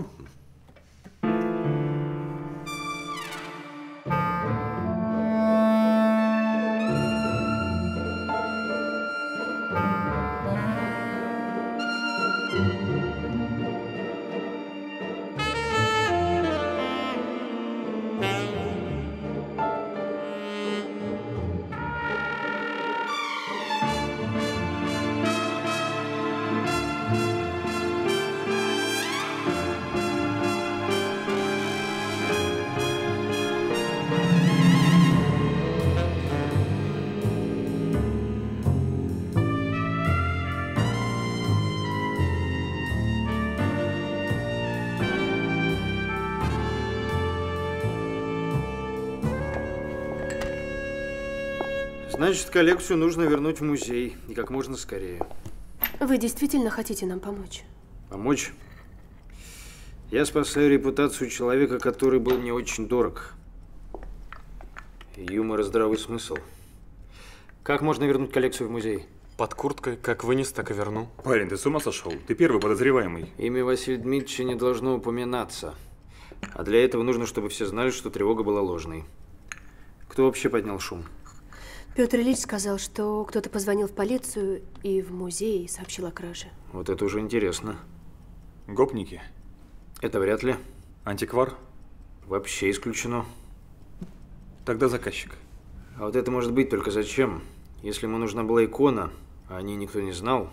Значит, коллекцию нужно вернуть в музей. И как можно скорее. Вы действительно хотите нам помочь? Помочь? Я спасаю репутацию человека, который был мне очень дорог. Юмор и здравый смысл. Как можно вернуть коллекцию в музей? Под курткой. Как вынес, так и верну. Парень, ты с ума сошел? Ты первый подозреваемый. Имя Василия Дмитриевича не должно упоминаться. А для этого нужно, чтобы все знали, что тревога была ложной. Кто вообще поднял шум? Петр Ильич сказал, что кто-то позвонил в полицию и в музей и сообщил о краже. Вот это уже интересно. Гопники? Это вряд ли. Антиквар? Вообще исключено. Тогда заказчик. А вот это может быть, только зачем? Если ему нужна была икона, а о ней никто не знал.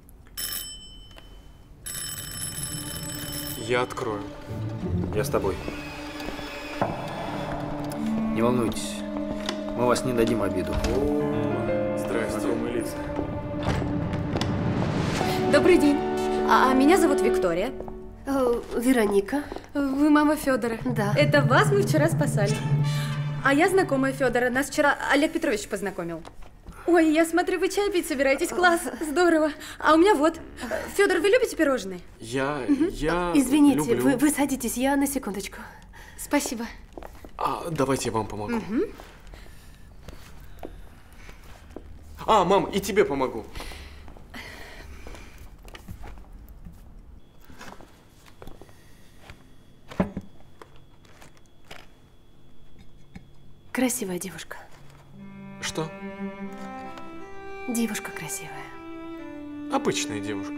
Я открою. Я с тобой. Не волнуйтесь. Мы вас не дадим обиду. Здрасте. Знакомые лица. Добрый день. А, а меня зовут Виктория. Э, Вероника. Вы мама Федора. Да. Это вас мы вчера спасали. А я знакомая Федора. Нас вчера Олег Петрович познакомил. Ой, я смотрю, вы чай пить собираетесь. Класс, здорово. А у меня вот. Федор, вы любите пирожные? Я, Угу. я Извините, люблю. вы, вы садитесь, я на секундочку. Спасибо. А, давайте я вам помогу. Угу. А, мам, и тебе помогу. Красивая девушка. Что? Девушка красивая. Обычная девушка.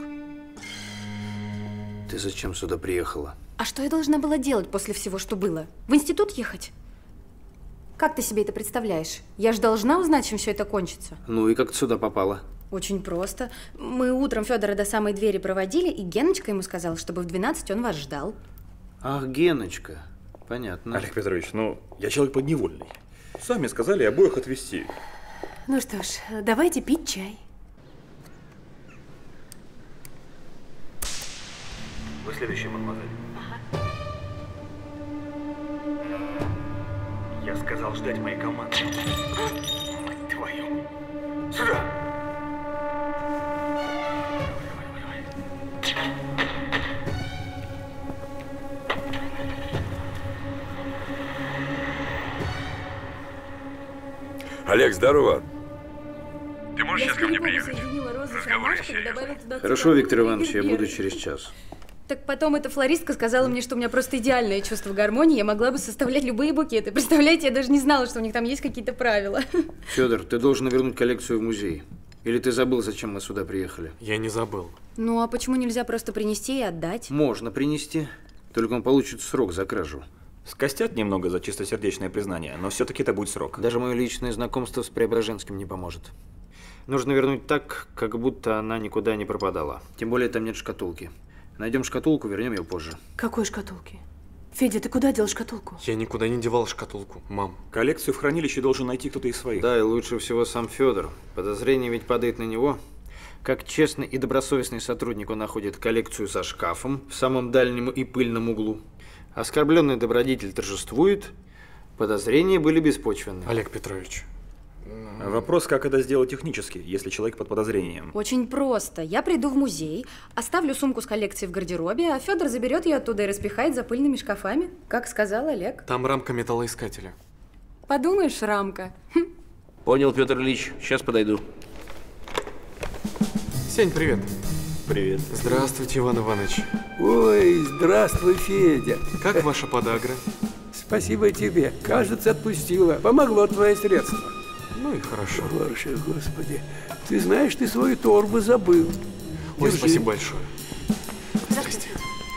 Ты зачем сюда приехала? А что я должна была делать после всего, что было? В институт ехать? Как ты себе это представляешь? Я же должна узнать, чем все это кончится. Ну и как ты сюда попала? Очень просто. Мы утром Федора до самой двери проводили, и Геночка ему сказала, чтобы в двенадцать он вас ждал. Ах, Геночка. Понятно. Олег Петрович, ну, я человек подневольный. Сами сказали обоих отвезти. Ну что ж, давайте пить чай. Вы следующая, мадемуазель. Я сказал ждать моей команды. Мать твою. Сюда! Олег, здорово. Ты можешь сейчас ко мне приехать? Разговоры серьезные. Хорошо, Виктор Иванович, я буду через час. Так потом эта флористка сказала мне, что у меня просто идеальное чувство гармонии, я могла бы составлять любые букеты. Представляете, я даже не знала, что у них там есть какие-то правила. Федор, ты должен вернуть коллекцию в музей. Или ты забыл, зачем мы сюда приехали? Я не забыл. Ну а почему нельзя просто принести и отдать? Можно принести, только он получит срок за кражу. Скостят немного за чистосердечное признание, но все-таки это будет срок. Даже мое личное знакомство с Преображенским не поможет. Нужно вернуть так, как будто она никуда не пропадала. Тем более там нет шкатулки. Найдем шкатулку, вернем ее позже. Какой шкатулки? Федя, ты куда дел шкатулку? Я никуда не девал шкатулку, мам. Коллекцию в хранилище должен найти кто-то из своих. Да, и лучше всего сам Федор. Подозрение ведь падает на него. Как честный и добросовестный сотрудник, он находит коллекцию за шкафом в самом дальнем и пыльном углу. Оскорбленный добродетель торжествует. Подозрения были беспочвенны. Олег Петрович. Вопрос, как это сделать технически, если человек под подозрением? Очень просто. Я приду в музей, оставлю сумку с коллекцией в гардеробе, а Федор заберет ее оттуда и распихает за пыльными шкафами, как сказал Олег. Там рамка металлоискателя. Подумаешь, рамка. Понял, Петр Ильич. Сейчас подойду. Сень, привет. Привет. Здравствуйте, Иван Иванович. Ой, здравствуй, Федя. Как ваша подагра? Спасибо тебе. Кажется, отпустила. Помогло твое средство. Ну и хорошо. Боже, Господи. Ты знаешь, ты свою торбу забыл. Ой, Держи. спасибо большое. Здравствуйте.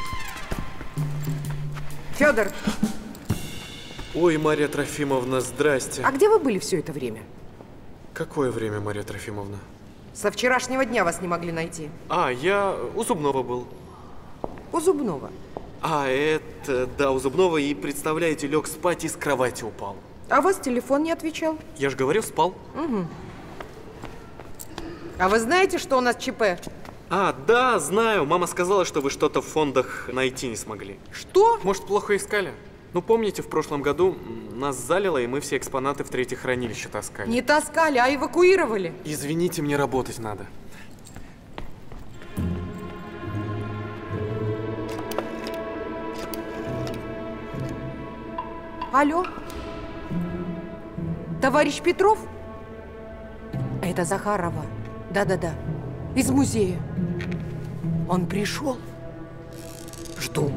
Федор. Ой, Мария Трофимовна, здрасте. А где вы были все это время? Какое время, Мария Трофимовна? Со вчерашнего дня вас не могли найти. А, я у Зубного был. У Зубного? А, это, да, у Зубного, и, представляете, лег спать и с кровати упал. А вас телефон не отвечал? Я же говорю, спал. Угу. А вы знаете, что у нас ЧП? А, да, знаю. Мама сказала, что вы что-то в фондах найти не смогли. Что? Может, плохо искали? Ну, помните, в прошлом году нас залило, и мы все экспонаты в третье хранилище таскали. Не таскали, а эвакуировали. Извините, мне работать надо. Алло? Товарищ Петров? Это Захарова. Да-да-да. Из музея. Он пришел. Жду.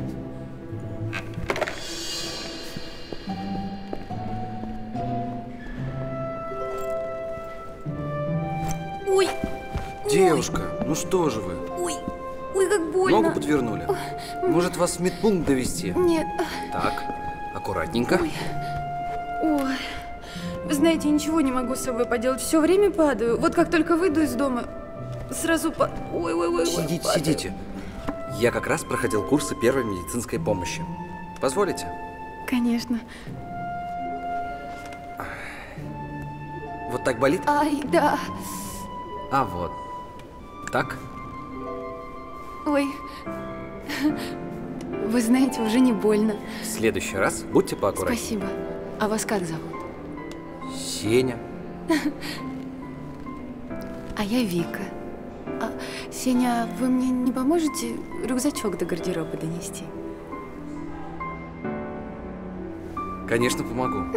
Ой! Девушка, ну что же вы? Ой! Ой, как больно. Ногу подвернули? Может, вас в медпункт довести? Нет. Так, аккуратненько. Ой. Ой. Вы знаете, ничего не могу с собой поделать. Все время падаю. Вот как только выйду из дома, сразу по... Ой, ой, ой, Сидите, падаю. сидите. Я как раз проходил курсы первой медицинской помощи. Позволите? Конечно. Вот так болит? Ай, да. А вот. Так? Ой. Вы знаете, уже не больно. В следующий раз будьте поаккуратнее. Спасибо. А вас как зовут? Сеня. А я Вика. А, Сеня, вы мне не поможете рюкзачок до гардероба донести? Конечно, помогу.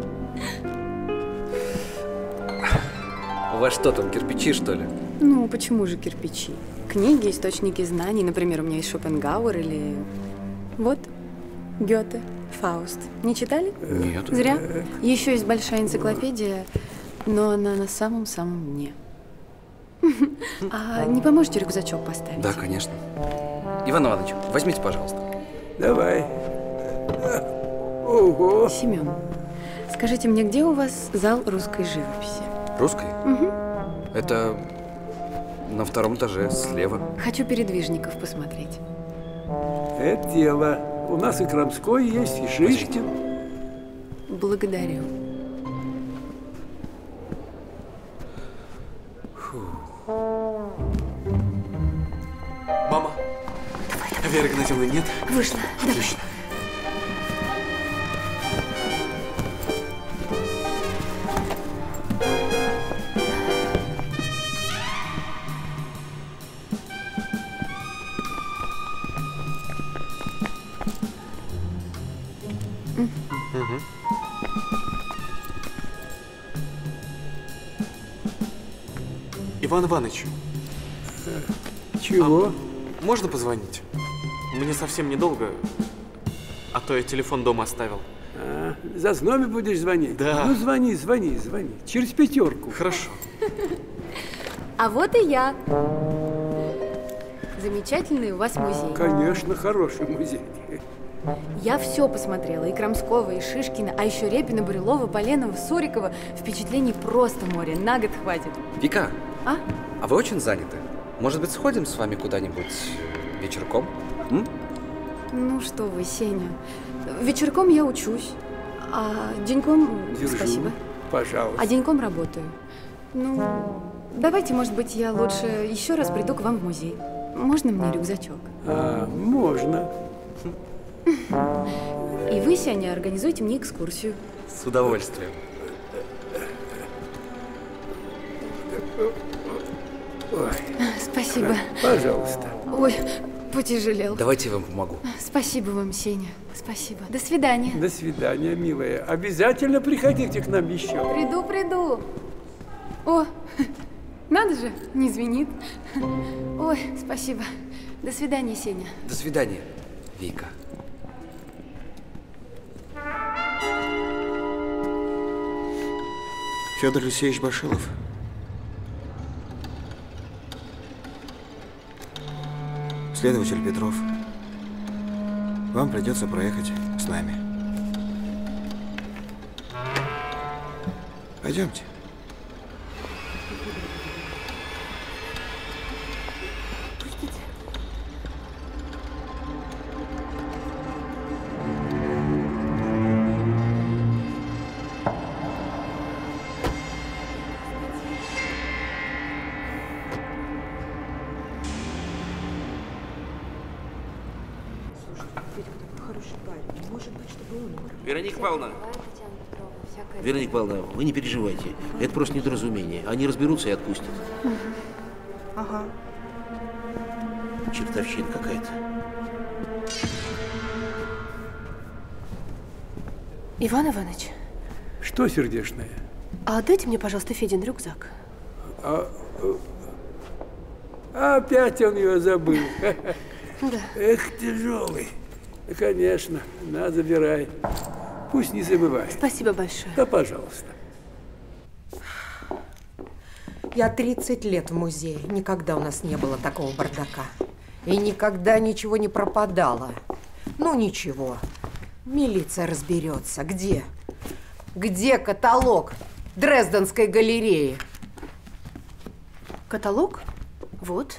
У вас что там, кирпичи, что ли? Ну, почему же кирпичи? Книги, источники знаний. Например, у меня есть Шопенгауэр или... Вот, Гёте, Фауст. Не читали? Нет. Зря. Еще есть большая энциклопедия, но она на самом-самом дне. А не поможете рюкзачок поставить? Да, конечно. Иван Иванович, возьмите, пожалуйста. Давай. Ого. Семен, скажите мне, где у вас зал русской живописи? Русской? Угу. Это на втором этаже, слева. Хочу передвижников посмотреть. Это дело. У нас и Крамской есть, и Шишкин. Благодарю. Мама, а Веры Игнатьевны нет? Вышла. Отлично. Иван Иванович. Чего? А можно позвонить? Мне совсем недолго, а то я телефон дома оставил. А, за знамя будешь звонить? Да. Ну, звони, звони, звони. Через пятерку. Хорошо. А вот и я. Замечательный у вас музей. Конечно, хороший музей. Я все посмотрела. И Крамского, и Шишкина, а еще Репина, Бурилова, Поленова, Сурикова. Впечатлений просто море. На год хватит. Вика, а? а вы очень заняты? Может быть, сходим с вами куда-нибудь вечерком? М? Ну что вы, Сеня. Вечерком я учусь, а деньком… Держу. Спасибо. Пожалуйста. А деньком работаю. Ну, давайте, может быть, я лучше еще раз приду к вам в музей. Можно мне рюкзачок? А, можно. И вы, Сеня, организуйте мне экскурсию. С удовольствием. Ой. Спасибо. Пожалуйста. Ой, потяжелел. Давайте я вам помогу. Спасибо вам, Сеня. Спасибо. До свидания. До свидания, милая. Обязательно приходите к нам еще. Приду, приду. О, надо же, не звенит. Ой, спасибо. До свидания, Сеня. До свидания, Вика. Федор Алексеевич Башилов. Следователь Петров. Вам придется проехать с нами. Пойдемте. Вероника Павловна, Вероника Павловна, вы не переживайте. Это просто недоразумение. Они разберутся и отпустят. Угу. Ага. Чертовщина какая-то. Иван Иванович. Что, сердечное? А отдайте мне, пожалуйста, Федин рюкзак. А, а, опять он ее забыл. Да. Эх, тяжелый. Конечно, на, забирай. Пусть не забывает. Спасибо большое. Да, пожалуйста. Я тридцать лет в музее. Никогда у нас не было такого бардака. И никогда ничего не пропадало. Ну, ничего. Милиция разберется. Где? Где каталог Дрезденской галереи? Каталог? Вот.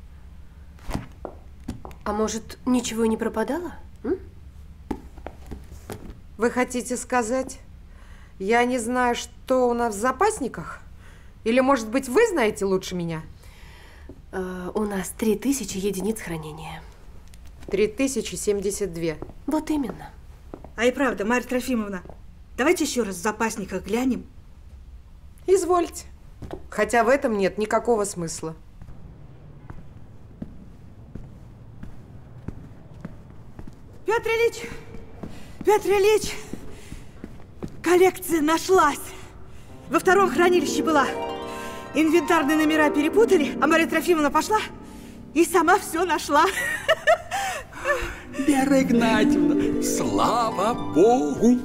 А может, ничего не пропадало? М? Вы хотите сказать, я не знаю, что у нас в запасниках? Или, может быть, вы знаете лучше меня? Э, у нас три тысячи единиц хранения. Три тысячи семьдесят две. Вот именно. А и правда, Марья Трофимовна, давайте еще раз в запасниках глянем. Извольте. Хотя в этом нет никакого смысла. Петр Ильич! Петр Ильич! Коллекция нашлась! Во втором хранилище была. Инвентарные номера перепутали, а Марья Трофимовна пошла и сама все нашла. Вера Игнатьевна, слава Богу!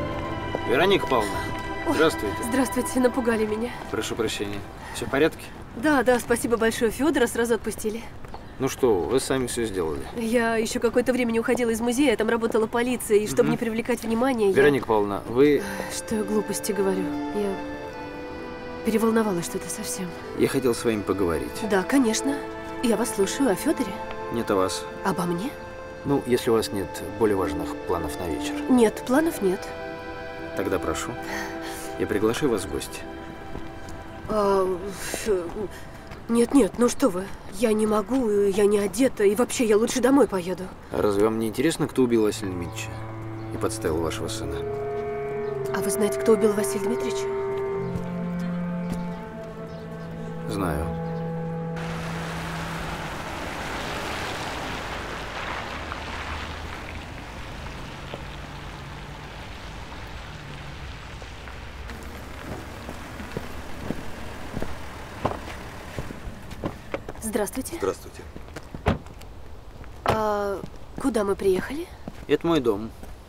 Вероника Павловна, Ой, здравствуйте. Здравствуйте, напугали меня. Прошу прощения. Все в порядке? Да, да, спасибо большое. Федора сразу отпустили. Ну что, вы сами все сделали. Я еще какое-то время не уходила из музея, там работала полиция, и чтобы Мгм. не привлекать внимания, Вероника я... Павловна, вы... Что я глупости говорю? Я переволновалась что-то совсем. Я хотел с вами поговорить. Да, конечно. Я вас слушаю. О Федоре? Нет о вас. Обо мне? Ну, если у вас нет более важных планов на вечер. Нет, планов нет. Тогда прошу. Я приглашаю вас в гости. А, ф- Нет, нет, ну что вы. Я не могу, я не одета, и вообще я лучше домой поеду. А разве вам не интересно, кто убил Василия Дмитриевича и подставил вашего сына? А вы знаете, кто убил Василия Дмитриевича? Знаю. Здравствуйте. Здравствуйте. А куда мы приехали? Это мой дом.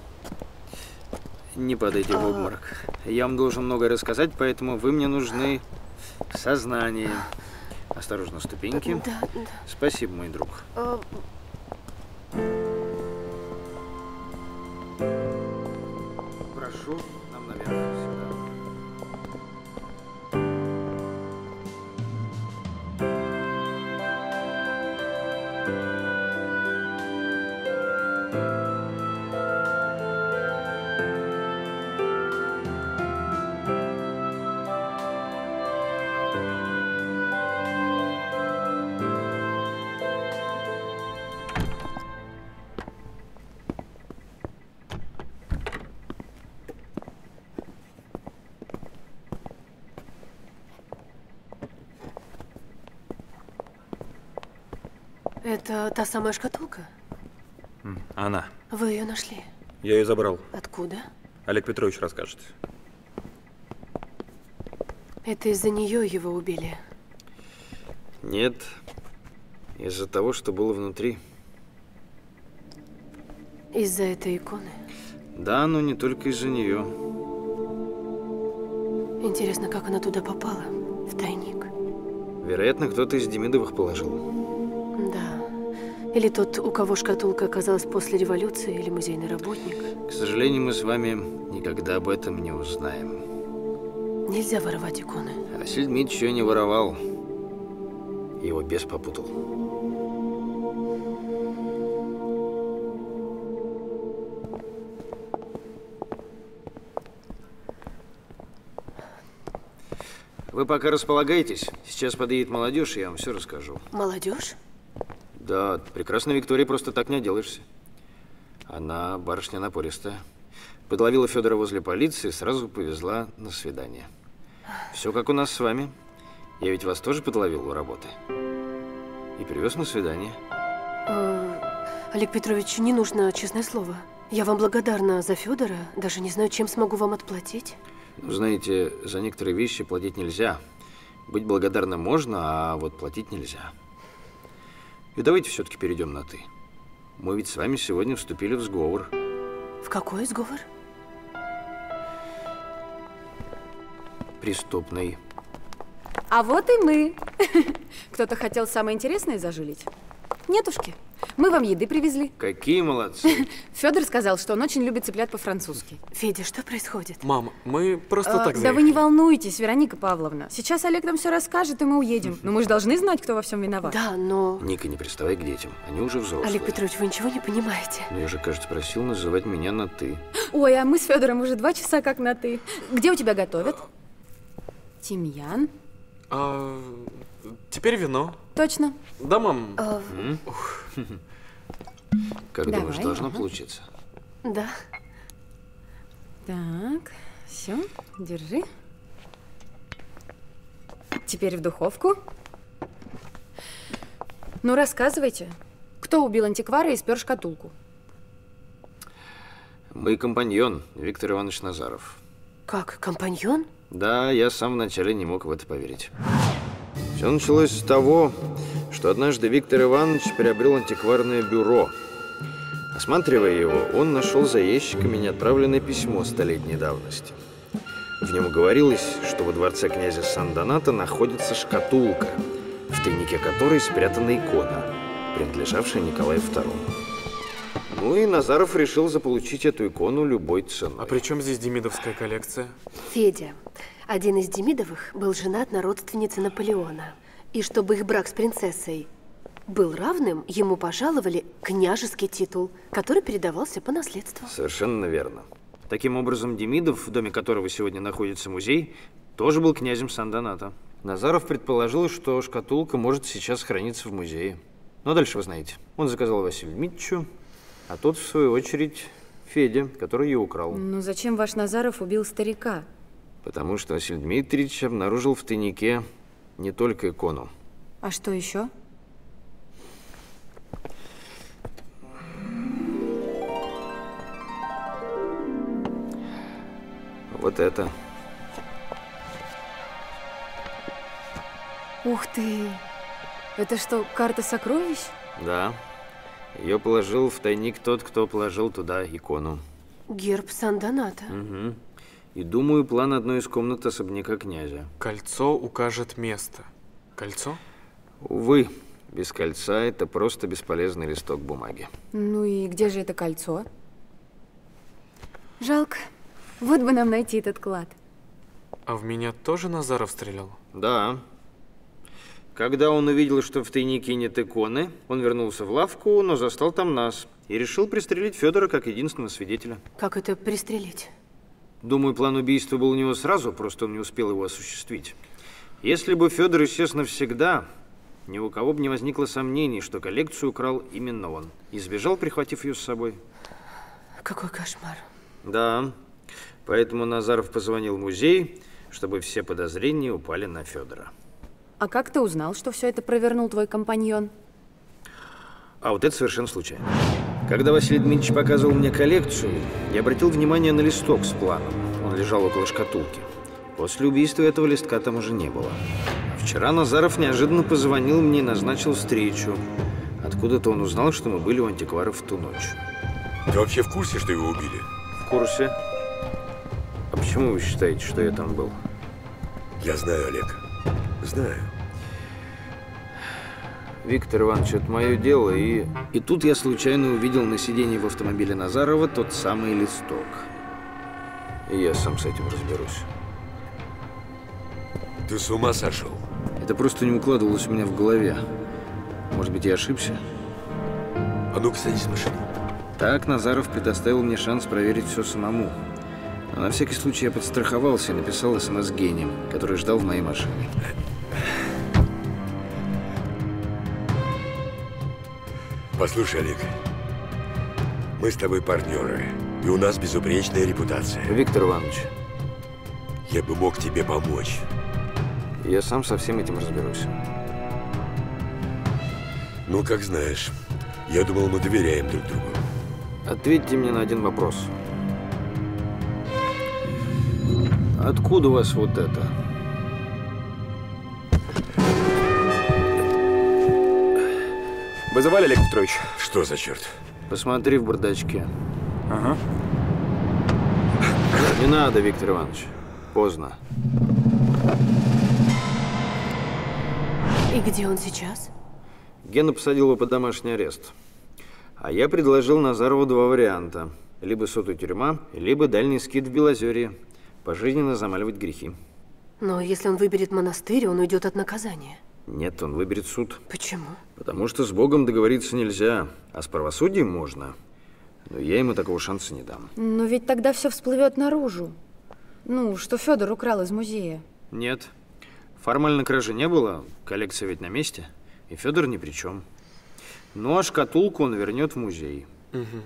Не падайте в А. обморок. Я вам должен многое рассказать, поэтому вы мне нужны в сознании. Осторожно, ступеньки. Да, да. Спасибо, мой друг. А, Прошу, нам наверх сюда. Это та самая шкатулка? М, Она. Вы ее нашли? Я ее забрал. Откуда? Олег Петрович расскажет. Это из-за нее его убили. Нет. Из-за того, что было внутри. Из-за этой иконы. Да, но не только из-за нее. Интересно, как она туда попала? В тайник. Вероятно, кто-то из Демидовых положил. Да. Или тот, у кого шкатулка оказалась после революции, или музейный работник. К сожалению, мы с вами никогда об этом не узнаем. Нельзя воровать иконы. Василий Дмитриевич ее не воровал. Его бес попутал. Вы пока располагайтесь. Сейчас подъедет молодежь, и я вам все расскажу. Молодежь? Да, прекрасной Виктории просто так не отделаешься. Она барышня напористая. Подловила Федора возле полиции, сразу повезла на свидание. Все как у нас с вами. Я ведь вас тоже подловил у работы. И привез на свидание. Э, Олег Петрович, не нужно, честное слово. Я вам благодарна за Федора. Даже не знаю, чем смогу вам отплатить. Ну, знаете, за некоторые вещи платить нельзя. Быть благодарным можно, а вот платить нельзя. И давайте все-таки перейдем на «ты». Мы ведь с вами сегодня вступили в сговор. В какой сговор? Преступный. А вот и мы. Кто-то хотел самое интересное зажилить? Нетушки. Мы вам еды привезли. Какие молодцы. Федор сказал, что он очень любит цыплят по-французски. Федя, что происходит? Мам, мы просто А, так да заехали. вы не волнуйтесь, Вероника Павловна. Сейчас Олег нам все расскажет, и мы уедем. Но мы же должны знать, кто во всем виноват. Да, но... Ника, не приставай к детям. Они уже взрослые. Олег Петрович, вы ничего не понимаете. Но я же, кажется, просил называть меня на «ты». Ой, а мы с Федором уже два часа как на «ты». Где у тебя готовят? Тимьян. А, теперь вино. Точно. Да, мам? А, М? Как Давай, думаешь, должно ага. получиться? Да. Так, все, держи. Теперь в духовку. Ну, рассказывайте, кто убил антиквара и спер шкатулку? Мой компаньон Виктор Иванович Назаров. Как, компаньон? Да, я сам вначале не мог в это поверить. Все началось с того, что однажды Виктор Иванович приобрел антикварное бюро. Осматривая его, он нашел за ящиками неотправленное письмо столетней давности. В нем говорилось, что во дворце князя Сан-Донато находится шкатулка, в тайнике которой спрятана икона, принадлежавшая Николаю второму. Ну и Назаров решил заполучить эту икону любой ценой. А при чем здесь демидовская коллекция? Федя, один из Демидовых был женат на родственнице Наполеона. И чтобы их брак с принцессой был равным, ему пожаловали княжеский титул, который передавался по наследству. Совершенно верно. Таким образом, Демидов, в доме которого сегодня находится музей, тоже был князем Сан-Донато. Назаров предположил, что шкатулка может сейчас храниться в музее. Но дальше вы знаете. Он заказал Василию Дмитриевичу, а тот, в свою очередь, Федя, который ее украл. Ну зачем ваш Назаров убил старика? Потому что Василий Дмитриевич обнаружил в тайнике не только икону. А что еще? Вот это. Ух ты! Это что, карта сокровищ? Да. Ее положил в тайник тот, кто положил туда икону. Герб Сан-Донато. Угу. И думаю, план одной из комнат особняка князя. Кольцо укажет место. Кольцо? Увы, без кольца это просто бесполезный листок бумаги. Ну и где же это кольцо? Жалко. Вот бы нам найти этот клад. А в меня тоже Назаров стрелял? Да. Когда он увидел, что в тайнике нет иконы, он вернулся в лавку, но застал там нас. И решил пристрелить Федора как единственного свидетеля. Как это пристрелить? Думаю, план убийства был у него сразу, просто он не успел его осуществить. Если бы Федор исчез навсегда, ни у кого бы не возникло сомнений, что коллекцию украл именно он. И сбежал, прихватив ее с собой. Какой кошмар. Да. Поэтому Назаров позвонил в музей, чтобы все подозрения упали на Федора. А как ты узнал, что все это провернул твой компаньон? А вот это совершенно случайно. Когда Василий Дмитриевич показывал мне коллекцию, я обратил внимание на листок с планом. Он лежал около шкатулки. После убийства этого листка там уже не было. Вчера Назаров неожиданно позвонил мне и назначил встречу. Откуда-то он узнал, что мы были у антикваров в ту ночь. Ты вообще в курсе, что его убили? В курсе. А почему вы считаете, что я там был? Я знаю, Олег. Знаю. Виктор Иванович, это мое дело, и... И тут я случайно увидел на сиденье в автомобиле Назарова тот самый листок. И я сам с этим разберусь. Ты с ума сошел? Это просто не укладывалось у меня в голове. Может быть, я ошибся? А ну-ка, садись в машину. Так Назаров предоставил мне шанс проверить все самому. Но на всякий случай я подстраховался и написал смс Гене, который ждал в моей машине. Послушай, Олег, мы с тобой партнеры, и у нас безупречная репутация. Виктор Иванович. Я бы мог тебе помочь. Я сам со всем этим разберусь. Ну, как знаешь. Я думал, мы доверяем друг другу. Ответьте мне на один вопрос. Откуда у вас вот это? Вызывали, Олег Петрович? Что за черт? Посмотри в бардачке. Ага. Не надо, Виктор Иванович. Поздно. И где он сейчас? Гена посадил его под домашний арест. А я предложил Назарову два варианта. Либо суд и тюрьма, либо дальний скит в Белозерье. Пожизненно замаливать грехи. Но если он выберет монастырь, он уйдет от наказания. Нет, он выберет суд. Почему? Потому что с Богом договориться нельзя, а с правосудием можно. Но я ему такого шанса не дам. Но ведь тогда все всплывет наружу. Ну, что Федор украл из музея. Нет. Формально кражи не было, коллекция ведь на месте, и Федор ни при чем. Ну а шкатулку он вернет в музей. Угу.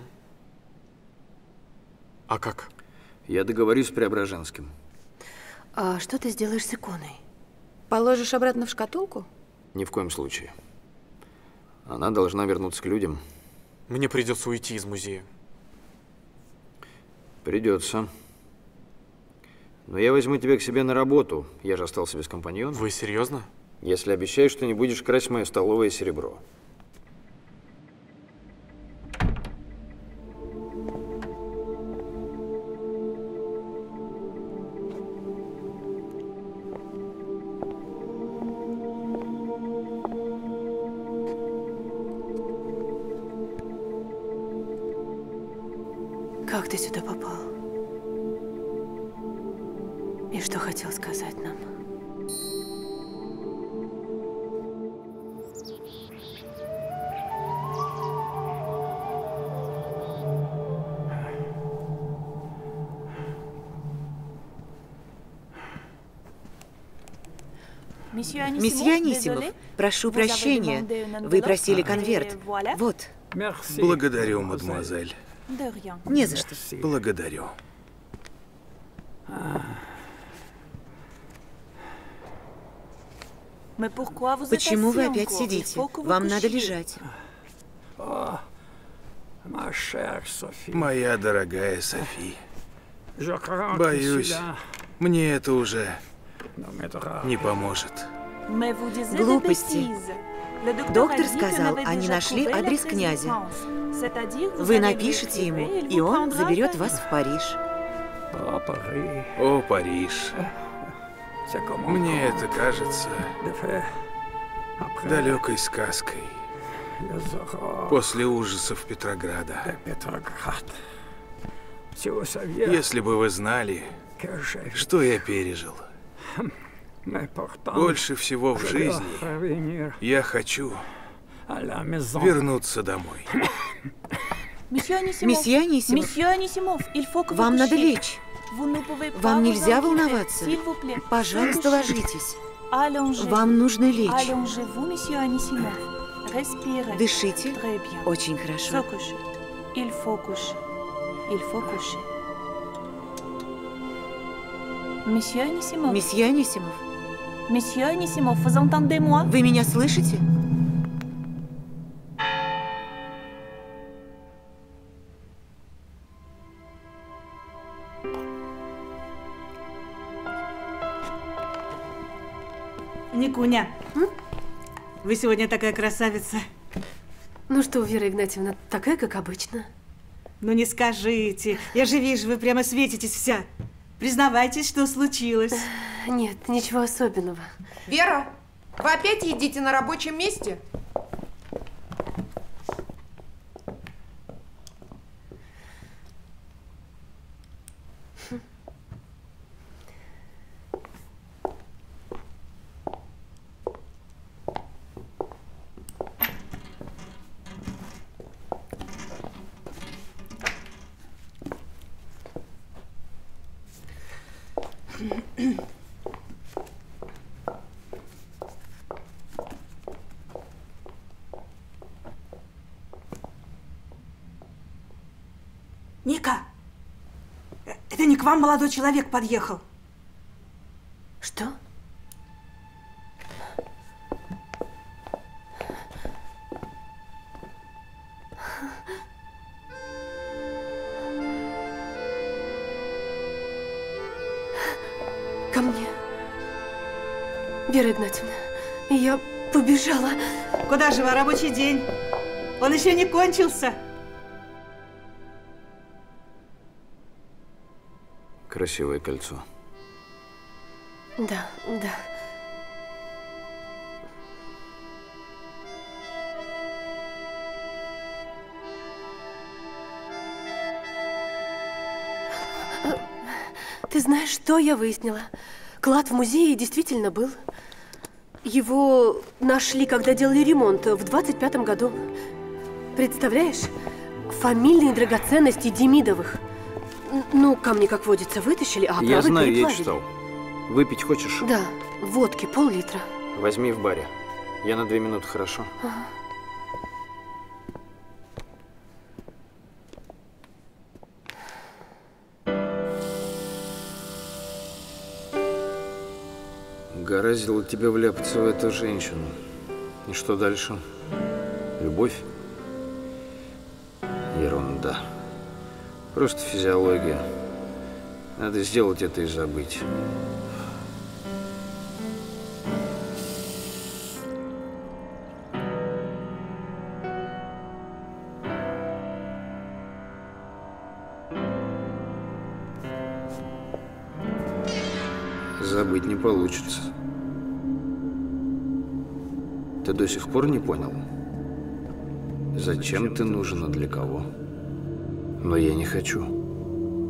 А как? Я договорюсь с Преображенским. А что ты сделаешь с иконой? Положишь обратно в шкатулку? Ни в коем случае. Она должна вернуться к людям. Мне придется уйти из музея. Придется. Но я возьму тебя к себе на работу. Я же остался без компаньона. Вы серьезно? Если обещаешь, что не будешь красть мое столовое серебро. Как ты сюда попал? И что хотел сказать нам? Месье Анисимов, прошу прощения. Вы просили конверт. Вот. Благодарю, мадемуазель. Не за что. Благодарю. Почему вы опять сидите? Вам надо лежать. Моя дорогая Софи, боюсь, мне это уже не поможет. Глупости. Доктор сказал, они нашли адрес князя. Вы напишите ему, и он заберет вас в Париж. О, Париж. Мне это кажется далекой сказкой после ужасов Петрограда. Если бы вы знали, что я пережил. Больше всего в жизни я хочу вернуться домой. Месье Анисимов, вам надо лечь. Вам нельзя волноваться. Пожалуйста, ложитесь. Вам нужно лечь. Дышите. Очень хорошо. Месье Анисимов. Месье Анисимов. Месье Анисимов, vous entendez-moi? Вы меня слышите? Никуня, вы сегодня такая красавица. Ну что, Вера Игнатьевна, такая, как обычно. Ну не скажите, я же вижу, вы прямо светитесь вся. Признавайтесь, что случилось. Нет, ничего особенного. Вера, вы опять едите на рабочем месте? Ника, это не к вам молодой человек подъехал. Что? Ко мне. Вера Игнатьевна, я побежала. Куда же вы, рабочий день? Он еще не кончился. Красивое кольцо. Да, да. Ты знаешь, что я выяснила? Клад в музее действительно был. Его нашли, когда делали ремонт в двадцать пятом году. Представляешь? Фамильные драгоценности Демидовых. Ну, камни, как водится, вытащили, а Я знаю, переплавили. я читал. Выпить хочешь? Да, водки, пол-литра. Возьми в баре. Я на две минуты, хорошо? Ага. Угораздило тебя вляпаться в эту женщину. И что дальше? Любовь? Ерунда. Просто физиология. Надо сделать это и забыть. Забыть не получится. Ты до сих пор не понял? Зачем ты нужен и для кого? Но я не хочу.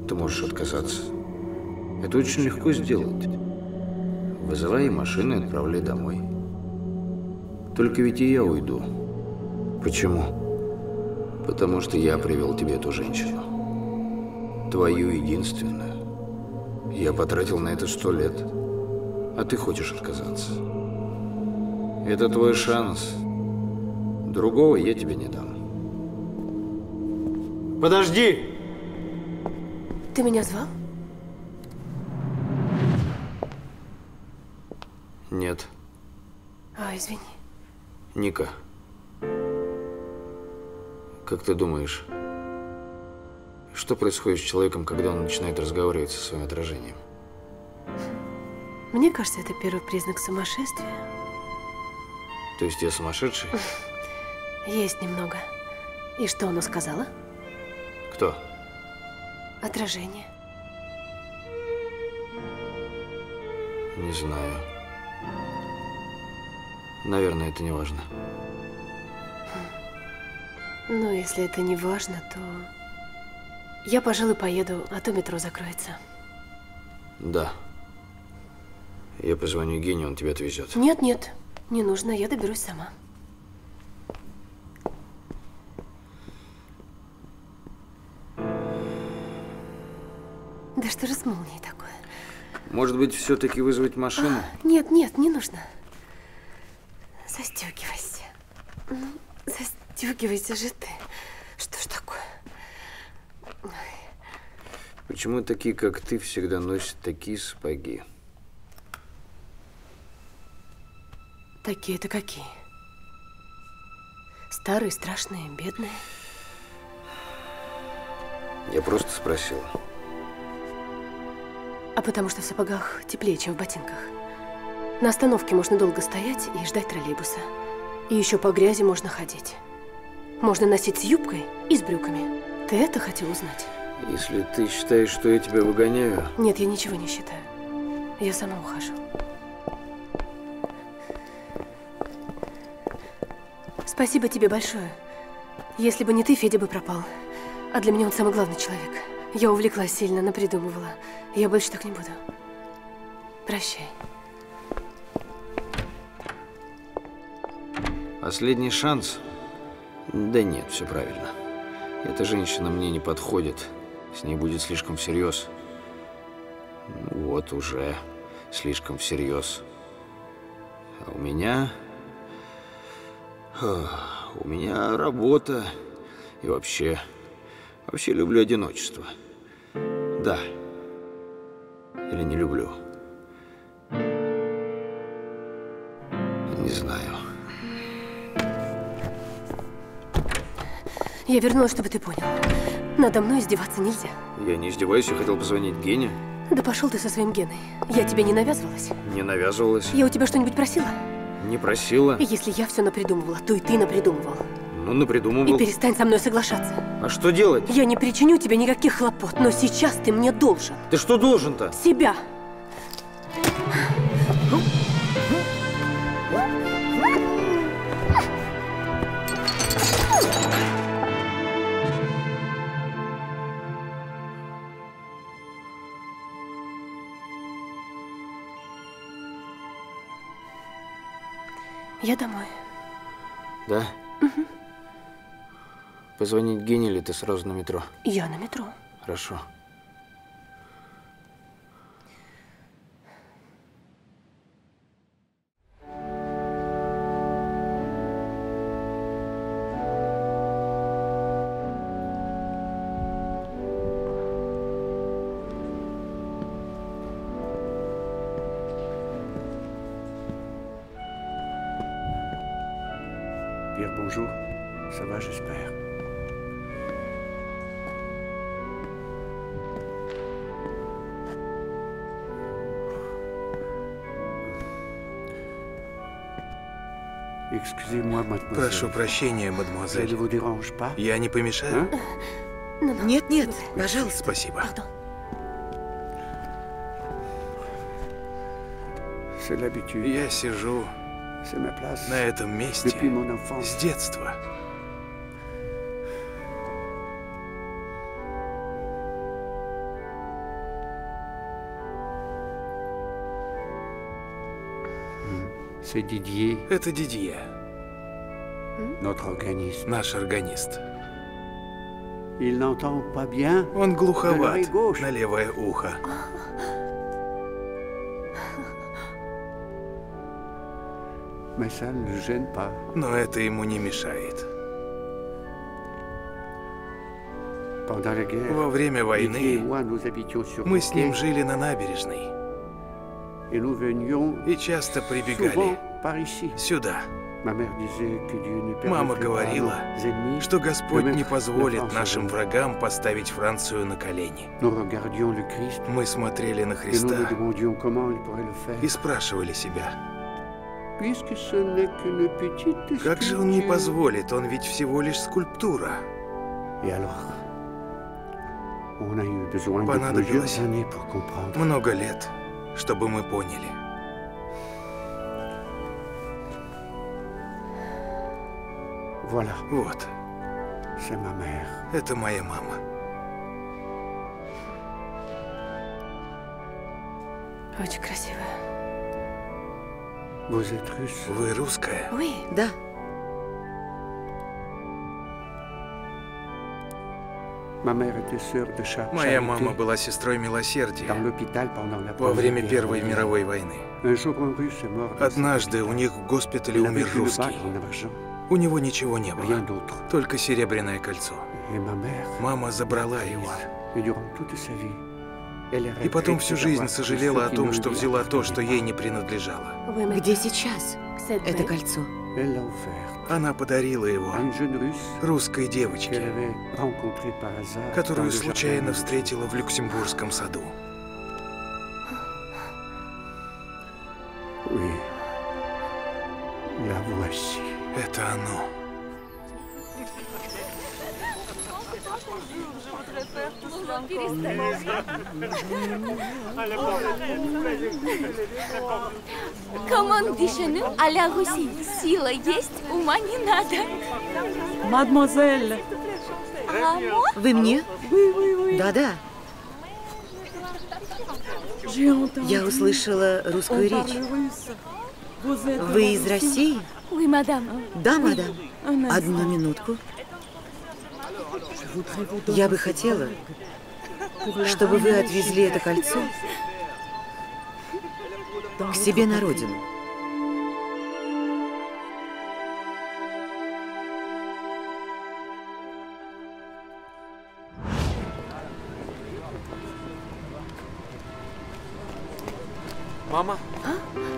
ты можешь отказаться. Это очень легко сделать. Вызывай машину и отправляй домой. Только ведь и я уйду. Почему? Потому что я привел тебе эту женщину. Твою единственную. Я потратил на это сто лет. А ты хочешь отказаться. Это твой шанс. Другого я тебе не дам. Подожди! Ты меня звал? Нет. А, извини. Ника. Как ты думаешь, что происходит с человеком, когда он начинает разговаривать со своим отражением? Мне кажется, это первый признак сумасшествия. То есть я сумасшедший? Есть немного. И что она сказала? Кто? Отражение. Не знаю. Наверное, это не важно. Ну, если это не важно, то я, пожалуй, поеду, а то метро закроется. Да. Я позвоню Гене, он тебя отвезет. Нет, нет, не нужно, я доберусь сама. Да что же с молнией такое? Может быть, все-таки вызвать машину? А, нет, нет, не нужно. Застегивайся. Ну, застегивайся же ты. Что ж такое? Почему такие, как ты, всегда носят такие сапоги? Такие-то какие? Старые, страшные, бедные? Я просто спросил. А потому что в сапогах теплее, чем в ботинках. На остановке можно долго стоять и ждать троллейбуса. И еще по грязи можно ходить. Можно носить с юбкой и с брюками. Ты это хотел узнать? Если ты считаешь, что я тебя выгоняю… Нет, я ничего не считаю. Я сама ухожу. Спасибо тебе большое. Если бы не ты, Федя бы пропал. А для меня он самый главный человек. Я увлеклась сильно, напридумывала. Я больше так не буду. Прощай. Последний шанс? Да нет, все правильно. Эта женщина мне не подходит. С ней будет слишком всерьез. Вот уже слишком всерьез. А у меня… У меня работа. И вообще… Вообще люблю одиночество. Да. Или не люблю. Не знаю. Я вернулась, чтобы ты понял. Надо мной издеваться нельзя. Я не издеваюсь, я хотел позвонить Гене. Да пошел ты со своим Геной. Я тебе не навязывалась. Не навязывалась. Я у тебя что-нибудь просила? Не просила. И если я все напридумывала, то и ты напридумывал. Ну, напридумывал. И перестань со мной соглашаться. А что делать? Я не причиню тебе никаких хлопот, но сейчас ты мне должен. Ты что должен-то? Себя. Я домой. Да? Угу. Позвонить Гене или ты сразу на метро? Я на метро. Хорошо. Pierre, bonjour. Ça va, j'espère. Excusez-moi, mademoiselle. Прошу прощения, мадемуазель. Ça ne vous dérange pas? Я не помешаю? Нет, нет, пожалуйста. Спасибо. C'est l'habitude. Я сижу C'est ma place. на этом месте Depuis mon enfance. с детства. Это Дидье, наш органист. Он глуховат на левое ухо. Но это ему не мешает. Во время войны мы с ним жили на набережной и часто прибегали сюда. Мама говорила, что Господь не позволит нашим врагам поставить Францию на колени. Мы смотрели на Христа и спрашивали себя, как же Он не позволит, Он ведь всего лишь скульптура. Понадобилось много лет, чтобы мы поняли. Вот. Это моя мама. Очень красивая. Вы русская? Ой. Да. Моя мама была сестрой милосердия во время Первой мировой войны. Однажды у них в госпитале умер русский. У него ничего не было, только серебряное кольцо. Мама забрала его. И потом всю жизнь сожалела о том, что взяла то, что ей не принадлежало. Где сейчас это кольцо? Она подарила его русской девочке, которую случайно встретила в Люксембургском саду. Это оно. Comment dis-je à la Russie? Сила есть, ума не надо. Мадемуазель. Вы мне? Да-да. Я услышала русскую речь. Вы из России? Oui, madame. Да, мадам. Одну минутку. Я бы хотела, чтобы вы отвезли это кольцо к себе на родину. Мама? А?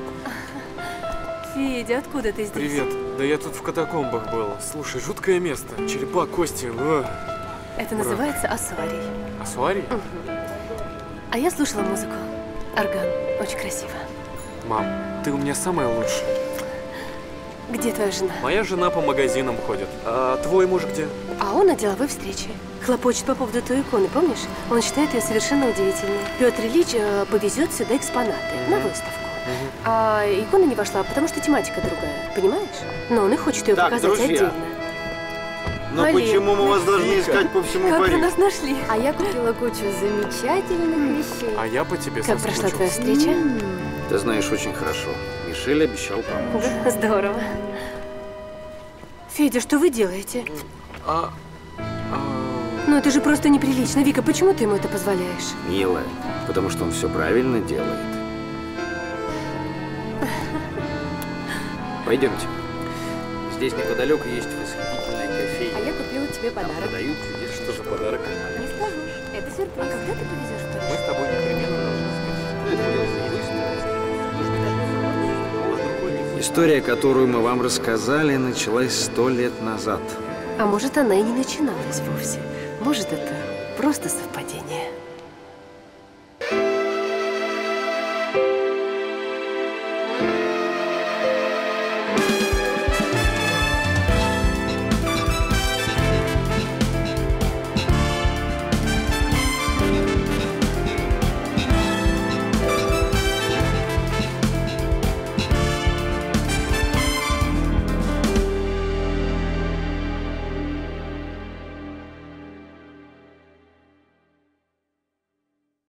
Федя, откуда ты здесь? Привет. Да я тут в катакомбах был. Слушай, жуткое место. Черепа, кости. О. Это называется Асуарий. Асуарий? Угу. А я слушала музыку. Орган. Очень красиво. Мам, ты у меня самая лучшая. Где твоя жена? Моя жена по магазинам ходит. А твой муж где? А он на деловой встрече. Хлопочет по поводу той иконы, помнишь? Он считает ее совершенно удивительной. Петр Ильич э, повезет сюда экспонаты mm-hmm. на выставку. Mm-hmm. А икона не вошла, потому что тематика другая, понимаешь? Но он и хочет ее так, показать друзья. отдельно. Но Олег, почему мы вас должны искать по всему как Парижу? Как вы нас нашли? А я купила кучу замечательных вещей. А я по тебе Как соскучился. прошла твоя встреча? Mm. Ты знаешь очень хорошо. Мишель обещал помочь. Да, здорово. Федя, что вы делаете? А... Ну это же просто неприлично. Вика, почему ты ему это позволяешь? Милая, потому что он все правильно делает. Пойдемте. Здесь неподалеку есть восхитительная кофейня. А я купила тебе подарок. Там продают чудес. Что за подарок? Не скажу. Это сюрприз. А когда ты повезешь в Париж? Мы с тобой непременно должны сказать. История, которую мы вам рассказали, началась сто лет назад. А может, она и не начиналась вовсе. Может, это просто совпадение.